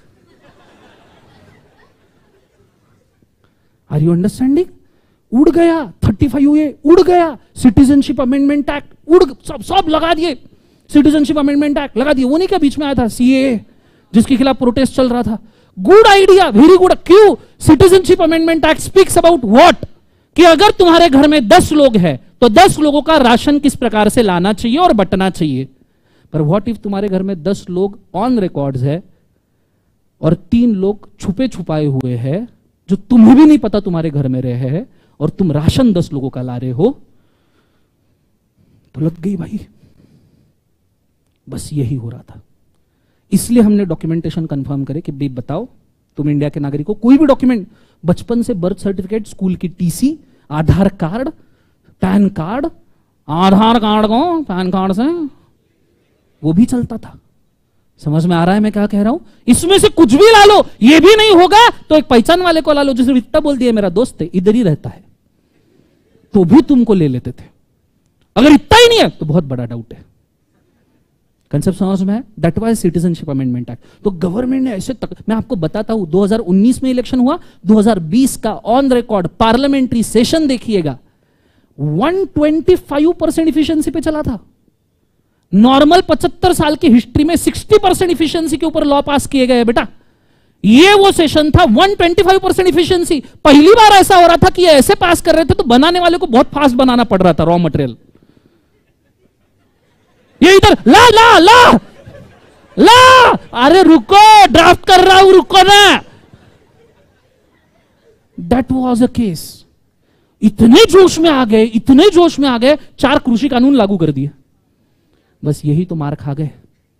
Are you understanding? उड़ गया पैंतीस ए, उड़ गया सिटीजनशिप अमेंडमेंट एक्ट, उड़ सब सब लगा दिए। सिटीजनशिप अमेंडमेंट एक्ट लगा दिए। वो नहीं क्या बीच में आया था सीएए, जिसके खिलाफ प्रोटेस्ट चल रहा था। Good idea, very good. क्यों? Citizenship amendment act speaks about what? कि अगर तुम्हारे घर में दस लोग हैं तो दस लोगों का राशन किस प्रकार से लाना चाहिए और बंटना चाहिए। पर व्हाट इफ तुम्हारे घर में दस लोग ऑन रिकॉर्ड्स है और तीन लोग छुपे छुपाए हुए हैं, जो तुम्हें भी नहीं पता तुम्हारे घर में रहे हैं, और तुम राशन दस लोगों का ला रहे हो, तो लग गई भाई। बस यही हो रहा था। इसलिए हमने डॉक्यूमेंटेशन कंफर्म करे कि भाई बताओ, तुम इंडिया के नागरिक हो, कोई भी डॉक्यूमेंट, बचपन से बर्थ सर्टिफिकेट, स्कूल की TC, Aadhaar card, PAN card, Aadhaar card को पैन कार्ड से वो भी चलता था। समझ में आ रहा है मैं क्या कह रहा हूं? इसमें से कुछ भी ला लो, ये भी नहीं होगा तो एक पहचान वाले को ला लो, जिसे इतना बोल दिया मेरा दोस्त है, इधर ही रहता है, तो भी तुमको ले लेते थे। अगर इतना ही नहीं है तो बहुत बड़ा डाउट है। कंसेप्ट समझ में है? That was citizenship amendment act. तो गवर्नमेंट ने ऐसे तक, मैं आपको बताता हूं, दो हज़ार उन्नीस में इलेक्शन हुआ, दो हज़ार बीस का ऑन रिकॉर्ड पार्लियामेंट्री सेशन देखिएगा, एक सौ पच्चीस परसेंट इफिशिएंसी पे चला था। नॉर्मल पचहत्तर साल की हिस्ट्री में साठ परसेंट इफिशिएंसी के ऊपर लॉ पास किए गए बेटा। ये वो सेशन था, एक सौ पच्चीस परसेंट इफिशिएंसी। पहली बार ऐसा हो रहा था कि ये ऐसे पास कर रहे थे तो बनाने वाले को बहुत फास्ट बनाना पड़ रहा था रॉ मटेरियल। ये इधर ला ला ला ला, अरे रुको, ड्राफ्ट कर रहा हूं, रुको ना। That was a case. इतने जोश में आ गए, इतने जोश में आ गए, चार कृषि कानून लागू कर दिए। बस यही तो मार खा गए।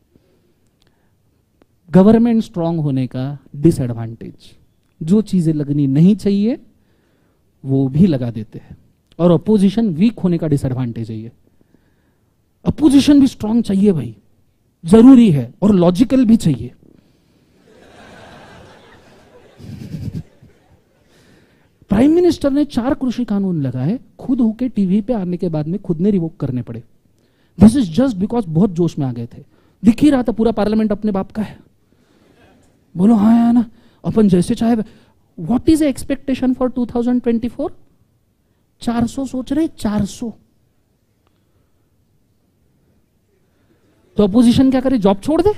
गवर्नमेंट स्ट्रांग होने का डिसएडवांटेज, जो चीजें लगनी नहीं चाहिए वो भी लगा देते हैं, और अपोजिशन वीक होने का डिसएडवांटेज है ये। अपोजिशन भी स्ट्रांग चाहिए भाई, जरूरी है, और लॉजिकल भी चाहिए। प्राइम मिनिस्टर ने चार कृषि कानून लगाए, खुद होके टीवी पे आने के बाद में खुद ने रिवोक करने पड़े। दिस इज जस्ट बिकॉज बहुत जोश में आ गए थे। दिख ही रहा था पूरा पार्लियामेंट अपने बाप का है। बोलो हाँ है ना, अपन जैसे चाहे। What is expectation for two thousand twenty four? चार सौ सोच रहे, चार सौ। तो अपोजिशन क्या करे, जॉब छोड़ दे?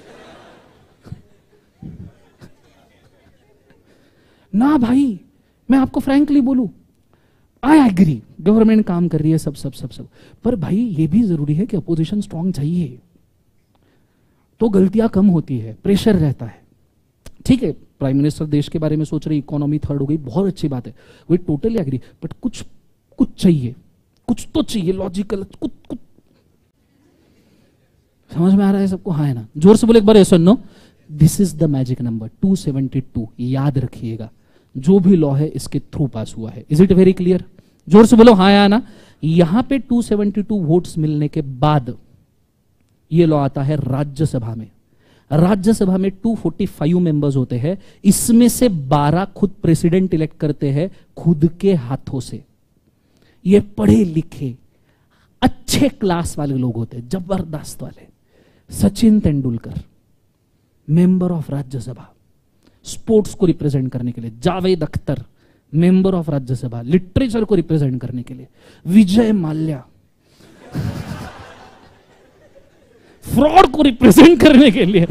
ना भाई, मैं आपको फ्रैंकली बोलूं, आई एग्री, गवर्नमेंट काम कर रही है, सब सब सब सब, पर भाई ये भी जरूरी है कि अपोजिशन स्ट्रांग चाहिए, तो गलतियां कम होती है, प्रेशर रहता है। ठीक है, प्राइम मिनिस्टर देश के बारे में सोच रही, इकोनॉमी थर्ड हो गई, बहुत अच्छी बात है, वी टोटली एग्री, बट कुछ कुछ चाहिए, कुछ तो चाहिए लॉजिकल, कुछ कुछ। समझ में आ रहा है सबको? हाँ है ना? जोर से बोले एक बार, ऐसा no, this is the magic number two seventy two. याद रखिएगा, जो भी लॉ है इसके थ्रू पास हुआ है। Is it very clear? जोर से बोलो हाँ या ना। यहां पे टू सेवेंटी टू वोट्स मिलने के बाद ये लॉ आता है राज्यसभा में। राज्यसभा में दो सौ पैंतालीस मेंबर्स होते हैं, इसमें से बारह खुद प्रेसिडेंट इलेक्ट करते हैं खुद के हाथों से। ये पढ़े लिखे अच्छे क्लास वाले लोग होते हैं, जबरदस्त वाले। Sachin Tendulkar member of Rajya Sabha, sports को रिप्रेजेंट करने के लिए। Javed Akhtar member of Rajya Sabha, literature को रिप्रेजेंट करने के लिए। विजय माल्या फ्रॉड को रिप्रेजेंट करने के लिए।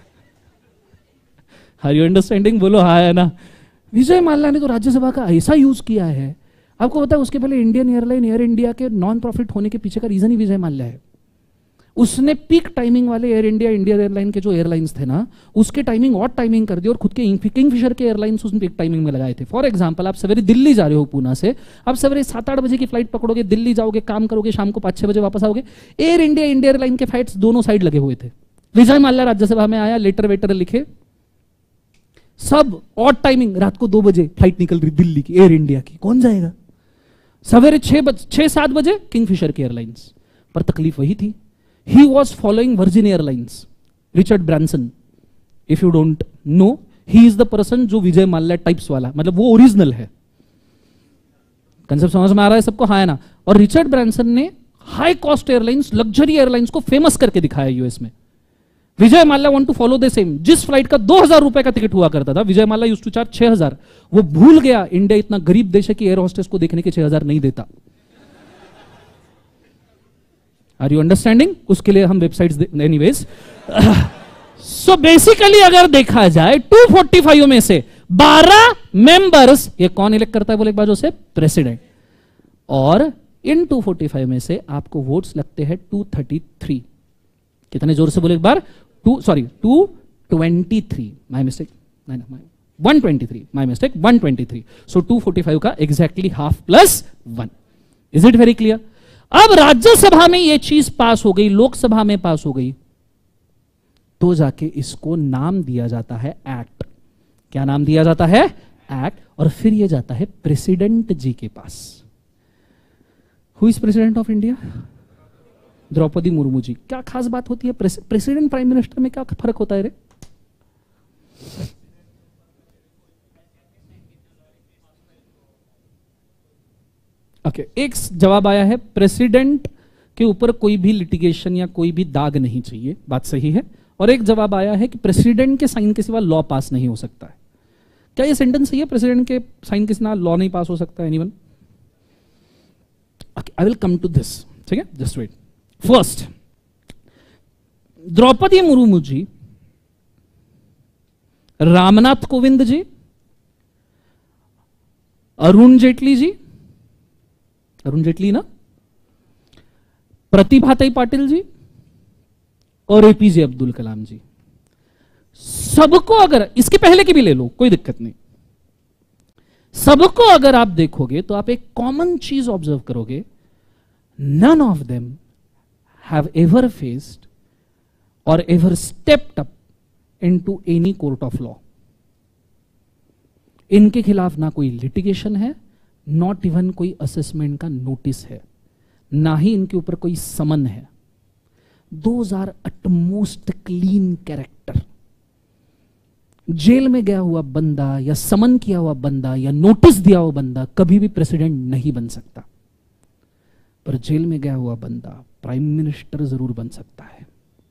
Are you understanding? बोलो हाँ है ना। विजय माल्या ने तो राज्यसभा का ऐसा यूज किया है, आपको पता है उसके पहले इंडियन एयरलाइन, एयर इंडिया के नॉन प्रॉफिट होने के पीछे का रीजन ही विजय माल्या है। उसने पीक टाइमिंग वाले एयर इंडिया, इंडियन एयरलाइन के जो एयरलाइंस थे ना, उसके टाइमिंग और टाइमिंग कर दी, और खुद के किंगफिशर के एयरलाइंस उसने पीक टाइमिंग में लगाए थे। फॉर एग्जांपल, आप सवेरे दिल्ली जा रहे हो पूना से, आप सवेरे सात आठ बजे की फ्लाइट पकड़ोगे, दिल्ली जाओगे, काम करोगे, शाम को पांच छह बजे वापस आओगे। एयर इंडिया, इंडियन एयरलाइन के फ्लाइट्स दोनों साइड लगे हुए थे। विजय माल्या राज्यसभा में आया, लेटर वेटर लिखे, सब ऑड टाइमिंग, रात को दो बजे फ्लाइट निकल रही दिल्ली की, एयर इंडिया की, कौन जाएगा? सवेरे छह बज छह सात बजे किंगफिशर की एयरलाइंस। पर तकलीफ वही थी, he was following Virgin Airlines, Richard Branson, if you don't know, he is the person जो विजय माल्या टाइप्स वाला, मतलब वो ओरिजिनल है। कंसेप्ट समझ में आ रहा है सबको? हाँ है ना। और रिचर्ड ब्रांसन ने high cost airlines, luxury airlines को फेमस करके दिखाया यूएस में। Vijay Mallya want to follow the same. जिस फ्लाइट का दो हजार रुपए का टिकट हुआ करता था, Vijay Mallya used to charge छह हजार। वो भूल गया इंडिया इतना गरीब देश है कि एयर होस्टेस को देखने के छह हजार नहीं देता। Are you understanding? उसके लिए हम वेबसाइट्स, एनीवेज। सो बेसिकली अगर देखा जाए दो सौ पैंतालीस में से बारह मेंबर्स, ये कौन इलेक्ट करता है बोले एक बार, से प्रेसिडेंट। और इन दो सौ पैंतालीस में से आपको वोट्स लगते हैं दो सौ तैंतीस। कितने? जोर से बोले एक बार, two sorry two twenty three, my mistake, नहीं ना, one twenty three, my mistake, one twenty three. So दो सौ पैंतालीस का exactly half plus one. Is it very clear? अब राज्यसभा में यह चीज पास हो गई, लोकसभा में पास हो गई, तो जाके इसको नाम दिया जाता है एक्ट। क्या नाम दिया जाता है? एक्ट। और फिर यह जाता है प्रेसिडेंट जी के पास। Who is president of India? Draupadi Murmu ji. क्या खास बात होती है प्रेसिडेंट प्राइम मिनिस्टर में? क्या फर्क होता है रे? ओके okay, एक जवाब आया है, प्रेसिडेंट के ऊपर कोई भी लिटिगेशन या कोई भी दाग नहीं चाहिए, बात सही है। और एक जवाब आया है कि प्रेसिडेंट के साइन के सिवा लॉ पास नहीं हो सकता है। क्या ये सेंटेंस सही है? प्रेसिडेंट के साइन के सिवा लॉ नहीं पास हो सकता है? Anyone? I will come to this, ठीक है, just wait. First, Draupadi Murmu ji, Ramnath Kovind ji, Arun Jaitley ji, Arun Jaitley ना, प्रतिभाताई पाटिल जी और एपीजे अब्दुल कलाम जी, सबको अगर, इसके पहले की भी ले लो कोई दिक्कत नहीं, सबको अगर आप देखोगे तो आप एक कॉमन चीज ऑब्जर्व करोगे, none of them have ever faced और ever stepped up into any court of law. इनके खिलाफ ना कोई लिटिगेशन है, नॉट इवन कोई असेसमेंट का नोटिस है, ना ही इनके ऊपर कोई समन है। Those are utmost clean character. जेल में गया हुआ बंदा या समन किया हुआ बंदा या नोटिस दिया हुआ बंदा कभी भी प्रेसिडेंट नहीं बन सकता, पर जेल में गया हुआ बंदा प्राइम मिनिस्टर जरूर बन सकता है।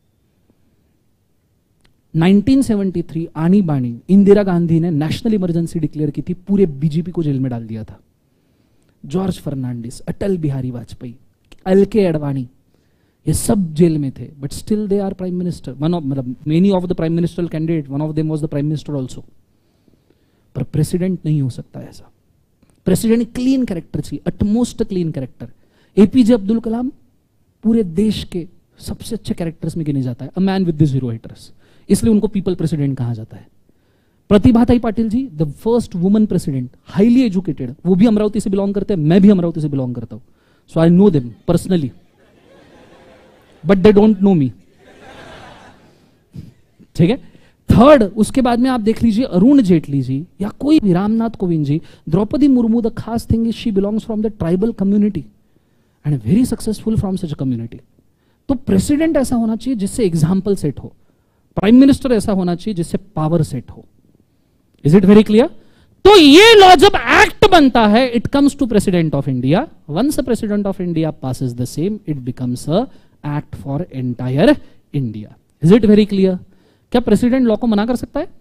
नाइनटीन सेवेंटी थ्री आनी बानी इंदिरा गांधी ने नेशनल इमरजेंसी डिक्लेयर की थी, पूरे बीजेपी को जेल में डाल दिया था। जॉर्ज फर्नांडिस, अटल बिहारी वाजपेयी, एल के अडवाणी, ये सब जेल में थे, but still they are prime minister. One of मतलब many of the prime ministerial candidate, one of them was the prime minister also. पर प्रेसिडेंट नहीं हो सकता ऐसा। प्रेसिडेंट क्लीन कैरेक्टर चाहिए, utmost clean character. APJ Abdul Kalam पूरे देश के सबसे अच्छे कैरेक्टर्स में गिने जाता है, a man with the zero haters, इसलिए उनको पीपल प्रेसिडेंट कहा जाता है। Pratibhatai Patil ji, the first woman president, highly educated, वो भी अमरावती से बिलोंग करते हैं, मैं भी अमरावती से बिलोंग करता हूं, so I know them personally, but they don't know me, ठीक है। थर्ड, उसके बाद में आप देख लीजिए अरुण जेटली जी या कोई भी, रामनाथ कोविंद जी, द्रौपदी मुर्मू, द खास thing is she belongs from the tribal community and very successful from such a community. तो प्रेसिडेंट ऐसा होना चाहिए जिससे एग्जाम्पल सेट हो, प्राइम मिनिस्टर ऐसा होना चाहिए जिससे पावर सेट हो। Is it very clear? तो ये लॉ जब एक्ट बनता है, it comes to president of India, once president of India passes the same, it becomes a act for entire India. Is it very clear? क्या president law को मना कर सकता है?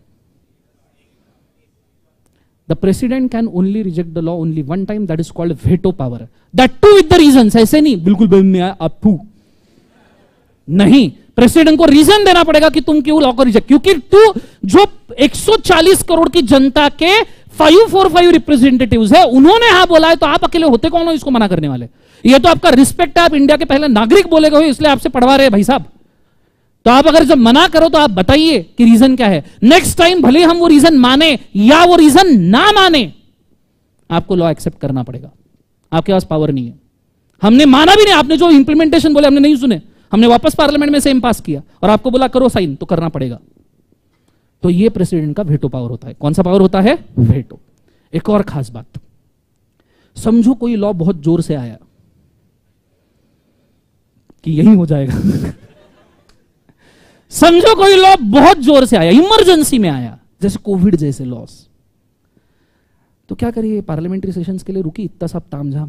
The president can only reject the law only one time, that is called veto power, that too with the reasons. ऐसे नहीं बिल्कुल में आप नहीं, प्रेसिडेंट को रीजन देना पड़ेगा कि तुम क्यों लॉ को रिजेक्ट, क्योंकि तू जो एक सौ चालीस करोड़ की जनता के पाँच सौ पैंतालीस रिप्रेजेंटेटिव्स है, उन्होंने हाँ बोला है, तो आप अकेले होते कौन हो इसको मना करने वाले? ये तो आपका रिस्पेक्ट है, आप इंडिया के पहले नागरिक बोले गए, इसलिए आपसे पढ़वा रहे हैं भाई साहब। तो आप अगर जब मना करो तो आप बताइए कि रीजन क्या है। नेक्स्ट टाइम भले हम वो रीजन माने या वो रीजन ना माने, आपको लॉ एक्सेप्ट करना पड़ेगा, आपके पास पावर नहीं है। हमने माना भी नहीं, आपने जो इंप्लीमेंटेशन बोले हमने नहीं सुने, हमने वापस पार्लियामेंट में सेम पास किया और आपको बोला करो साइन, तो करना पड़ेगा। तो ये प्रेसिडेंट का वेटो पावर होता है। कौन सा पावर होता है? वेटो। एक और खास बात, समझो कोई लॉ बहुत जोर से आया कि यही हो जाएगा समझो कोई लॉ बहुत जोर से आया, इमरजेंसी में आया, जैसे कोविड जैसे लॉस, तो क्या करिए? पार्लियामेंट्री सेशंस के लिए रुकी इतना सब तामझाम।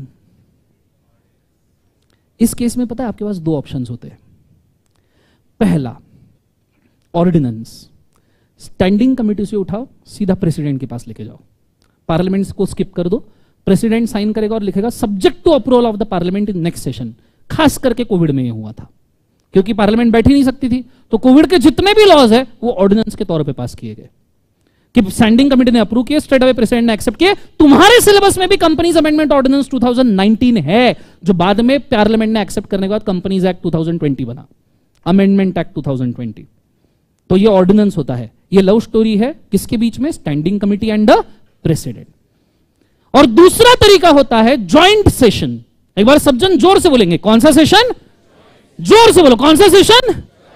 इस केस में पता है आपके पास दो ऑप्शंस होते हैं। पहला, ऑर्डिनेंस, स्टैंडिंग कमेटी से उठाओ, सीधा प्रेसिडेंट के पास लेके जाओ, पार्लियामेंट को स्किप कर दो, प्रेसिडेंट साइन करेगा और लिखेगा subject to approval of the parliament in next session. खास करके कोविड में यह हुआ था, क्योंकि पार्लियामेंट बैठ ही नहीं सकती थी, तो कोविड के जितने भी लॉज है वो ऑर्डिनेंस के तौर पे पास किए गए कि स्टैंडिंग कमेटी ने अप्रूव किए, स्ट्रेट अवे प्रेसिडेंट ने एक्सेप्ट किए। तुम्हारे सिलेबस में भी companies amendment ordinance two thousand nineteen है, जो बाद में पार्लियामेंट ने एक्सेप्ट करने के बाद companies act two thousand twenty बना, amendment act two thousand twenty. तो ये ऑर्डिनेंस होता है। ये लव स्टोरी है किसके बीच में? Standing committee and the president. और दूसरा तरीका होता है ज्वाइंट सेशन। एक बार सब जन जोर से बोलेंगे, कौन सा सेशन? जोर से बोलो, कौन सा session?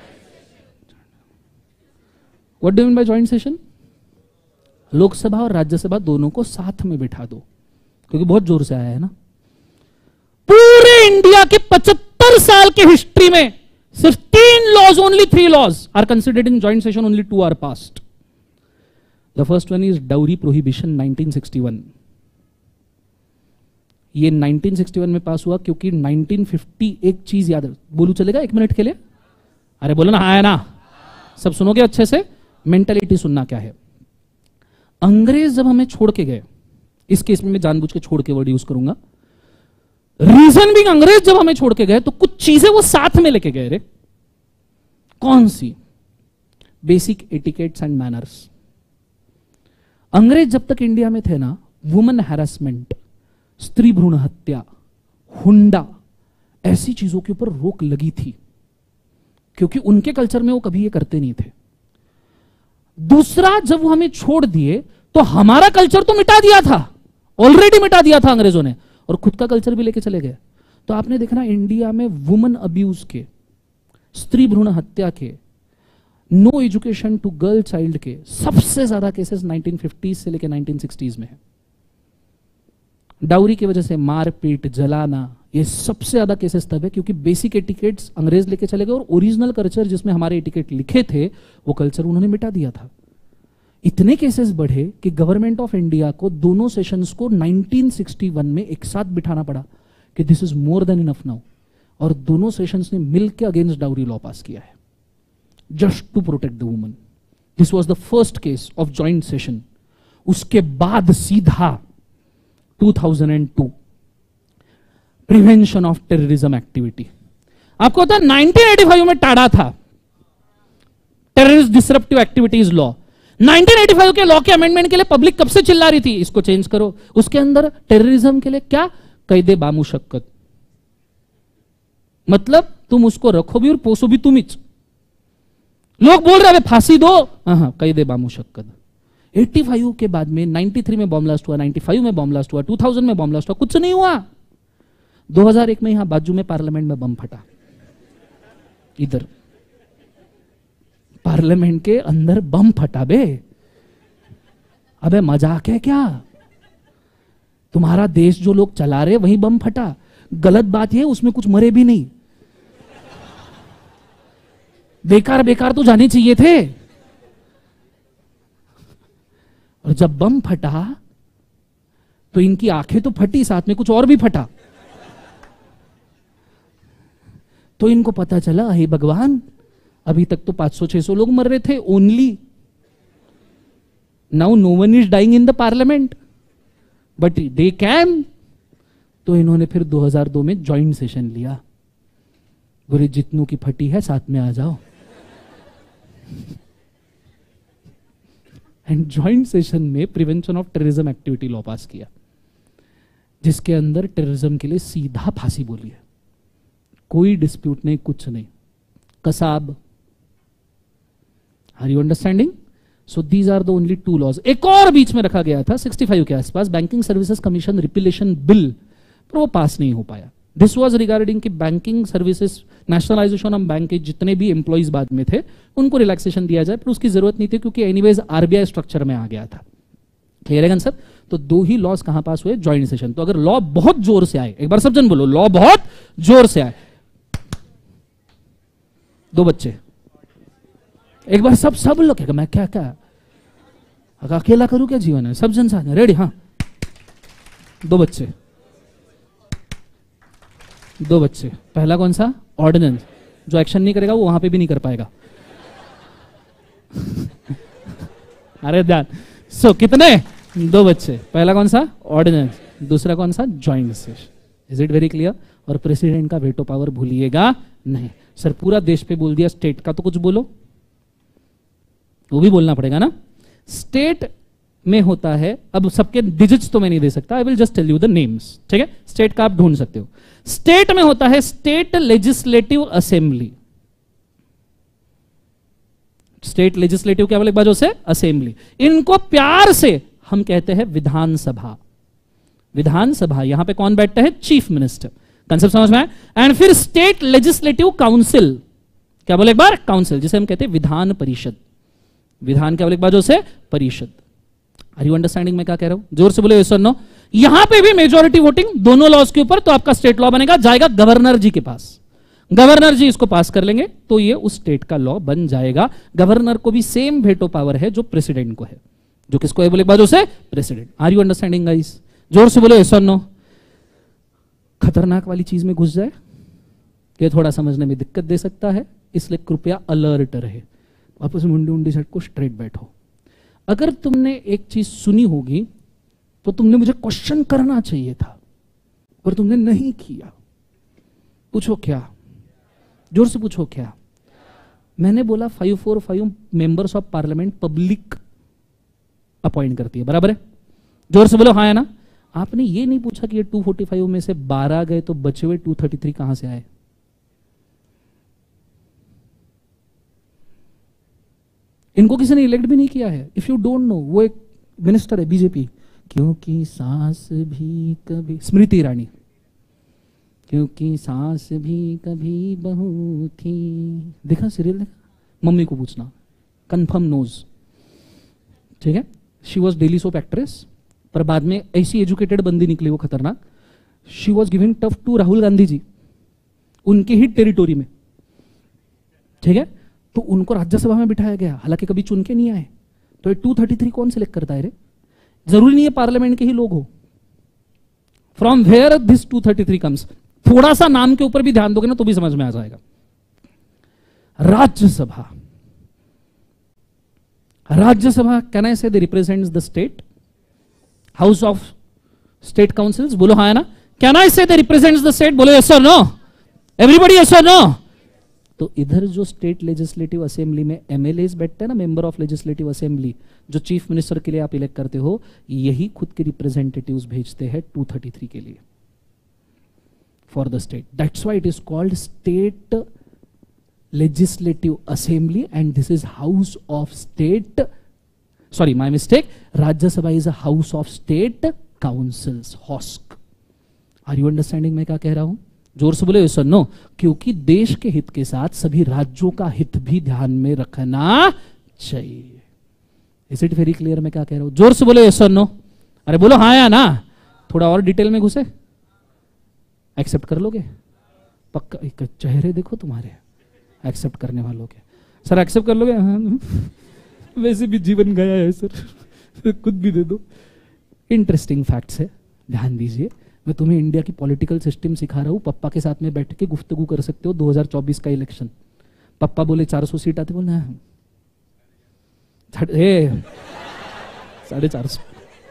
What do you mean by joint session? Lok Sabha और राज्यसभा दोनों को साथ में बिठा दो, क्योंकि बहुत जोर से आया है ना। पूरे इंडिया के पचहत्तर साल के हिस्ट्री में सिर्फ तीन laws, only three laws are considered in joint session, only two are passed. The first one is dowry prohibition nineteen sixty one. ये नाइनटीन सिक्सटी वन में पास हुआ क्योंकि नाइनटीन फिफ्टी एक चीज याद है, बोलू चलेगा एक मिनट के लिए? अरे बोलो ना, हाँ है ना? सब सुनोगे अच्छे से? मेंटालिटी सुनना क्या है। अंग्रेज जब हमें छोड़ के गए, इस केस में मैं जानबूझ के छोड़ के वर्ड यूज करूंगा, रीजन भी अंग्रेज जब हमें छोड़ के गए तो कुछ चीजें वो साथ में लेके गए रे। कौन सी? Basic etiquettes and manners. अंग्रेज जब तक इंडिया में थे ना, वुमेन हैरेसमेंट, स्त्री भ्रूण हत्या, हुंडा, ऐसी चीजों के ऊपर रोक लगी थी, क्योंकि उनके कल्चर में वो कभी ये करते नहीं थे। दूसरा, जब वो हमें छोड़ दिए तो हमारा कल्चर तो मिटा दिया था, ऑलरेडी मिटा दिया था अंग्रेजों ने, और खुद का कल्चर भी लेके चले गए। तो आपने देखना इंडिया में वुमेन अब्यूज के, स्त्री भ्रूण हत्या के, no education to girl child के सबसे ज्यादा केसेस नाइनटीन फिफ्टीज़ से लेकर नाइनटीन सिक्सटीज़ में है। डाउरी की वजह से मारपीट, जलाना, ये सबसे ज्यादा केसेस तब है क्योंकि बेसिक एटिकेट्स अंग्रेज लेके चले गए और ओरिजिनल कल्चर जिसमें हमारे एटिकेट लिखे थे वो कल्चर उन्होंने मिटा दिया था। इतने केसेस बढ़े कि गवर्नमेंट ऑफ इंडिया को दोनों सेशंस को नाइनटीन सिक्सटी वन में एक साथ बिठाना पड़ा कि this is more than enough now, और दोनों सेशंस ने मिलकर अगेंस्ट डाउरी लॉ पास किया है just to protect the woman. This was the first case of joint session. उसके बाद सीधा two thousand two prevention of terrorism activity. आपको पता है नाइनटीन एटी फाइव में टाड़ा था terrorist disruptive activities law. Nineteen eighty five के law के अमेंडमेंट के लिए पब्लिक कब से चिल्ला रही थी इसको चेंज करो। उसके अंदर टेररिज्म के लिए क्या? कैदे बामुशक्कत, मतलब तुम उसको रखो भी और पोसो भी तुम ही। लोग बोल रहे हैं फांसी दो, हाँ कैदे बामुशक्कत। पचासी के बाद में तिरानवे में बॉम्ब ब्लास्ट हुआ, पचानवे में बॉम्ब ब्लास्ट हुआ, दो हज़ार में बॉम्ब ब्लास्ट हुआ, कुछ नहीं हुआ। दो हज़ार एक में यहां बाजू में पार्लियामेंट में बम फटा, इधर पार्लियामेंट के अंदर बम फटा बे। अबे मजाक है क्या? तुम्हारा देश जो लोग चला रहे वहीं बम फटा। गलत बात है उसमें कुछ मरे भी नहीं, बेकार बेकार तो जाने चाहिए थे। और जब बम फटा तो इनकी आंखें तो फटी, साथ में कुछ और भी फटा। तो इनको पता चला हे भगवान, अभी तक तो पाँच सौ छह सौ लोग मर रहे थे only, now no one is dying in the parliament but they can. तो इन्होंने फिर दो हज़ार दो में ज्वाइंट सेशन लिया। बोले जितनों की फटी है साथ में आ जाओ। एंड ज्वाइंट सेशन में prevention of terrorism activity law pass किया, जिसके अंदर टेररिज्म के लिए सीधा फांसी बोली है, कोई डिस्प्यूट नहीं, कुछ नहीं। Kasab, are you understanding? So these are the only two laws. एक और बीच में रखा गया था पैंसठ के आसपास, banking services commission repealation bill, पर वो पास नहीं हो पाया। दिस वाज रिगार्डिंग कि banking services nationalisation of bank के जितने भी एम्प्लॉइज बाद में थे उनको रिलैक्सेशन दिया जाए, पर उसकी जरूरत नहीं थी क्योंकि एनीवेज आरबीआई स्ट्रक्चर में आ गया था। क्लियर है कंसेप्ट? तो दो ही लॉज कहां पास हुए? Joint session. तो अगर लॉ बहुत जोर से आए, एक बार सब जन बोलो लॉ बहुत जोर से आए। दो बच्चे, एक बार सब सब लोग मैं क्या क्या अकेला करूं क्या जीवन है? सब जन साथ में रेडी? हाँ, दो बच्चे, दो बच्चे। पहला कौन सा? ऑर्डिनेंस। जो एक्शन नहीं करेगा वो वहां पे भी नहीं कर पाएगा। अरे ध्यान। सो कितने? दो बच्चे। पहला कौन सा? ऑर्डिनेंस। दूसरा कौन सा? Joint session. Is it very clear? और प्रेसिडेंट का वेटो पावर भूलिएगा नहीं। सर पूरा देश पे बोल दिया, स्टेट का तो कुछ बोलो, वो भी बोलना पड़ेगा ना। स्टेट में होता है, अब सबके डिजिट्स तो मैं नहीं दे सकता, I will just tell you the names, ठीक है? स्टेट का आप ढूंढ सकते हो। स्टेट में होता है state legislative assembly. State legislative क्या बोले बाजू से? असेंबली। इनको प्यार से हम कहते हैं विधानसभा। विधानसभा, यहां पे कौन बैठता है? Chief minister. कंसेप्ट समझ में आया? एंड फिर स्टेट लेजिस्लेटिव काउंसिल, क्या बोले एक बार? काउंसिल, जिसे हम कहते हैं विधान परिषद। विधान क्या बोले एक बाजू से? परिषद। आर यू अंडरस्टैंडिंग मैं क्या कह रहा हूं? जोर से बोले यस और नो। यहां पे भी मेजॉरिटी वोटिंग दोनों लॉज के ऊपर, तो आपका स्टेट लॉ बनेगा, जाएगा गवर्नर जी के पास। गवर्नर जी इसको पास कर लेंगे तो ये उस स्टेट का लॉ बन जाएगा। गवर्नर को भी सेम वेटो पावर है जो प्रेसिडेंट को है। जो किसको है बोले बाजू से? President. Are you understanding guys? जोर से बोले यस और नो। खतरनाक वाली चीज में घुस जाए, ये थोड़ा समझने में दिक्कत दे सकता है, इसलिए कृपया अलर्ट रहे। वापस मुंडी उंडी सेट को स्ट्रेट बैठो। अगर तुमने एक चीज सुनी होगी तो तुमने मुझे क्वेश्चन करना चाहिए था, पर तुमने नहीं किया। पूछो क्या? जोर से पूछो क्या? मैंने बोला five four five members of parliament public appoint करती है, बराबर है? जोर से बोलो हाँ है ना। आपने ये नहीं पूछा कि ये टू फोर्टी फाइव में से बारह गए तो बचे हुए टू थर्टी थ्री कहां से आए। इनको किसी ने इलेक्ट भी नहीं किया है। इफ यू डोंट नो, वो एक मिनिस्टर है बीजेपी, क्योंकि सास भी कभी, स्मृति ईरानी, क्योंकि सास भी कभी बहू थी। देखा सीरियल? देखा? मम्मी को पूछना, कंफर्म नोज, ठीक है। She was daily soap actress, पर बाद में ऐसी एजुकेटेड बंदी निकली वो खतरनाक। She was giving tough to Rahul Gandhi ji, उनके ही टेरिटोरी में, ठीक है। तो उनको राज्यसभा में बिठाया गया, हालांकि कभी चुन के नहीं आए। तो ये टू थर्टी थ्री कौन सिलेक्ट करता है रे? जरूरी नहीं है पार्लियामेंट के ही लोग हो। From where this two thirty three comes, थोड़ा सा नाम के ऊपर भी ध्यान दोगे ना तो भी समझ में आ जाएगा। Rajya Sabha, Rajya Sabha can I say they represents the state house of state councils. बोलो हाँ है ना। Can I say they represents the state? बोलो यस और नो, एवरीबॉडी यस और नो। तो इधर जो स्टेट लेजिस्लेटिव असेंबली में एमएलएस बैठते हैं ना, मेंबर ऑफ लेजिस्लेटिव असेंबली, जो चीफ मिनिस्टर के लिए आप इलेक्ट करते हो, यही खुद के रिप्रेजेंटेटिव्स भेजते हैं टू थर्टी थ्री के लिए for the state. That's why it is called state legislative assembly and this is house of state, sorry my mistake, Rajya Sabha is a house of state councils, HOSC. Are you understanding मैं क्या कह रहा हूं? जोर से बोले सर नो, क्योंकि देश के हित के साथ सभी राज्यों का हित भी ध्यान में रखना चाहिए। इज इट वेरी क्लियर मैं क्या कह रहा हूं? जोर से बोले सर नो। अरे बोलो हाँ या ना। थोड़ा और डिटेल में घुसे, एक्सेप्ट कर लोगे? पक्का? एक चेहरे देखो तुम्हारे एक्सेप्ट करने वालों के। सर एक्सेप्ट कर लोगे? हाँ, वैसे भी जीवन गया है सर, खुद भी दे दो। इंटरेस्टिंग फैक्ट्स है, ध्यान दीजिए। मैं तुम्हें इंडिया की पॉलिटिकल सिस्टम सिखा रहा हूं, पप्पा के साथ में बैठ के गुफ्तगू कर सकते हो। दो हज़ार चौबीस का इलेक्शन, पप्पा बोले चार सौ सीट आती, बोलना साढ़े चार सौ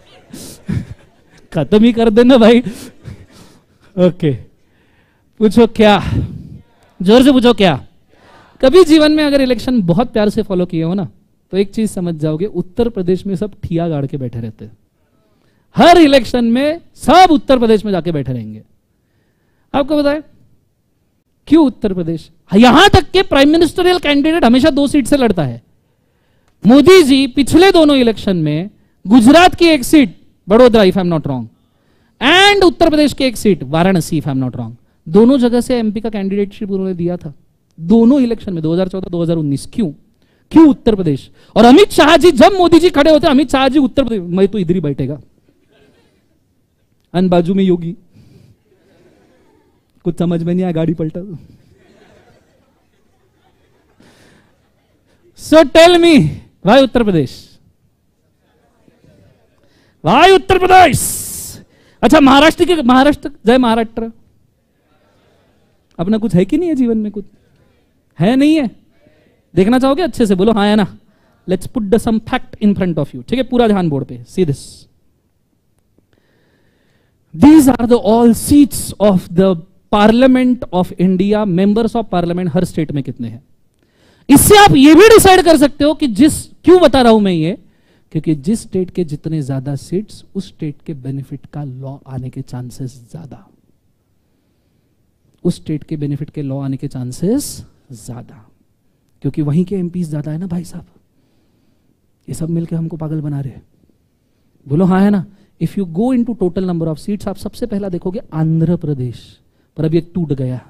खत्म ही कर देना भाई। ओके, पूछो क्या? जोर से पूछो क्या? कभी जीवन में अगर इलेक्शन बहुत प्यार से फॉलो किए हो ना, तो एक चीज समझ जाओगे, उत्तर प्रदेश में सब ठिया गाड़ के बैठे रहते हैं। हर इलेक्शन में सब उत्तर प्रदेश में जाके बैठे रहेंगे। आपको बताए क्यों उत्तर प्रदेश? यहां तक के प्राइम मिनिस्टरियल कैंडिडेट हमेशा दो सीट से लड़ता है। मोदी जी पिछले दोनों इलेक्शन में गुजरात की एक seat Vadodara, if I am not wrong, and Uttar Pradesh की एक seat Varanasi, if I am not wrong, दोनों जगह से एमपी का कैंडिडेटशिप उन्होंने दिया था दोनों इलेक्शन में, दो हज़ार चौदह दो हज़ार उन्नीस। क्यों? क्यों उत्तर प्रदेश? और अमित शाह जी, जब मोदी जी खड़े होते, अमित शाह जी उत्तर प्रदेश, मैं तो इधर ही बैठेगा, अन बाजू में योगी, कुछ समझ में नहीं आया, गाड़ी पलटा। So tell me, why Uttar Pradesh? Why Uttar Pradesh? अच्छा, महाराष्ट्र के, महाराष्ट्र, जय महाराष्ट्र। अपना कुछ है कि नहीं है जीवन में? कुछ है नहीं है? देखना चाहोगे? अच्छे से बोलो हाँ या ना। Let's put the some fact in front of you, ठीक है? पूरा ध्यान बोर्ड पे, see this. These are the all seats of the Parliament of India, members of Parliament हर स्टेट में कितने हैं। इससे आप ये भी डिसाइड कर सकते हो कि जिस, क्यों बता रहा हूं मैं ये, क्योंकि जिस स्टेट के जितने ज्यादा सीट्स, उस स्टेट के बेनिफिट का लॉ आने के चांसेस ज्यादा, उस स्टेट के बेनिफिट के लॉ आने के चांसेस ज्यादा, क्योंकि वहीं के एमपीज ज्यादा है ना भाई साहब। ये सब मिलकर हमको पागल बना रहे हैं। बोलो हाँ है ना। If you go into total number of seats, आप सबसे पहला देखोगे आंध्र प्रदेश, पर अभी एक टूट गया,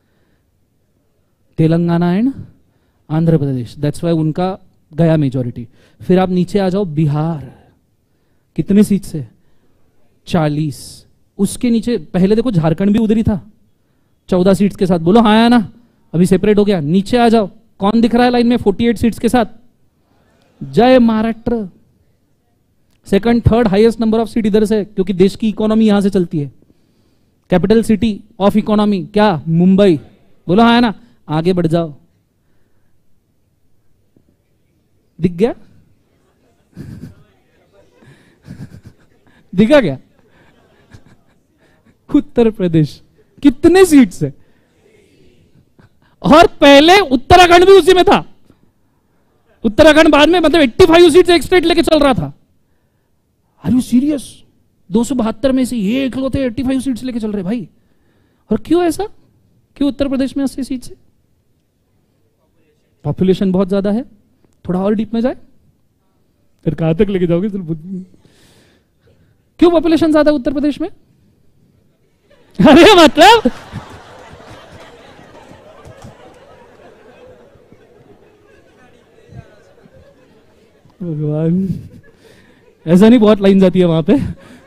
Telangana and Andhra Pradesh, that's why उनका गया मेजॉरिटी। फिर आप नीचे आ जाओ, बिहार, कितने सीट से? चालीस। उसके नीचे पहले देखो झारखंड भी उधर ही था, चौदह सीट्स के साथ। बोलो हाँ या ना। अभी सेपरेट हो गया। नीचे आ जाओ, कौन दिख रहा है लाइन में अड़तालीस सीट्स के साथ? जय Maharashtra. Second third highest number of seat इधर से, क्योंकि देश की इकोनॉमी यहां से चलती है। कैपिटल सिटी ऑफ इकोनॉमी क्या? मुंबई। बोलो हाँ है ना? आगे बढ़ जाओ। दिख गया? दिखा क्या? उत्तर प्रदेश कितने सीट्स है? और पहले उत्तराखंड भी उसी में था। उत्तराखंड बाद में मतलब पचासी सीट से एक स्टेट लेके चल रहा था। Are you serious? दो सौ बहत्तर में से ये इकलौते पचासी सीट्स लेके चल रहे भाई। और क्यों ऐसा? क्यों उत्तर प्रदेश में अस्सी सीट से? पॉपुलेशन बहुत ज्यादा है। थोड़ा और डीप में जाए, फिर कहां तक लेके जाओगे? क्यों पॉपुलेशन ज्यादा उत्तर प्रदेश में? अरे मतलब भगवान, ऐसा नहीं, बहुत लाइन जाती है वहां पे।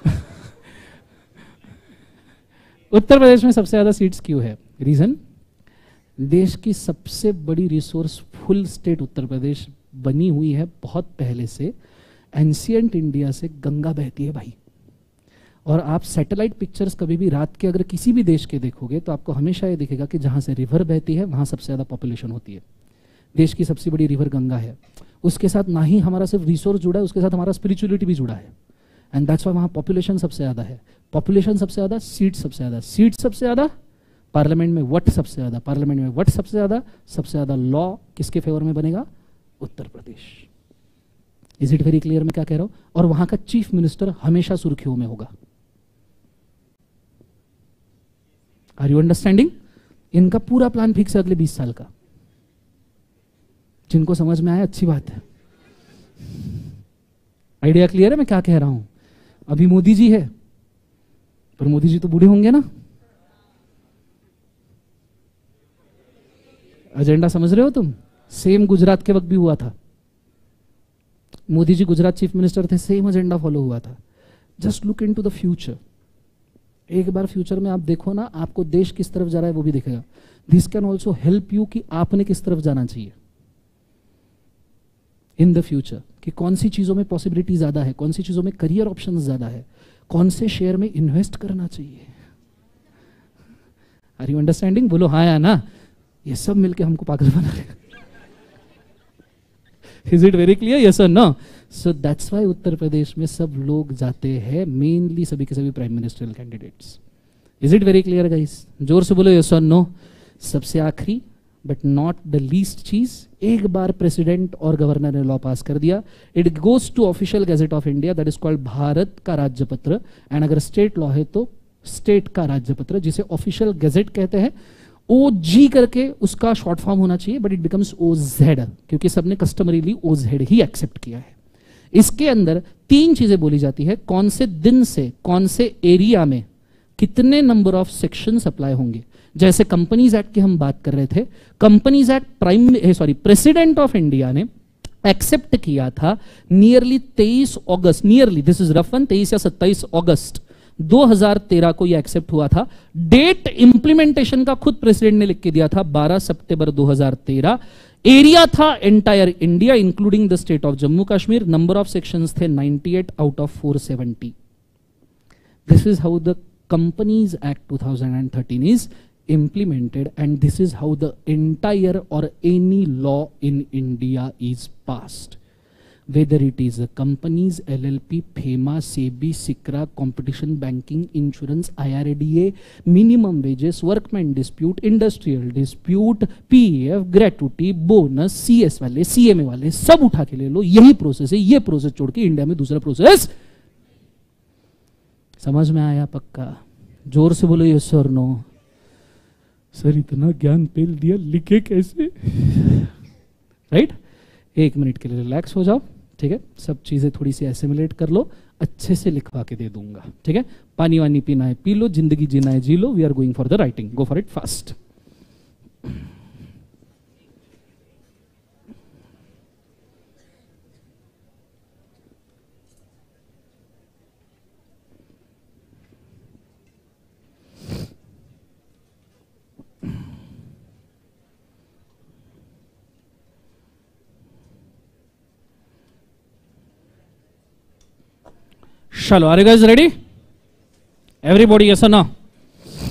उत्तर प्रदेश में सबसे ज्यादा सीट्स क्यों है? रीजन, देश की सबसे बड़ी रिसोर्सफुल स्टेट उत्तर प्रदेश बनी हुई है बहुत पहले से। एंशियंट इंडिया से गंगा बहती है भाई। और आप सैटेलाइट पिक्चर्स कभी भी रात के अगर किसी भी देश के देखोगे तो आपको हमेशा ये दिखेगा कि जहां से रिवर बहती है वहां सबसे ज्यादा पॉपुलेशन होती है। देश की सबसे बड़ी रिवर गंगा है। उसके साथ ना ही हमारा सिर्फ रिसोर्स जुड़ा है, उसके साथ हमारा स्पिरिचुअलिटी भी जुड़ा है। एंड दैट्स व्हाई वहां पॉपुलेशन सबसे ज्यादा है। पॉपुलेशन सबसे ज्यादा, सीट सबसे ज्यादा, सीट सबसे ज्यादा, पार्लियामेंट में वट सबसे ज्यादा, पार्लियामेंट में वट सबसे ज्यादा, सबसे ज्यादा लॉ किसके फेवर में बनेगा? Uttar Pradesh. Is it very clear मैं क्या कह रहा हूं? और वहां का चीफ मिनिस्टर हमेशा सुर्खियों में होगा। Are you understanding? इनका पूरा प्लान फिक्स है अगले बीस साल का। जिनको समझ में आया अच्छी बात है। आइडिया क्लियर है मैं क्या कह रहा हूं? अभी मोदी जी है, पर मोदी जी तो बूढ़े होंगे ना। एजेंडा समझ रहे हो तुम? सेम गुजरात के वक्त भी हुआ था। मोदी जी गुजरात चीफ मिनिस्टर थे, सेम एजेंडा फॉलो हुआ था। Just look into the future. एक बार फ्यूचर में आप देखो ना, आपको देश किस तरफ जा रहा है वो भी दिखेगा। This can also help you कि आपने किस तरफ जाना चाहिए इन द फ्यूचर, कि कौन सी चीजों में पॉसिबिलिटी ज्यादा है, कौन सी चीजों में करियर ऑप्शन ज्यादा है, कौन से शेयर में इन्वेस्ट करना चाहिए। Are you understanding? बोलो हाँ या ना। ये सब मिलके हमको पागल बना रहे। Is it very clear? Yes और no? So that's why Uttar Pradesh में सब लोग जाते हैं, मेनली सभी के सभी prime ministerial candidates. Is it very clear guys? जोर से बोलो यस और नो। सबसे आखिरी बट नॉट द लीस्ट चीज, एक बार प्रेसिडेंट और गवर्नर ने लॉ पास कर दिया, it goes to official gazette of India, that is called Bharat का राज्यपत्र। एंड अगर स्टेट लॉ है तो स्टेट का राज्यपत्र, जिसे ऑफिशियल गैजेट कहते हैं। ओ जी करके उसका शॉर्ट फॉर्म होना चाहिए, but it becomes O Z, क्योंकि सबने कस्टमरीली ओ जेड ही एक्सेप्ट किया है। इसके अंदर तीन चीजें बोली जाती है, कौन से दिन से कौन से एरिया में कितने नंबर ऑफ सेक्शंस अप्लाई होंगे। जैसे कंपनीज एक्ट की हम बात कर रहे थे, companies act prime sorry president of India ने एक्सेप्ट किया था नियरली तेईस अगस्त, नियरली दिस इज रफन तेईस या सत्ताईस अगस्त दो हज़ार तेरह को यह एक्सेप्ट हुआ था। डेट इंप्लीमेंटेशन का खुद प्रेसिडेंट ने लिख के दिया था बारह सितंबर दो हज़ार तेरह। एरिया था entire India including the state of Jammu Kashmir. Number of sections थे अट्ठानवे आउट ऑफ चार सौ सत्तर। This is how the companies act two thousand thirteen is implemented, and this is how the entire or any law in India is passed, whether it is a companies, L L P, FEMA, SEBI, SICRA, competition, banking, insurance, I R D A, minimum wages, workman dispute, industrial dispute, P F, gratuity, bonus, C S वाले, C M A वाले सब उठा के ले लो। यही process है, ये process छोड़ के इंडिया में दूसरा प्रोसेस। समझ में आया पक्का? जोर से बोलो यस और नो। सर इतना ज्ञान पेल दिया, लिखे कैसे? राइट? एक मिनट के लिए रिलैक्स हो जाओ, ठीक है? सब चीजें थोड़ी सी एसिमुलेट कर लो, अच्छे से लिखवा के दे दूंगा, ठीक है? पानी वानी पीना है पी लो, जिंदगी जीना है जी लो। We are going for the writing, go for it fast. चलो, are you guys ready? Everybody yes और no?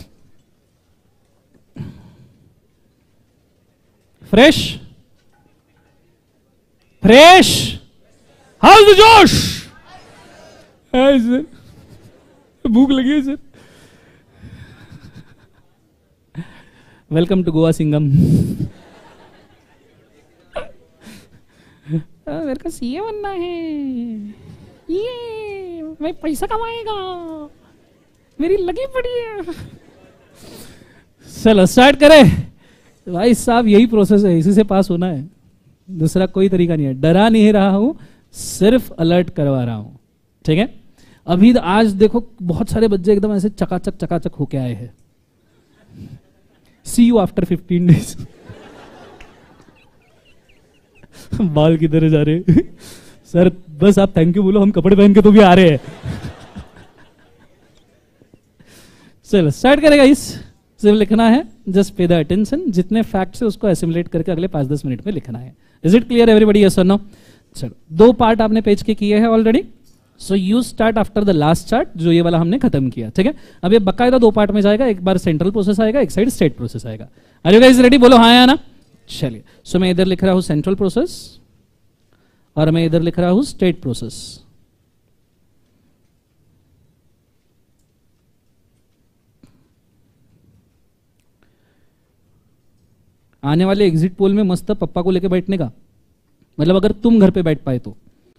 Fresh fresh how's the जोश। हाय सर, भूख लगी है sir. Welcome to Goa Singham. मेरे को सीए बनना है, ये मैं पैसा कमाएगा, मेरी लगी पड़ी है। चलो स्टार्ट करें भाई साहब, यही प्रोसेस है, इसी से पास होना है, दूसरा कोई तरीका नहीं है। डरा नहीं रहा हूं, सिर्फ अलर्ट करवा रहा हूं, ठीक है। अभी आज देखो बहुत सारे बच्चे एकदम ऐसे चकाचक चकाचक होके आए हैं। See you after fifteen days. बाल किधर जा रहे सर, बस आप थैंक यू बोलो, हम कपड़े पहन के तो भी आ रहे हैं। चलो स्टार्ट करेगा। इस सिर्फ लिखना है, जस्ट पे द अटेंशन, जितने फैक्ट्स है उसको एसिमुलेट करके अगले पांच दस मिनट में लिखना है। Is it clear everybody, yes और नो? चलो दो पार्ट आपने पेज के किए हैं already, so you start after the last chart, जो ये वाला हमने खत्म किया, ठीक है। अब ये बकायदा दो पार्ट में जाएगा, एक बार सेंट्रल प्रोसेस आएगा, एक साइड स्टेट प्रोसेस आएगा। Are you guys ready? बोलो हाँ या ना। चलिए, सो मैं इधर लिख रहा हूं सेंट्रल प्रोसेस और मैं इधर लिख रहा हूं स्टेट प्रोसेस। आने वाले एग्जिट पोल में मस्त पप्पा को लेके बैठने का, मतलब अगर तुम घर पे बैठ पाए तो।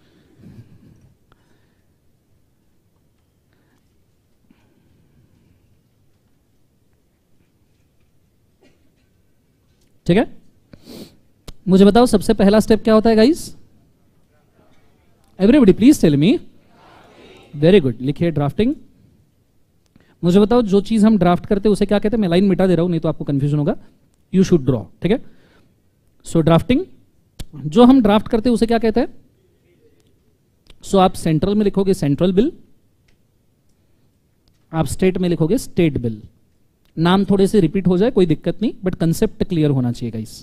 ठीक है, मुझे बताओ सबसे पहला स्टेप क्या होता है guys? Everybody please tell me. Very good, लिखिए ड्राफ्टिंग। मुझे बताओ जो चीज हम ड्राफ्ट करते हैं उसे क्या कहते हैं? मैं लाइन मिटा दे रहा हूं, नहीं तो आपको कंफ्यूजन होगा। यू शुड ड्रॉ, ठीक है। सो ड्राफ्टिंग, जो हम ड्राफ्ट करते हैं उसे क्या कहते हैं? सो so, आप सेंट्रल में लिखोगे सेंट्रल बिल, आप स्टेट में लिखोगे स्टेट बिल। नाम थोड़े से रिपीट हो जाए कोई दिक्कत नहीं, बट कंसेप्ट क्लियर होना चाहिए गाइस।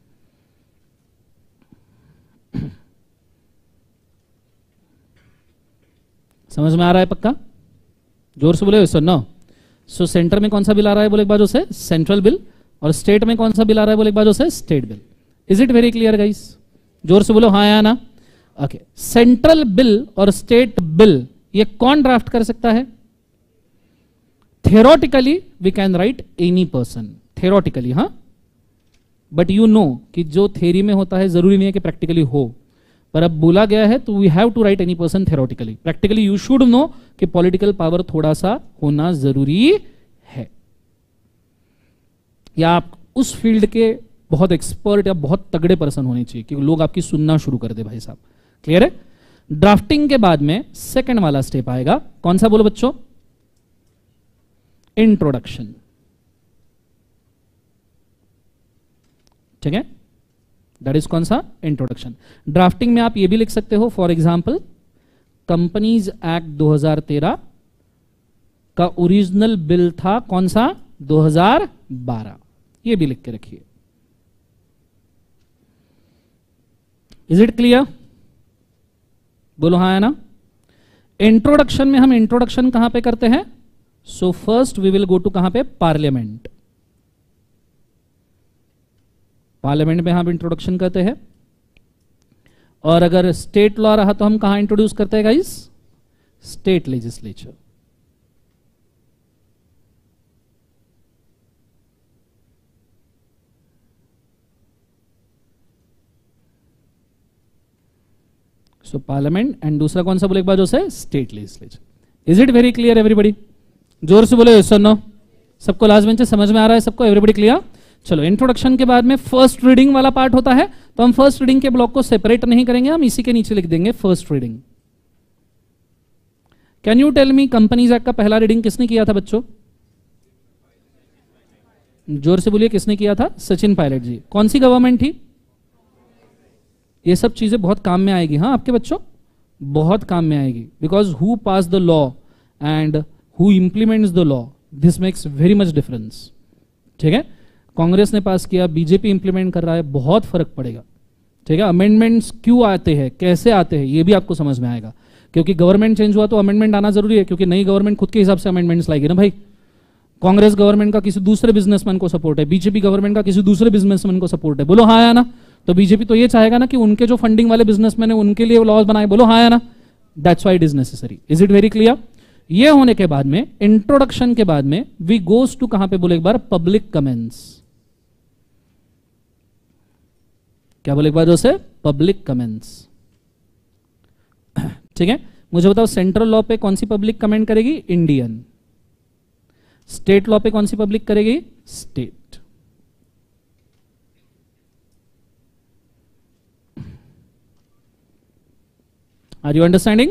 समझ में आ रहा है पक्का? जोर से बोले सर नो। सो सेंटर में कौन सा बिल आ रहा है बोले एक बाजू से? Central bill. और स्टेट में कौन सा बिल आ रहा है बोले एक बाजू से? State bill. Is it very clear guys? जोर से बोलो हाँ या ना। ओके, सेंट्रल बिल और स्टेट बिल ये कौन ड्राफ्ट कर सकता है? Theoretically we can write any person, theoretically, हाँ, बट यू नो कि जो थेरी में होता है जरूरी नहीं है कि प्रैक्टिकली हो, पर अब बोला गया है तो we have to write any person theoretically। Practically you should know कि पॉलिटिकल पावर थोड़ा सा होना जरूरी है, या आप उस फील्ड के बहुत एक्सपर्ट या बहुत तगड़े पर्सन होने चाहिए कि लोग आपकी सुनना शुरू कर दे भाई साहब। क्लियर है? ड्राफ्टिंग के बाद में सेकंड वाला स्टेप आएगा, कौन सा बोलो बच्चों? इंट्रोडक्शन। ठीक है, दैट इज कौन सा? इंट्रोडक्शन। ड्राफ्टिंग में आप ये भी लिख सकते हो, फॉर एग्जांपल कंपनीज एक्ट दो हज़ार तेरह का ओरिजिनल बिल था कौन सा? दो हज़ार बारह। ये भी लिख के रखिए। Is it clear? बोलो हाँ है ना। इंट्रोडक्शन में हम इंट्रोडक्शन कहां पे करते हैं? So first we will go to कहां पे? पार्लियामेंट। पार्लियामेंट में हम इंट्रोडक्शन करते हैं, और अगर स्टेट लॉ रहा तो हम कहां इंट्रोड्यूस करते हैं guys? State legislature. So parliament and दूसरा कौन सा बोले एक बार जो से? State legislature. Is it very clear everybody? जोर से बोले यस और नो। सबको लास्ट बेंच से समझ में आ रहा है सबको? Everybody clear? चलो, इंट्रोडक्शन के बाद में फर्स्ट रीडिंग वाला पार्ट होता है, तो हम फर्स्ट रीडिंग के ब्लॉक को सेपरेट नहीं करेंगे, हम इसी के नीचे लिख देंगे first reading. Can you tell me companies act का पहला रीडिंग किसने किया था बच्चों? जोर से बोलिए, किसने किया था? सचिन पायलट जी। कौन सी गवर्नमेंट थी? ये सब चीजें बहुत काम में आएगी हाँ आपके बच्चों, बहुत काम में आएगी, because who pass the law and who implements the law, this makes very much difference. ठीक है, कांग्रेस ने पास किया, बीजेपी इंप्लीमेंट कर रहा है, बहुत फर्क पड़ेगा। ठीक है, अमेंडमेंट्स क्यों आते हैं, कैसे आते हैं, ये भी आपको समझ में आएगा, क्योंकि गवर्नमेंट चेंज हुआ तो अमेंडमेंट आना जरूरी है, क्योंकि नई गवर्नमेंट खुद के हिसाब से अमेंडमेंट्स लाएगी ना भाई। कांग्रेस गवर्नमेंट का किसी दूसरे बिजनेसमैन को सपोर्ट है, बीजेपी गवर्नमेंट का किसी दूसरे बिजनेसमैन को सपोर्ट है, बोलो हाँ या ना। तो बीजेपी तो ये चाहेगा ना कि उनके जो फंडिंग वाले बिजनेसमैन है उनके लिए लॉज बनाए, बोलो हाँ या ना। That's why it is necessary. Is it very clear? ये होने के बाद में, इंट्रोडक्शन के बाद में वी गोज टू कहां पे, बोले एक बार, पब्लिक कमेंट्स। क्या बोले एक बार जोर से? Public comments. ठीक है, मुझे बताओ सेंट्रल लॉ पे कौन सी पब्लिक कमेंट करेगी? इंडियन। स्टेट लॉ पे कौन सी पब्लिक करेगी? स्टेट। Are you understanding?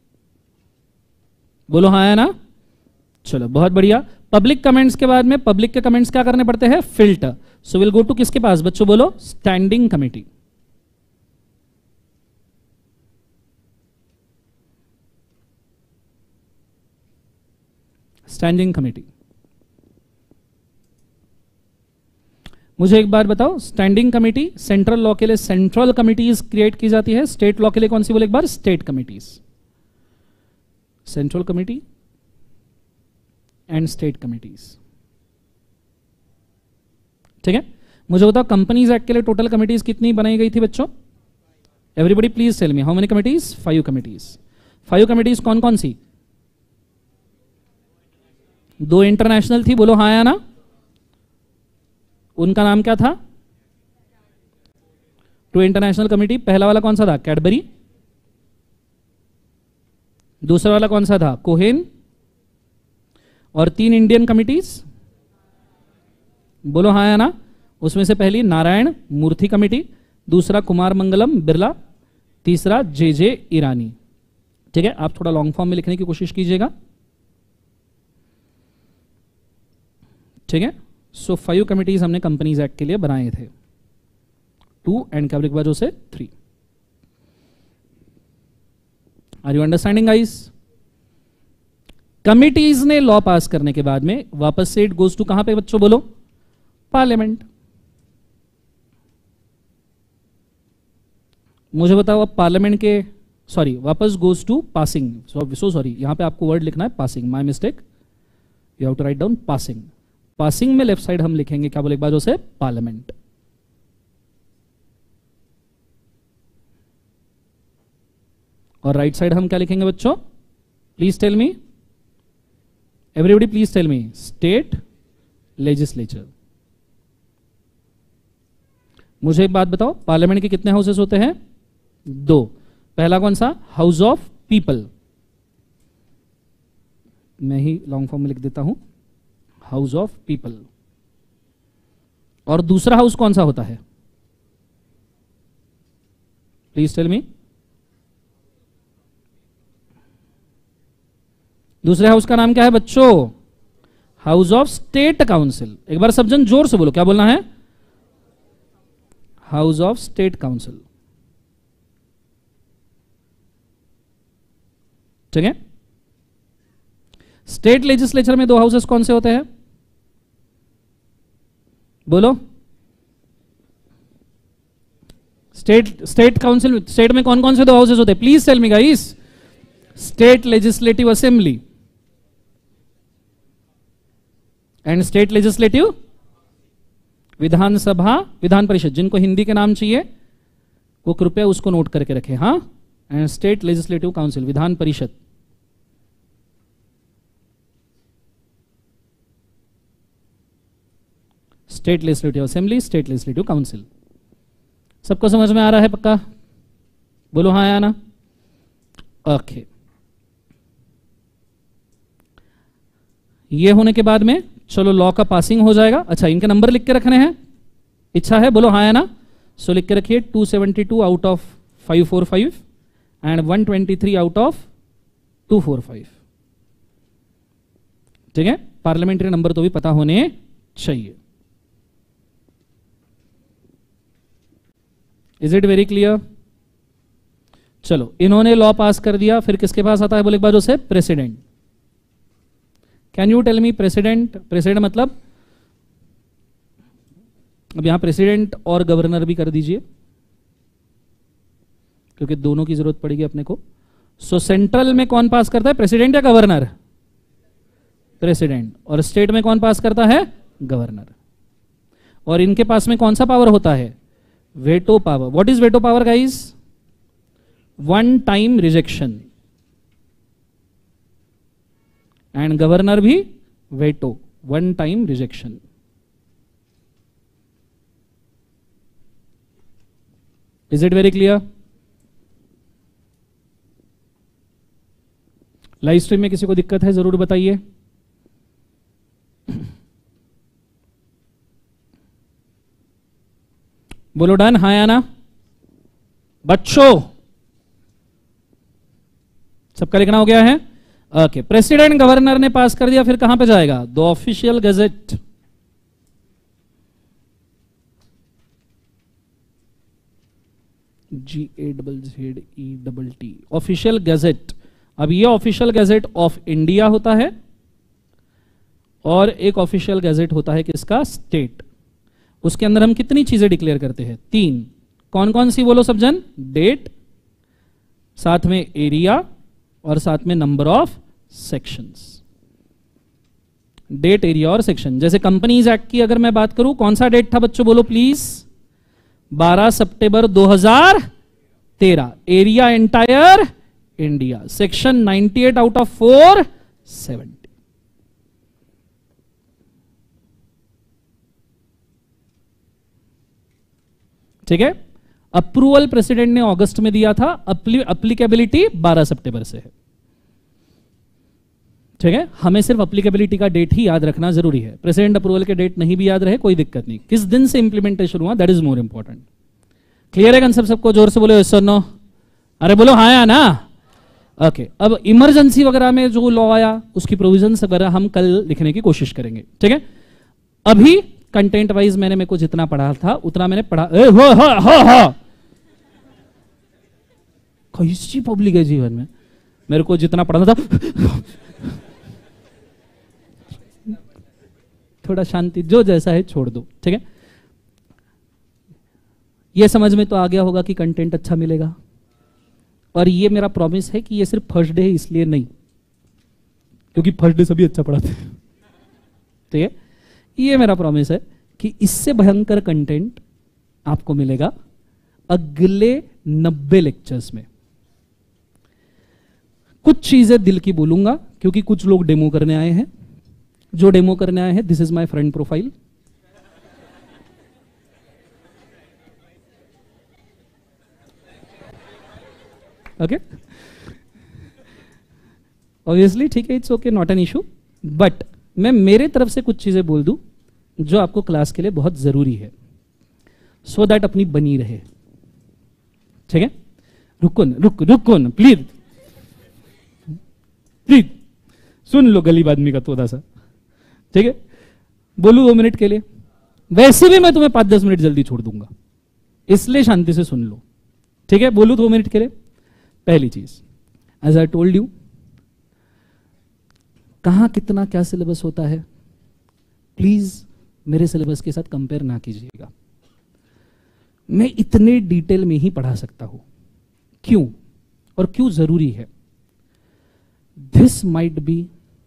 बोलो हाँ है ना। चलो बहुत बढ़िया। पब्लिक कमेंट्स के बाद में पब्लिक के कमेंट्स क्या करने पड़ते हैं? Filter. So will go to किसके पास बच्चों? बोलो स्टैंडिंग कमेटी। Standing committee. मुझे एक बार बताओ, स्टैंडिंग कमेटी सेंट्रल लॉ के लिए सेंट्रल कमिटीज क्रिएट की जाती है, स्टेट लॉ के लिए कौन सी, बोले एक बार? State committees. Central committee and state committees. ठीक है, मुझे बताओ कंपनीज एक्ट के लिए टोटल कमिटीज कितनी बनाई गई थी बच्चों? Everybody please tell me how many committees? Five committees. Five committees कौन कौन सी? दो इंटरनेशनल थी, बोलो हाँ या ना। उनका नाम क्या था? Two international committee. पहला वाला कौन सा था? कैडबरी। दूसरा वाला कौन सा था? कोहेन। और तीन इंडियन कमिटीज, बोलो हाँ या ना। उसमें से पहली नारायण मूर्ति कमेटी, दूसरा कुमार मंगलम बिरला, तीसरा जे जे ईरानी। ठीक है, आप थोड़ा लॉन्ग फॉर्म में लिखने की कोशिश कीजिएगा। ठीक है, सो फाइव कमिटीज हमने कंपनीज एक्ट के लिए बनाए थे, टू एंड क्या वजह से three. Are you understanding guys? Committees ने लॉ पास करने के बाद में वापस से इट गोज टू कहां पे बच्चों? बोलो पार्लियामेंट। मुझे बताओ अब पार्लियामेंट के, सॉरी वापस goes to passing, so sorry यहां पे आपको वर्ड लिखना है passing, my mistake, you have to write down passing. Passing में लेफ्ट साइड हम लिखेंगे क्या, बोले एक बार उसे? पार्लियामेंट। और राइट साइड हम क्या लिखेंगे बच्चों? Please tell me, everybody please tell me, state legislature. मुझे एक बात बताओ, पार्लियामेंट के कितने हाउसेस होते हैं? दो। पहला कौन सा? House of people. मैं ही लॉन्ग फॉर्म में लिख देता हूं, हाउस ऑफ पीपल। और दूसरा हाउस कौन सा होता है? Please tell me. दूसरे हाउस का नाम क्या है बच्चों? House of state council. एक बार सब जन जोर से बोलो, क्या बोलना है? House of state council. ठीक है, स्टेट लेजिस्लेचर में दो हाउसेस कौन से होते हैं? बोलो। स्टेट स्टेट काउंसिल, स्टेट में कौन कौन से दो हाउसेस होते हैं? Please tell me guys. State legislative assembly and state legislative Vidhansabha, Vidhan Parishad. जिनको हिंदी के नाम चाहिए वो कृपया उसको नोट करके रखें, हाँ। And state legislative council, Vidhan Parishad. State legislative assembly, state legislative council. सबको समझ में आ रहा है पक्का? बोलो हाँ या ना। ओके, ये होने के बाद में चलो लॉ का पासिंग हो जाएगा। अच्छा, इनके नंबर लिख के रखने हैं, इच्छा है? बोलो हाँ या ना। सो लिख के रखिए two seventy two out of five four five and one twenty three out of two four five. ठीक है, पार्लियामेंट्री नंबर तो भी पता होने चाहिए। Is it very clear? चलो, इन्होंने लॉ पास कर दिया, फिर किसके पास आता है? बोले एक बार उसे? President. Can you tell me president? President मतलब, अब यहां प्रेसिडेंट और गवर्नर भी कर दीजिए क्योंकि दोनों की जरूरत पड़ेगी अपने को। सो so, सेंट्रल में कौन पास करता है, प्रेसिडेंट या गवर्नर? प्रेसिडेंट, और स्टेट में कौन पास करता है? गवर्नर। और इनके पास में कौन सा पावर होता है? Veto power. What is veto power guys? One time rejection. And governor भी veto, one time rejection. Is it very clear? Live stream में किसी को दिक्कत है जरूर बताइए। बोलो डन, हाँ या ना? बच्चों सबका लिखना हो गया है? ओके, प्रेसिडेंट गवर्नर ने पास कर दिया, फिर कहां पे जाएगा? The official gazette. G A double Z E double T, official gazette. अब ये ऑफिशियल गजेट ऑफ इंडिया होता है और एक ऑफिशियल गजेट होता है किसका? स्टेट। उसके अंदर हम कितनी चीजें डिक्लेयर करते हैं? तीन। कौन कौन सी बोलो सब जन? डेट, साथ में एरिया, और साथ में number of sections. Date, area और सेक्शन। जैसे कंपनीज एक्ट की अगर मैं बात करूं, कौन सा डेट था बच्चों बोलो प्लीज? बारह सितंबर दो हज़ार तेरह। Area entire India. सेक्शन अट्ठानवे आउट ऑफ फोर सेवेंटी। ठीक है। अप्रूवल प्रेसिडेंट ने अगस्त में दिया था, अप्लीकेबिलिटी बारह सितंबर से है। ठीक है, हमें सिर्फ अप्लीकेबिलिटी का डेट ही याद रखना जरूरी है। प्रेसिडेंट अप्रूवल के डेट नहीं भी याद रहे कोई दिक्कत नहीं, किस दिन से इंप्लीमेंटेशन हुआ that is more important. Clear है कंसेप्ट सबको? जोर से बोलो यस और नो। अरे बोलो हाँ या ना। ओके okay, अब इमरजेंसी वगैरह में जो लॉ आया उसकी प्रोविजंस वगैरह हम कल लिखने की कोशिश करेंगे। ठीक है, अभी कंटेंट वाइज मैंने मेरे को जितना पढ़ा था उतना मैंने पढ़ा। ए, हो, हो, हो, हो। कैसी पब्लिक है जीवन में, मेरे को जितना पढ़ना था। थोड़ा शांति, जो जैसा है छोड़ दो। ठीक है, ये समझ में तो आ गया होगा कि कंटेंट अच्छा मिलेगा, और ये मेरा प्रॉमिस है कि ये सिर्फ फर्स्ट डे है इसलिए नहीं, क्योंकि फर्स्ट डे सभी अच्छा पढ़ाते हैं। ठीक है, ये मेरा प्रॉमिस है कि इससे भयंकर कंटेंट आपको मिलेगा अगले नब्बे लेक्चर्स में। कुछ चीजें दिल की बोलूंगा क्योंकि कुछ लोग डेमो करने आए हैं। जो डेमो करने आए हैं, this is my friend profile. Okay, obviously ठीक है, it's okay, not an issue. But मैं मेरे तरफ से कुछ चीजें बोल दूं जो आपको क्लास के लिए बहुत जरूरी है, सो so दैट अपनी बनी रहे। ठीक है, रुको न, रुक रुको न, प्लीज प्लीज सुन लो गरीब आदमी का थोड़ा सा। ठीक है, बोलू दो मिनट के लिए, वैसे भी मैं तुम्हें पांच दस मिनट जल्दी छोड़ दूंगा, इसलिए शांति से सुन लो। ठीक है, बोलू दो मिनट के लिए। पहली चीज, एज आई टोल्ड यू, कहां कितना क्या सिलेबस होता है प्लीज मेरे सिलेबस के साथ कंपेयर ना कीजिएगा। मैं इतने डिटेल में ही पढ़ा सकता हूं। क्यों और क्यों जरूरी है? This might be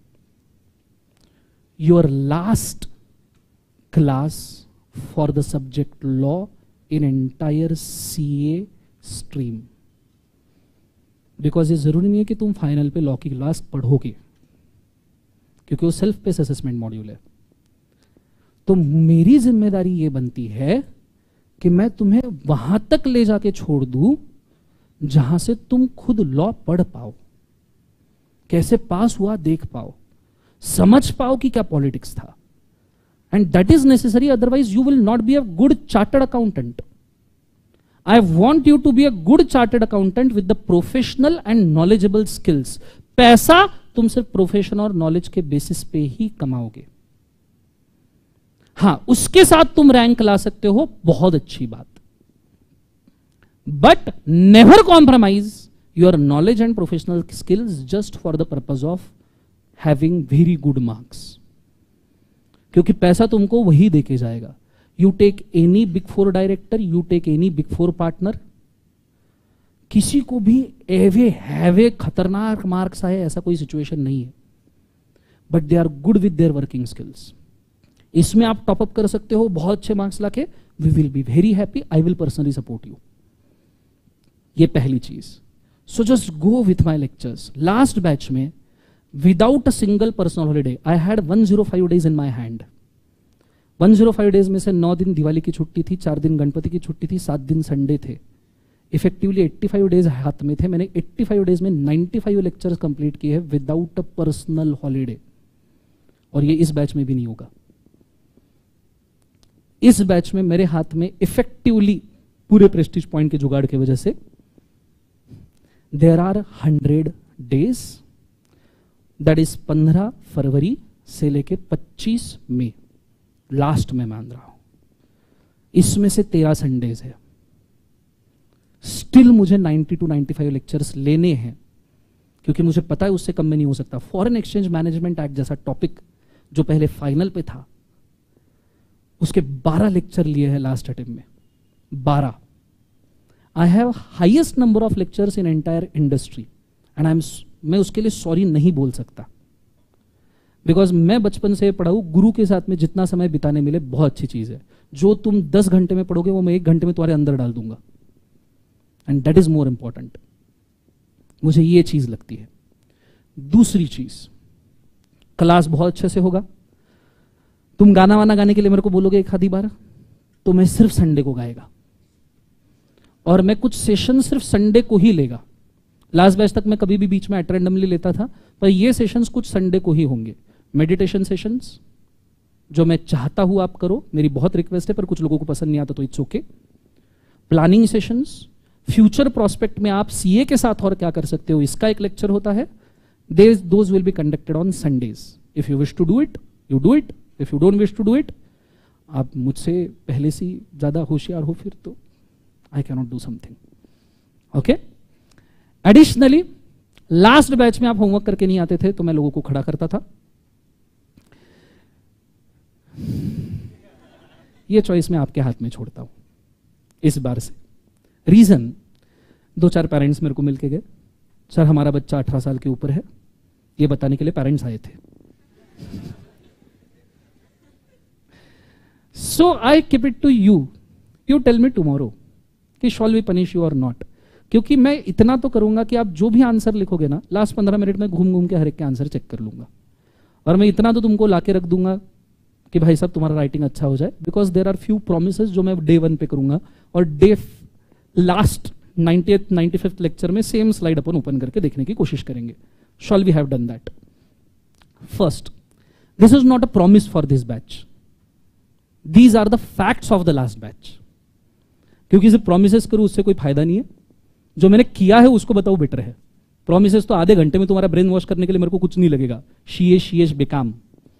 your last class for the subject law in entire CA stream. Because ये जरूरी नहीं है कि तुम फाइनल पे लॉ की क्लास पढ़ोगे, क्योंकि वो सेल्फ पेस असेसमेंट मॉड्यूल है। तो मेरी जिम्मेदारी ये बनती है कि मैं तुम्हें वहां तक ले जाके छोड़ दूं जहां से तुम खुद लॉ पढ़ पाओ, कैसे पास हुआ देख पाओ, समझ पाओ कि क्या पॉलिटिक्स था। And that is necessary, otherwise you will not be a good chartered accountant. I want you to be a good chartered accountant with the professional and knowledgeable skills. पैसा तुम सिर्फ प्रोफेशन और नॉलेज के basis पे ही कमाओगे। हां, उसके साथ तुम रैंक ला सकते हो, बहुत अच्छी बात, but never compromise your knowledge and professional skills just for the purpose of having very good marks, क्योंकि पैसा तुमको वही देके जाएगा। You take any big four director, you take any big four partner, किसी को भी एवे हैवे खतरनाक मार्क्स आए ऐसा कोई सिचुएशन नहीं है। But they are good with their working skills. इसमें आप टॉपअप कर सकते हो बहुत अच्छे मार्क्स लाके, we will be very happy, I will personally support you. ये पहली चीज। So just go with my lectures. Last batch में without a single personal holiday I had one zero five days in my hand. One zero five days में से नौ दिन दिवाली की छुट्टी थी, चार दिन गणपति की छुट्टी थी, सात दिन संडे थे। इफेक्टिवली पचासी डेज हाथ में थे। मैंने पचासी डेज में पचानवे लेक्चर्स कंप्लीट किए हैं विदाउट अ पर्सनल हॉलीडे, और ये इस बैच में भी नहीं होगा। इस बैच में मेरे हाथ में इफेक्टिवली पूरे प्रेस्टीज पॉइंट के जुगाड़ की वजह से there are hundred days, that is पंद्रह फरवरी से लेके पच्चीस मई, लास्ट में मान रहा हूं, इसमें से तेरह संडेज है। स्टिल मुझे नब्बे टू पचानवे लेक्चर्स लेने हैं, क्योंकि मुझे पता है उससे कम में नहीं हो सकता। फॉरेन एक्सचेंज मैनेजमेंट एक्ट जैसा टॉपिक जो पहले फाइनल पे था, उसके बारह लेक्चर लिए हैं लास्ट अटेम्प्ट में, बारह। I have highest number of lectures in entire industry and I am, मैं उसके लिए सॉरी नहीं बोल सकता, बिकॉज मैं बचपन से पढ़ाऊं, गुरु के साथ में जितना समय बिताने मिले बहुत अच्छी चीज है। जो तुम दस घंटे में पढ़ोगे वो मैं एक घंटे में तुम्हारे अंदर डाल दूंगा, and that is more important. मुझे ये चीज लगती है। दूसरी चीज, क्लास बहुत अच्छे से होगा। तुम गाना वाना गाने के लिए मेरे को बोलोगे एक आधी बार, तो मैं सिर्फ संडे को गाएगा, और मैं कुछ सेशन सिर्फ संडे को ही लेगा। लास्ट बैच तक मैं कभी भी बीच में एट-रैंडमली लेता था, पर ये सेशंस कुछ संडे को ही होंगे। मेडिटेशन सेशंस जो मैं चाहता हूं आप करो, मेरी बहुत रिक्वेस्ट है, पर कुछ लोगों को पसंद नहीं आता तो it's okay. Planning sessions, future prospect में आप सीए के साथ और क्या कर सकते हो, इसका एक लेक्चर होता है। Those will be conducted on Sundays. If you wish to do it you do it, if you don't wish to do it, आप मुझसे पहले से ज्यादा होशियार हो फिर तो I can not do something, okay. Additionally last batch में आप होमवर्क करके नहीं आते थे तो मैं लोगों को खड़ा करता था। ये चॉइस मैं आपके हाथ में छोड़ता हूं इस बार से। रीजन, दो चार पेरेंट्स मेरे को मिलके गए, सर हमारा बच्चा अठारह साल के ऊपर है, ये बताने के लिए पेरेंट्स आए थे। So I keep it to you, you tell me tomorrow कि shall we punish you or not. क्योंकि मैं इतना तो करूंगा कि आप जो भी आंसर लिखोगे ना, लास्ट पंद्रह मिनट में घूम घूम के हर एक के आंसर चेक कर लूंगा, और मैं इतना तो तुमको लाके रख दूंगा कि भाई साहब तुम्हारा राइटिंग अच्छा हो जाए। Because there are few promises जो मैं डे वन पे करूंगा, और day last ninetieth ninety fifth lecture में सेम स्लाइड अपन ओपन करके देखने की कोशिश करेंगे। Shall we have done that? First, this is not a promise for this batch, these are the facts of the last batch. क्योंकि सिर्फ promises करूं उससे कोई फायदा नहीं है, जो मैंने किया है उसको बताओ बेटर है। प्रोमिसेस तो आधे घंटे में तुम्हारा ब्रेन वॉश करने के लिए मेरे को कुछ नहीं लगेगा, शीएश शीएश बेकाम,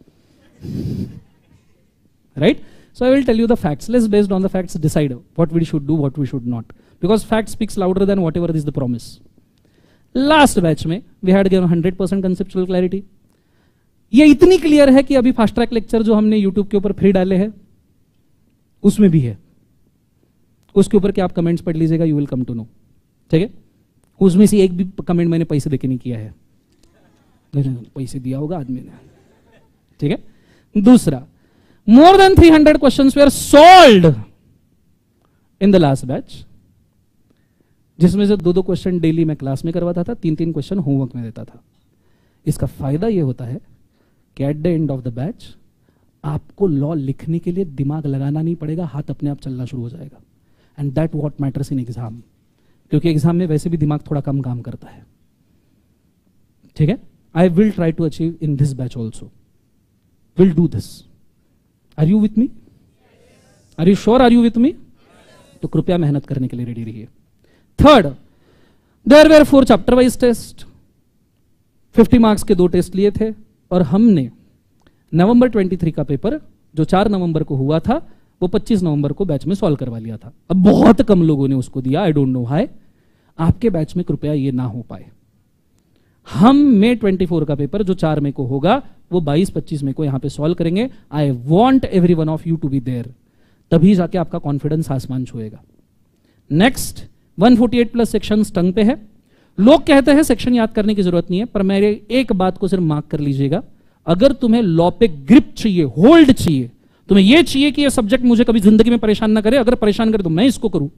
right? So I will tell you the facts. Let's based on the facts decide what we should do, what we should not. Because fact speaks louder than whatever is the promise. Last batch में we had given one hundred percent conceptual clarity. ये इतनी clear है कि अभी fast track lecture जो हमने YouTube के ऊपर फ्री डाले हैं उसमें भी है। उसके ऊपर क्या आप कमेंट्स पढ़ लीजिएगा, you will come to know, ठीक है? उसमें से एक भी कमेंट मैंने पैसे देके नहीं किया है, पैसे दिया होगा आदमी ने, ठीक है? दूसरा, more than three hundred questions were solved in the last batch, जिसमें से दो दो क्वेश्चन डेली मैं क्लास में करवाता था, तीन तीन क्वेश्चन होमवर्क में देता था। इसका फायदा यह होता है कि at the end of the batch आपको लॉ लिखने के लिए दिमाग लगाना नहीं पड़ेगा, हाथ अपने आप चलना शुरू हो जाएगा। And that what matters in exam, क्योंकि एग्जाम में वैसे भी दिमाग थोड़ा कम काम करता है, ठीक है? I will try to achieve in this batch also, will do this. Are you with me? Are you sure? Are you with me? तो कृपया मेहनत करने के लिए रेडी रहिए। Third, there were four chapter wise test, fifty marks के दो test लिए थे, और हमने नवंबर तेईस का पेपर जो चार नवंबर को हुआ था वो पच्चीस नवंबर को बैच में सॉल्व करवा लिया था। अब बहुत कम लोगों ने उसको दिया, आई डोंट नो व्हाई। आपके बैच में कृपया ये ना हो पाए। हम मई चौबीस का पेपर जो चार मई को होगा वो बाईस पच्चीस मई को यहां पे सॉल्व करेंगे। I want every one of you to be there, तभी जाके आपका कॉन्फिडेंस आसमान छुएगा। नेक्स्ट, एक सौ अड़तालीस प्लस सेक्शन टंग पे है। लोग कहते हैं सेक्शन याद करने की जरूरत नहीं है, पर मेरे एक बात को सिर्फ मार्क कर लीजिएगा, अगर तुम्हें लॉ पे ग्रिप चाहिए, होल्ड चाहिए, तुम्हें यह चाहिए कि यह सब्जेक्ट मुझे कभी जिंदगी में परेशान ना करे, अगर परेशान करे तो मैं इसको करूं,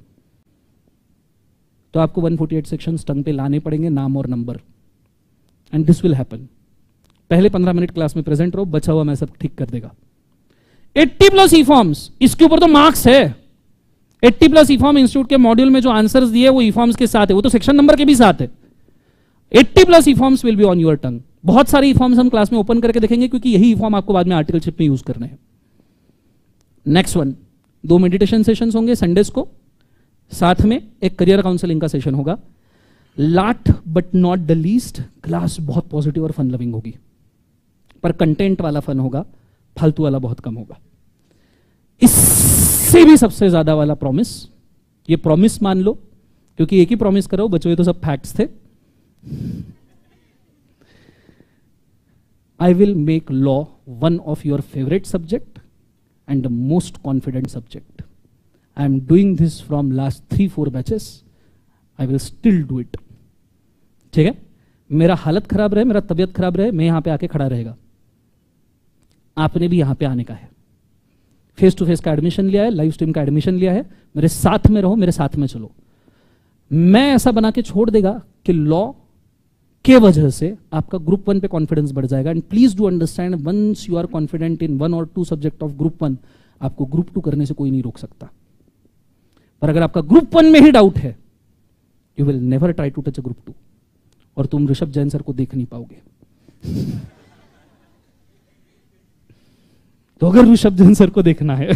तो आपको one forty eight sections tongue पे लाने पड़ेंगे, नाम और नंबर, एंड दिस विल हैपन। पहले पंद्रह मिनट क्लास में प्रेजेंट रहो, बचा हुआ मैं सब ठीक कर देगा। अस्सी प्लस ई फॉर्म्स, इसके ऊपर तो मार्क्स है। अस्सी प्लस ई फॉर्म इंस्टीट्यूट के मॉड्यूल में जो आंसर्स दिए वो ई फॉर्म्स के साथ है, वो तो सेक्शन नंबर के भी साथ है। अस्सी plus e forms will be on your tongue. बहुत सारे ई फॉर्म्स हम क्लास में ओपन करके देखेंगे, क्योंकि यही ई फॉर्म आपको बाद में आर्टिकलशिप में यूज करने हैं। नेक्स्ट वन, दो मेडिटेशन सेशंस होंगे संडेज को, साथ में एक करियर काउंसलिंग का सेशन होगा। Last but not the least, class बहुत पॉजिटिव और फन लविंग होगी, पर कंटेंट वाला फन होगा, फालतू वाला बहुत कम होगा। इससे भी सबसे ज्यादा वाला प्रॉमिस, ये प्रॉमिस मान लो, क्योंकि एक ही प्रॉमिस करो, बचे हुए तो सब फैक्ट्स थे। I will make law one of your favorite subject and the most confident subject. I am doing this from last three four batches. I will still do it. ठीक है, मेरा हालत खराब रहे, मेरा तबीयत खराब रहे, मैं यहां पे आके खड़ा रहेगा। आपने भी यहां पे आने का है। फेस टू फेस का एडमिशन लिया है, लाइव स्ट्रीम का एडमिशन लिया है, मेरे साथ में रहो, मेरे साथ में चलो। मैं ऐसा बना के छोड़ देगा कि लॉ के वजह से आपका ग्रुप वन पे कॉन्फिडेंस बढ़ जाएगा। And please do understand, once you are confident in one और two subject of group one, आपको ग्रुप टू करने से कोई नहीं रोक सकता। पर अगर आपका ग्रुप वन में ही डाउट है, you will never try to touch a group two, और तुम ऋषभ जैन सर को देख नहीं पाओगे। तो अगर ऋषभ जैन सर को देखना है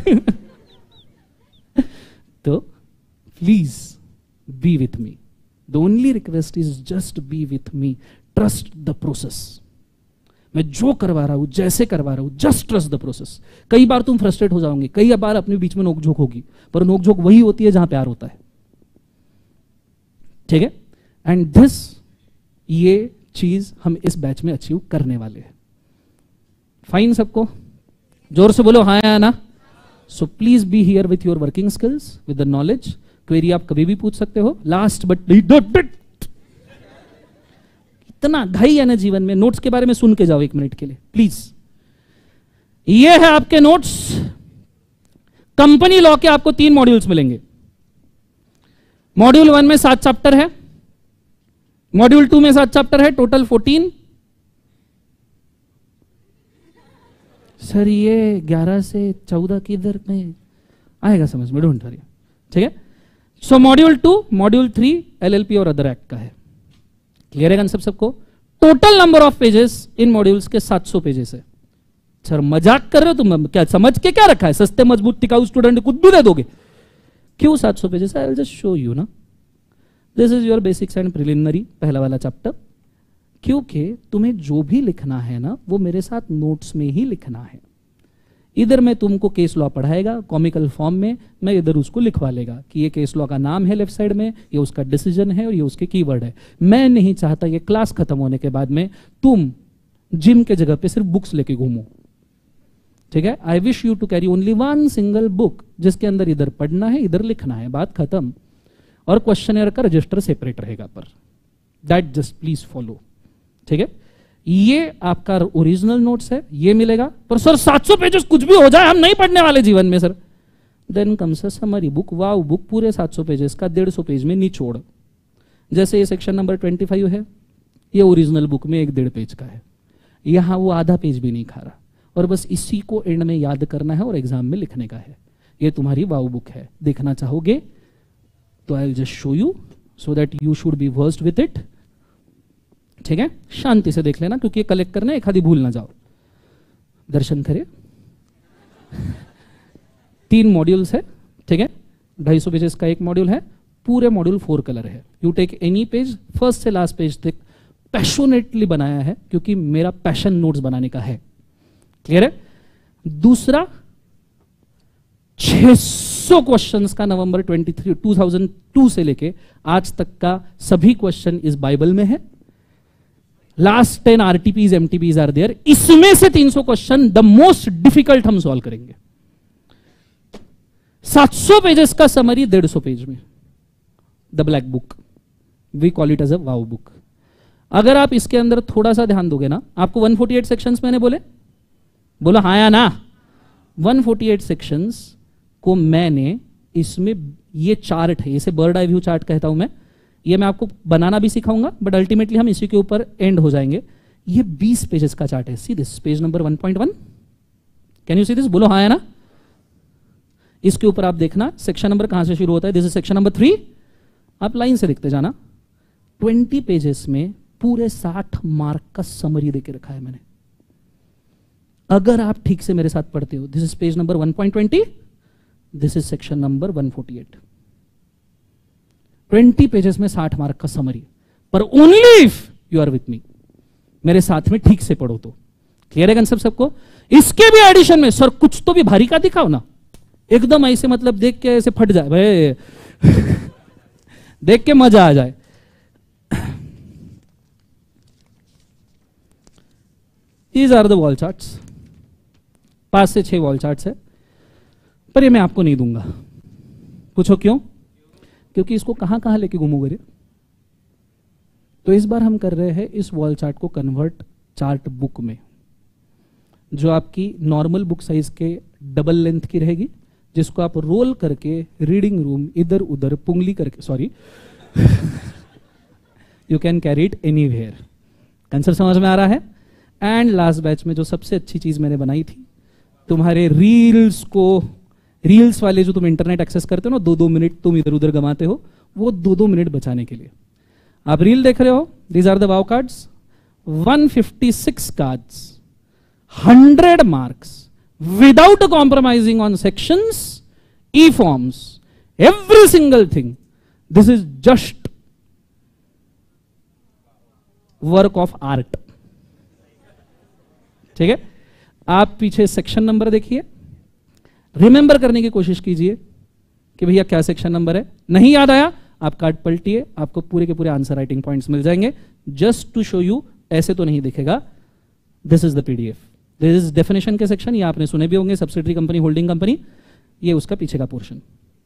तो please be with me. The only request is just be with me. Trust the process. मैं जो करवा रहा हूं, जैसे करवा रहा हूं, just trust the process. कई बार तुम फ्रस्ट्रेट हो जाओगे, कई बार अपने बीच में नोकझोंक होगी, पर नोकझोंक वही होती है जहां प्यार होता है। ठीक है, एंड दिस, ये चीज हम इस बैच में अचीव करने वाले हैं। फाइन, सबको जोर से बोलो हाँ या ना। So please be here with your working skills, with the knowledge. Query आप कभी भी पूछ सकते हो। लास्ट बट इतना घाई है ना जीवन में, नोट्स के बारे में सुन के जाओ एक मिनट के लिए प्लीज। ये है आपके नोट्स। कंपनी लॉ के आपको तीन मॉड्यूल्स मिलेंगे। मॉड्यूल वन में सात चैप्टर है, मॉड्यूल टू में सात चैप्टर है, टोटल फोर्टीन। सर ये ग्यारह से चौदह किधर में आएगा समझ में, डोंट वरी। ठीक है, so module two, module three LLP और अदर एक्ट का है। क्लियर है कंसेप्ट सबको? Total number of pages in modules के सात सौ पेजेस है। सर मजाक कर रहे हो तुम, क्या समझ के क्या रखा है? सस्ते मजबूत टिकाऊ स्टूडेंट कुछ भी दे दोगे? क्यों सात सौ pages? I will just show you ना। This is your basics and preliminary, पहला वाला चैप्टर। क्योंकि तुम्हें जो भी लिखना है ना, वो मेरे साथ नोट्स में ही लिखना है। इधर मैं तुमको केस लॉ पढ़ाएगा कॉमिकल फॉर्म में, मैं इधर उसको लिखवा लेगा कि ये केस लॉ का नाम है लेफ्ट साइड में, ये उसका डिसीजन है और ये उसके कीवर्ड है। मैं नहीं चाहता ये क्लास खत्म होने के बाद में तुम जिम के जगह पे सिर्फ बुक्स लेके घूमो। ठीक है, I wish you to carry only one single book, जिसके अंदर इधर पढ़ना है, इधर लिखना है, बात खत्म। और क्वेश्चनर का रजिस्टर सेपरेट रहेगा, पर दैट जस्ट प्लीज फॉलो। ठीक है, ये आपका ओरिजिनल नोट्स है, ये मिलेगा। पर सर सात सौ पेजेस कुछ भी हो जाए हम नहीं पढ़ने वाले जीवन में sir. Then comes a summary book. Wow book पूरे सात सौ पेजेस का डेढ़ सौ पेज में निचोड़। जैसे ये सेक्शन नंबर पच्चीस है, ये ओरिजिनल बुक में एक डेढ़ पेज का है, यहां वो आधा पेज भी नहीं खा रहा, और बस इसी को एंड में याद करना है और एग्जाम में लिखने का है। ये तुम्हारी वाओ बुक है। देखना चाहोगे तो I will just show you so that you should be versed with it. ठीक है, शांति से देख लेना, क्योंकि कलेक्ट करना, एक आधी भूल ना जाओ। दर्शन करे। तीन मॉड्यूल्स है। ठीक है, ढाई सौ पेजेस का एक मॉड्यूल है, पूरे मॉड्यूल फोर कलर है। You take any page, first से लास्ट पेज तक पैशनेटली बनाया है, क्योंकि मेरा पैशन नोट्स बनाने का है। क्लियर है? दूसरा, छह सौ क्वेश्चंस का नवंबर तेईस दो हज़ार दो से लेके आज तक का सभी क्वेश्चन इस बाइबल में है। Last ten RTPs MTPs are there. इसमें से तीन सौ क्वेश्चन द मोस्ट डिफिकल्ट हम सॉल्व करेंगे। सात सौ पेजेस का समरी डेढ़ सौ पेज में, the black book, we call it as a wow book. अगर आप इसके अंदर थोड़ा सा ध्यान दोगे ना, आपको वन फोर्टी एट सेक्शंस मैंने बोले, बोलो हाँ या ना। वन फोर्टी एट सेक्शंस को मैंने इसमें, ये चार्ट है, इसे बर्ड आई व्यू चार्ट कहता हूं मैं, ये मैं आपको बनाना भी सिखाऊंगा, बट अल्टीमेटली हम इसी के ऊपर एंड हो जाएंगे। ये बीस पेजेस का चार्ट है। See this page number one point one, can you see this, बोलो हाँ या ना। इसके ऊपर आप देखना सेक्शन नंबर कहां से शुरू होता है, this is section number three, आप लाइन से लिखते जाना। ट्वेंटी पेजेस में पूरे साठ मार्क का समरी देके रखा है मैंने। अगर आप ठीक से मेरे साथ पढ़ते हो, this is page number one point twenty, this is section number one forty eight. Twenty pages में साठ मार्क का समरी, पर only if you are with me, मेरे साथ में ठीक से पढ़ो तो। क्लियर है कंसेप्ट सबको? इसके भी एडिशन में सर कुछ तो भी भारी का दिखाओ ना, एकदम ऐसे मतलब देख के ऐसे फट जाए भाई देख के मजा आ जाए। These are the wall charts, पांच से छह वॉल चार्ट्स है, पर ये मैं आपको नहीं दूंगा। पूछो क्यों? क्योंकि इसको कहां कहां लेके घूमोगे रे। तो इस बार हम कर रहे हैं इस वॉल चार्ट को कन्वर्ट चार्ट बुक में, जो आपकी नॉर्मल बुक साइज के डबल लेंथ की रहेगी, जिसको आप रोल करके रीडिंग रूम इधर उधर पुंगली करके, sorry you can carry it anywhere. Concept समझ में आ रहा है? एंड लास्ट बैच में जो सबसे अच्छी चीज मैंने बनाई थी, तुम्हारे रील्स को, रील्स वाले जो तुम इंटरनेट एक्सेस करते हो ना, दो दो मिनट तुम इधर उधर गमाते हो, वो दो दो मिनट बचाने के लिए आप रील देख रहे हो। These are the wow cards, one fifty six cards, hundred marks, without compromising on sections, e-forms, every single thing. This is just work of art. ठीक है? आप पीछे सेक्शन नंबर देखिए, रिमेंबर करने की कोशिश कीजिए कि भैया क्या सेक्शन नंबर है। नहीं याद आया, आप कार्ड पलटिए, आपको पूरे के पूरे आंसर राइटिंग पॉइंट्स मिल जाएंगे। जस्ट टू शो यू, ऐसे तो नहीं दिखेगा। This is the PDF, this is definition के सेक्शन, ये आपने सुने भी होंगे, सब्सिडरी कंपनी, होल्डिंग कंपनी, ये उसका पीछे का पोर्शन।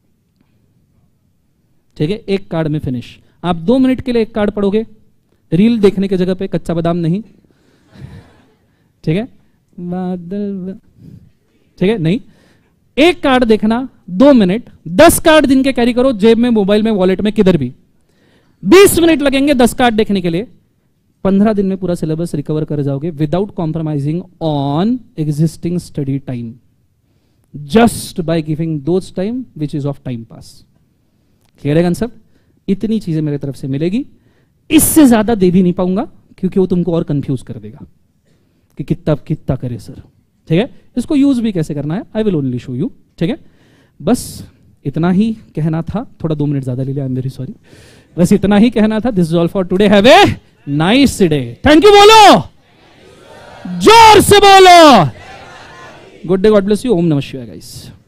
ठीक है? एक कार्ड में फिनिश। आप दो मिनट के लिए एक कार्ड पढ़ोगे, रील देखने के जगह पे, कच्चा बादाम नहीं। ठीक है? बादल, ठीक है? नहीं, एक कार्ड देखना, दो मिनट, दस कार्ड दिन के कैरी करो, जेब में, मोबाइल में, वॉलेट में, किधर भी। बीस मिनट लगेंगे दस कार्ड देखने के लिए। पंद्रह दिन में पूरा सिलेबस रिकवर कर जाओगे without compromising on existing study time, just by giving those time which is of time pass. Clear है कंसेप्ट? इतनी चीजें मेरे तरफ से मिलेगी, इससे ज्यादा दे भी नहीं पाऊंगा क्योंकि वो तुमको और कंफ्यूज कर देगा कि कितना कितना करे सर। ठीक है? इसको यूज भी कैसे करना है, I will only show you. ठीक है? बस इतना ही कहना था, थोड़ा दो मिनट ज्यादा ले लिया, आई एम वेरी सॉरी। बस इतना ही कहना था। This is all for today, have a nice day. Thank you बोलो, जोर से बोलो। Good day, God bless you, ओम नमः शिवाय गाइस।